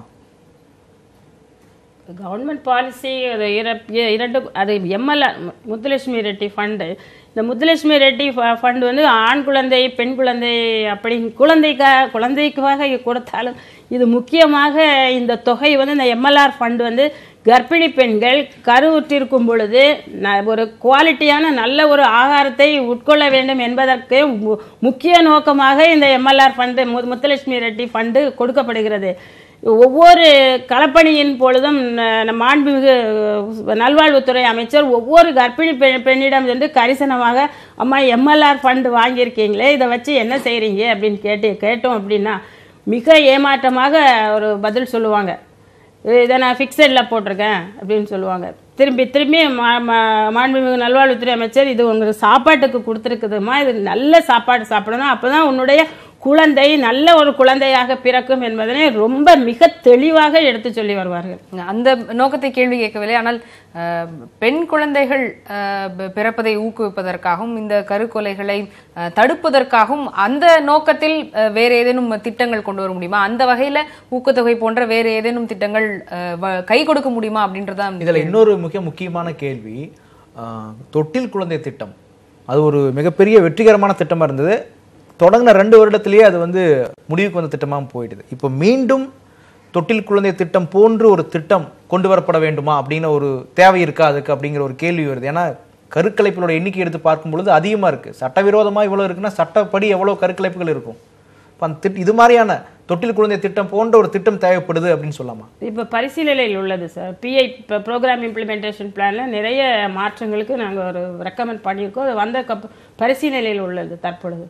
கவர்மெண்ட் பாலிசி அது இரண்டு அது எம்எல்ஆர் முத்துலட்சுமி ரெட்டி ஃபண்டு. இந்த முத்துலட்சுமி ரெட்டி ஃபண்டு வந்து ஆண் குழந்தை பெண் குழந்தை அப்படி குழந்தைக்காக குழந்தைக்காக கொடுத்தாலும் இது முக்கியமாக இந்த தொகை வந்து இந்த எம்எல்ஆர் ஃபண்டு வந்து கர்ப்பிணி பெண்கள் கருவுற்றிருக்கும் பொழுது ஒரு குவாலிட்டியான நல்ல ஒரு ஆகாரத்தை உட்கொள்ள வேண்டும் என்பதற்கு முக்கிய நோக்கமாக இந்த MLR fund Muthulakshmi Reddy fund கொடுக்கப்படுகிறது. ஒவ்வொரு களப்பணியின் பொழுதும் மாண்புமிகு நல்வாழ்வுத்துறை அமைச்சர் ஒவ்வொரு கர்ப்பிணி பெண் பெண்ணிடம் சென்று கரிசனமாக அம்மா எம்எல்ஆர் ஃபண்டு வாங்கியிருக்கீங்களே, இதை வச்சு என்ன செய்கிறீங்க அப்படின்னு கேட்டு கேட்டோம் அப்படின்னா மிக ஏமாற்றமாக ஒரு பதில் சொல்லுவாங்க. இதை நான் ஃபிக்ஸடில் போட்டிருக்கேன் அப்படின்னு சொல்லுவாங்க. திரும்பி திரும்பி மா மாண்புமிகு நல்வாழ்வுத்துறை அமைச்சர் இது உங்களுக்கு சாப்பாட்டுக்கு கொடுத்துருக்குதுமா, இது நல்ல சாப்பாடு சாப்பிடணும், அப்போ தான் உன்னுடைய குழந்தை நல்ல ஒரு குழந்தையாக பிறக்கும் என்பதனை ரொம்ப மிக தெளிவாக எடுத்து சொல்லி வருவார்கள். அந்த நோக்கத்தை கேள்வி கேட்கவில்லை. ஆனால் பெண் குழந்தைகள் பிறப்பதை ஊக்குவிப்பதற்காகவும் இந்த கருக்கொலைகளை தடுப்பதற்காகவும் அந்த நோக்கத்தில் வேற ஏதேனும் திட்டங்கள் கொண்டு வர முடியுமா? அந்த வகையில ஊக்கத்தொகை போன்ற வேற ஏதேனும் திட்டங்கள் கை கொடுக்க முடியுமா அப்படின்றதா இதுல இன்னொரு மிக முக்கியமான கேள்வி. தொட்டில் குழந்தை திட்டம் அது ஒரு மிகப்பெரிய வெற்றிகரமான திட்டமா இருந்தது. தொடங்கின ரெண்டு வருடத்திலேயே அது வந்து முடிவுக்கு வந்த திட்டமாக போயிடுது. இப்போ மீண்டும் தொட்டில் குழந்தை திட்டம் போன்று ஒரு திட்டம் கொண்டு வரப்பட வேண்டுமா அப்படின்னு ஒரு தேவை இருக்கா அதுக்கு அப்படிங்கிற ஒரு கேள்வி வருது. ஏன்னா கருக்கலைப்புகளோட எண்ணிக்கை எடுத்து பார்க்கும் பொழுது அதிகமாக இருக்குது. சட்டவிரோதமாக இவ்வளோ இருக்குன்னா சட்டப்படி எவ்வளோ கருக்கலைப்புகள் இருக்கும். இப்போ அந்த திட்ட இது மாதிரியான தொட்டில் குழந்தை திட்டம் போன்ற ஒரு திட்டம் தேவைப்படுது அப்படின்னு சொல்லலாமா? இப்போ பரிசீலனையில் உள்ளது சார். பிஐ இப்போ ப்ரோக்ராம் இம்ப்ளிமெண்டேஷன் பிளானில் நிறைய மாற்றங்களுக்கு நாங்கள் ஒரு ரெக்கமெண்ட் பண்ணியிருக்கோம். அது வந்த கப் பரிசீலனையில் உள்ளது தற்பொழுது.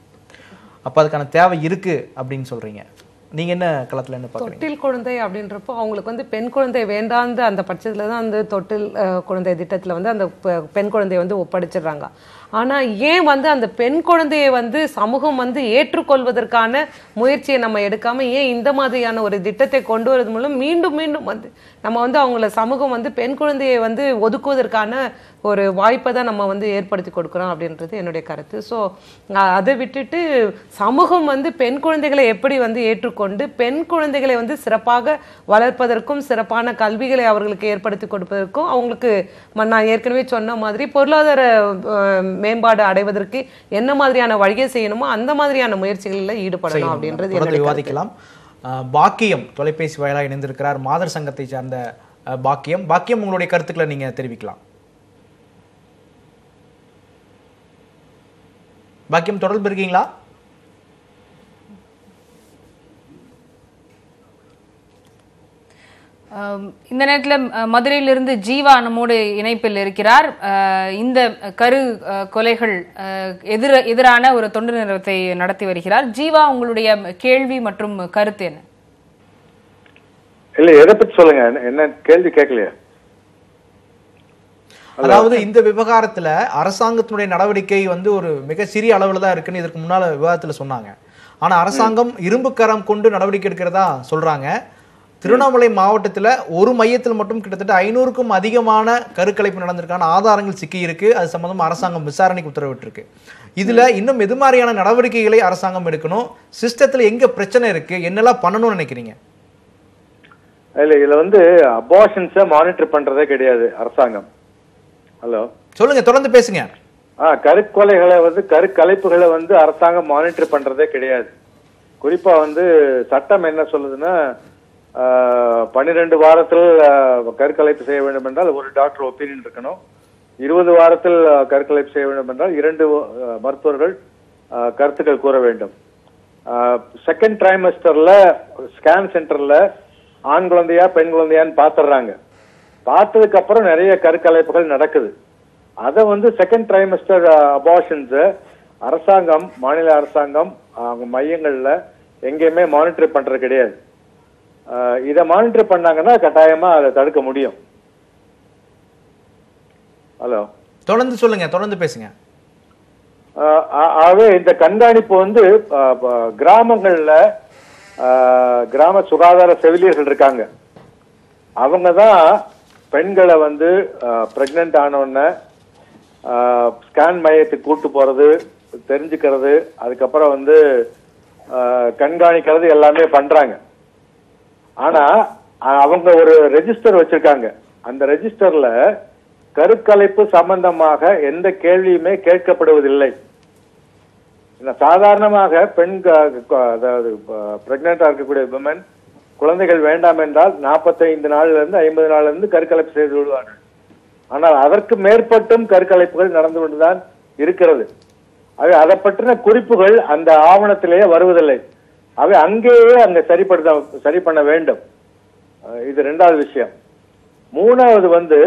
அப்போ அதுக்கான தேவை இருக்கு அப்படின்னு சொல்றீங்க. நீங்க என்ன களத்துல என்ன பார்க்குறீங்க? தொட்டில் குழந்தை அப்படின்றப்போ அவங்களுக்கு வந்து பெண் குழந்தை வேண்டாந்த அந்த பட்சத்தில் தான் அந்த தொட்டில் குழந்தை திட்டத்தில் வந்து அந்த பெண் குழந்தையை வந்து ஒப்படைச்சிடுறாங்க. ஆனால் ஏன் வந்து அந்த பெண் குழந்தையை வந்து சமூகம் வந்து ஏற்றுக்கொள்வதற்கான முயற்சியை நம்ம எடுக்காமல் ஏன் இந்த மாதிரியான ஒரு திட்டத்தை கொண்டு வரது மூலம் மீண்டும் மீண்டும் வந்து நம்ம வந்து அவங்கள சமூகம் வந்து பெண் குழந்தையை வந்து ஒதுக்குவதற்கான ஒரு வாய்ப்பை தான் நம்ம வந்து ஏற்படுத்தி கொடுக்குறோம் அப்படின்றது என்னுடைய கருத்து. ஸோ அதை விட்டுட்டு சமூகம் வந்து பெண் குழந்தைகளை எப்படி வந்து ஏற்றுக்கொண்டு பெண் குழந்தைகளை வந்து சிறப்பாக வளர்ப்பதற்கும் சிறப்பான கல்விகளை அவர்களுக்கு ஏற்படுத்தி கொடுப்பதற்கும் அவங்களுக்கு நான் ஏற்கனவே சொன்ன மாதிரி பொருளாதார மேம்பாடு அடைவதற்கு என்ன மாதிரியான வழியை செய்யணுமோ அந்த மாதிரியான முயற்சிகளில் ஈடுபடணும் அப்படின்றது விவாதிக்கலாம். பாக்கியம் தொலைபேசி வாயிலாக இணைந்திருக்கிறார். மாதர் சங்கத்தை சார்ந்த பாக்கியம். பாக்கியம் உங்களுடைய கருத்துக்களை நீங்க தெரிவிக்கலாம். பாக்கியம் தொடர்பு இருக்கீங்களா? இந்த நேரத்தில் மதுரையிலிருந்து ஜீவா நம்மோடு இணைப்பில் இருக்கிறார். இந்த கரு கொலைகள் எதிர எதிரான ஒரு தொண்டு நிறுவனத்தை நடத்தி வருகிறார். ஜீவா, உங்களுடைய கேள்வி மற்றும் கருத்து என்ன? இல்ல எதை பத்தி சொல்லுங்க, என்ன கேள்வி கேட்கலையா? அதாவது இந்த விவகாரத்துல அரசாங்கத்தினுடைய நடவடிக்கை வந்து ஒரு மிக சிறிய அளவுல தான் இருக்குன்னு இதற்கு முன்னால விவாதத்துல சொன்னாங்க. ஆனா அரசாங்கம் இரும்பு கரம் கொண்டு நடவடிக்கை எடுக்கிறதா சொல்றாங்க. திருவண்ணாமலை மாவட்டத்துல ஒரு மையத்தில் மட்டும் கிட்டத்தட்ட ஐநூறுக்கும் அதிகமான கருக்கலைப்பு நடந்திருக்கான ஆதாரங்கள் சிக்கி இருக்கு. அது சம்பந்தமா அரசாங்கம் விசாரணைக்கு உத்தரவிட்டு இருக்கு. இதுல இன்னும் எது மாதிரியான நடவடிக்கைகளை அரசாங்கம் எடுக்கணும்? சிஸ்டத்துல எங்க பிரச்சனை இருக்கு, என்னெல்லாம் பண்ணணும்னு நினைக்கிறீங்க? இல்ல இதுல வந்து அபார்ஷன்ஸை மானிட்டர் பண்றதே கிடையாது அரசாங்கம். ஹலோ சொல்லுங்க, தொடர்ந்து பேசுங்க. ஆஹ் கருக்கொலைகளை வந்து கருக்கலைப்புகளை வந்து அரசாங்கம் மானிட்டர் பண்றதே கிடையாது. குறிப்பா வந்து சட்டம் என்ன சொல்லுதுன்னா பன்னிரெண்டு வாரத்தில் கருக்கலைப்பு செய்ய வேண்டும் என்றால் ஒரு டாக்டர் ஒப்பீனியன் இருக்கணும். இருபது வாரத்தில் கருக்கலைப்பு செய்ய வேண்டும் என்றால் இரண்டு மருத்துவர்கள் கருத்துக்கள் கூற வேண்டும். செகண்ட் ட்ரைமஸ்டர்ல ஸ்கேன் சென்டர்ல ஆண் குழந்தையா பெண் குழந்தையான்னு பாத்துறாங்க. பார்த்ததுக்கு அப்புறம் நிறைய கருக்கலைப்புகள் நடக்குது. அதை வந்து செகண்ட் ட்ரைமஸ்டர் அபார்ஷன்ஸ் அரசாங்கம், மாநில அரசாங்கம் மையங்கள்ல எங்கேயுமே மானிட்டர் பண்றது கிடையாது. இதை மானிட்டர் பண்ணாங்கன்னா கட்டாயமா அதை தடுக்க முடியும். ஹலோ, தொடர்ந்து சொல்லுங்க, தொடர்ந்து பேசுங்க. ஆகவே இந்த கண்காணிப்பு வந்து கிராமங்கள்ல கிராம சுகாதார செவிலியர்கள் இருக்காங்க. அவங்க தான் பெண்களை வந்து பிரெக்னென்ட் ஆனோடனே ஸ்கேன் மையத்துக்கு கூட்டு போறது, தெரிஞ்சுக்கிறது, அதுக்கப்புறம் வந்து கண்காணிக்கிறது எல்லாமே பண்றாங்க. ஆனா அவங்க ஒரு ரெஜிஸ்டர் வச்சிருக்காங்க. அந்த ரெஜிஸ்டர்ல கருக்கலைப்பு சம்பந்தமாக எந்த கேள்வியுமே கேட்கப்படுவதில்லை. சாதாரணமாக பெண், அதாவது பிரெக்னெண்டா இருக்கக்கூடிய விமன் குழந்தைகள் வேண்டாம் என்றால் நாற்பத்தைந்து நாள்ல இருந்து ஐம்பது நாள்ல இருந்து கருக்கலைப்பு செய்து விடுவார்கள். ஆனால் அதற்கு மேற்பட்டும் கருக்கலைப்புகள் நடந்து கொண்டுதான் இருக்கிறது. அவை அதை பற்றின குறிப்புகள் அந்த ஆவணத்திலேயே வருவதில்லை. அவை அங்கேயே அங்க சரிப்படுத்த சரி பண்ண வேண்டும். இது ரெண்டாவது விஷயம். மூணாவது வந்து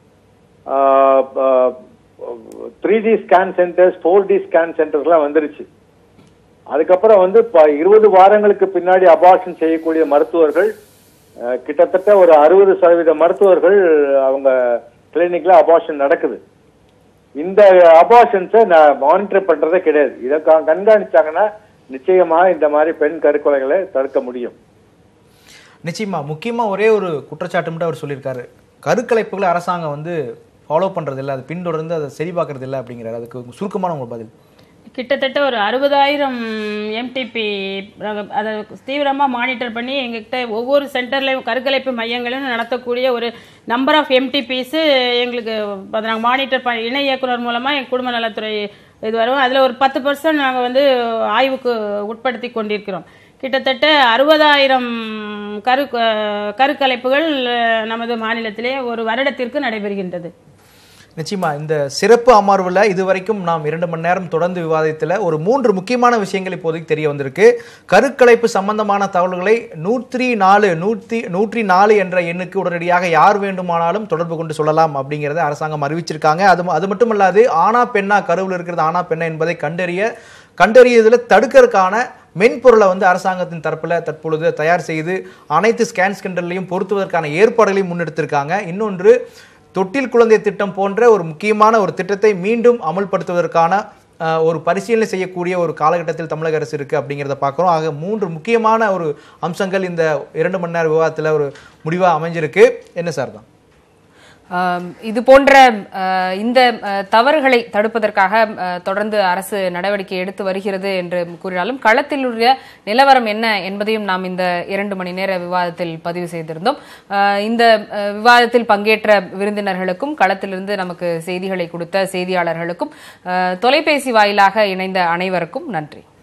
three D scan centres, four D scan centres எல்லாம் வந்துருச்சு. அதுக்கப்புறம் வந்து இருபது வாரங்களுக்கு பின்னாடி அபார்ஷன் செய்யக்கூடிய மருத்துவர்கள் கிட்டத்தட்ட ஒரு அறுபது சதவீத மருத்துவர்கள் அவங்க கிளினிக்ல அபார்ஷன் நடக்குது. இந்த அபார்ஷன்ஸை நான் மானிட்டர் பண்றதே கிடையாது. இதை கண்காணிச்சாங்கன்னா நிச்சயமா இந்த மாதிரி பெண் கருக்கொலைகளை தடுக்க முடியும். நிச்சயமா. முக்கியமா ஒரே ஒரு குற்றச்சாட்டு மட்டும் அவர் சொல்லியிருக்காரு, கருக்கலைப்புகளை அரசாங்கம் வந்து ஃபாலோ பண்றது இல்லை, அதை பின்தொடர்ந்து அதை சரி பார்க்கறது இல்லை அப்படிங்கிறார். அதுக்கு சுருக்கமான உங்க பதில்? கிட்டத்தட்ட ஒரு அறுபதாயிரம் எம்டிபி அதை தீவிரமாக மானிட்டர் பண்ணி எங்ககிட்ட ஒவ்வொரு சென்டர்லையும் கருக்கலைப்பு மையங்களையும் நடத்தக்கூடிய ஒரு நம்பர் ஆஃப் எம்டிபிஸு எங்களுக்கு அதை நாங்கள் மானிட்டர் பண்ணி இணை இயக்குனர் மூலமாக எங்கள் குடும்ப நலத்துறை இது வரும். அதில் ஒரு பத்து பர்சன்ட் நாங்கள் வந்து ஆய்வுக்கு உட்படுத்தி கொண்டிருக்கிறோம். கிட்டத்தட்ட அறுபதாயிரம் கரு கருக்கலைப்புகள் நமது மாநிலத்திலே ஒரு வருடத்திற்கு நடைபெறுகின்றது. நிச்சயமா இந்த சிறப்பு அமர்வுல இதுவரைக்கும் நாம் இரண்டு மணி நேரம் தொடர்ந்து விவாதத்தில் ஒரு மூன்று முக்கியமான விஷயங்கள் இப்போதைக்கு தெரிய வந்திருக்கு. கருக்கலைப்பு சம்பந்தமான தகவல்களை நூற்றி நாலு நூற்றி நூற்றி நாலு என்ற எண்ணுக்கு உடனடியாக யார் வேண்டுமானாலும் தொடர்பு கொண்டு சொல்லலாம் அப்படிங்கிறத அரசாங்கம் அறிவிச்சிருக்காங்க. அது அது மட்டுமல்லாது ஆனா பெண்ணா கருவில் இருக்கிறது ஆனா பெண்ணா என்பதை கண்டறிய கண்டறியதில் தடுக்கிறதுக்கான மென்பொருளை வந்து அரசாங்கத்தின் தரப்புல தற்பொழுது தயார் செய்து அனைத்து ஸ்கேன் சென்டர்லையும் பொருத்துவதற்கான ஏற்பாடுகளையும் முன்னெடுத்திருக்காங்க. இன்னொன்று, தொட்டில் குழந்தை திட்டம் போன்ற ஒரு முக்கியமான ஒரு திட்டத்தை மீண்டும் அமல்படுத்துவதற்கான ஒரு பரிசீலனை செய்யக்கூடிய ஒரு காலகட்டத்தில் தமிழக அரசு இருக்கு அப்படிங்கிறத பார்க்குறோம். ஆக மூன்று முக்கியமான ஒரு அம்சங்கள் இந்த இரண்டு மணி நேர விவாதத்தில் ஒரு முடிவாக அமைஞ்சிருக்கு. என்ன சார் தான் இது போன்ற இந்த தவறுகளை தடுப்பதற்காக தொடர்ந்து அரசு நடவடிக்கை எடுத்து வருகிறது என்று கூறினாலும் களத்தில் உள்ள நிலவரம் என்ன என்பதையும் நாம் இந்த இரண்டு மணி நேர விவாதத்தில் பதிவு செய்திருந்தோம். இந்த விவாதத்தில் பங்கேற்ற விருந்தினர்களுக்கும் களத்திலிருந்து நமக்கு செய்திகளை கொடுத்த செய்தியாளர்களுக்கும் தொலைபேசி வாயிலாக இணைந்த அனைவருக்கும் நன்றி.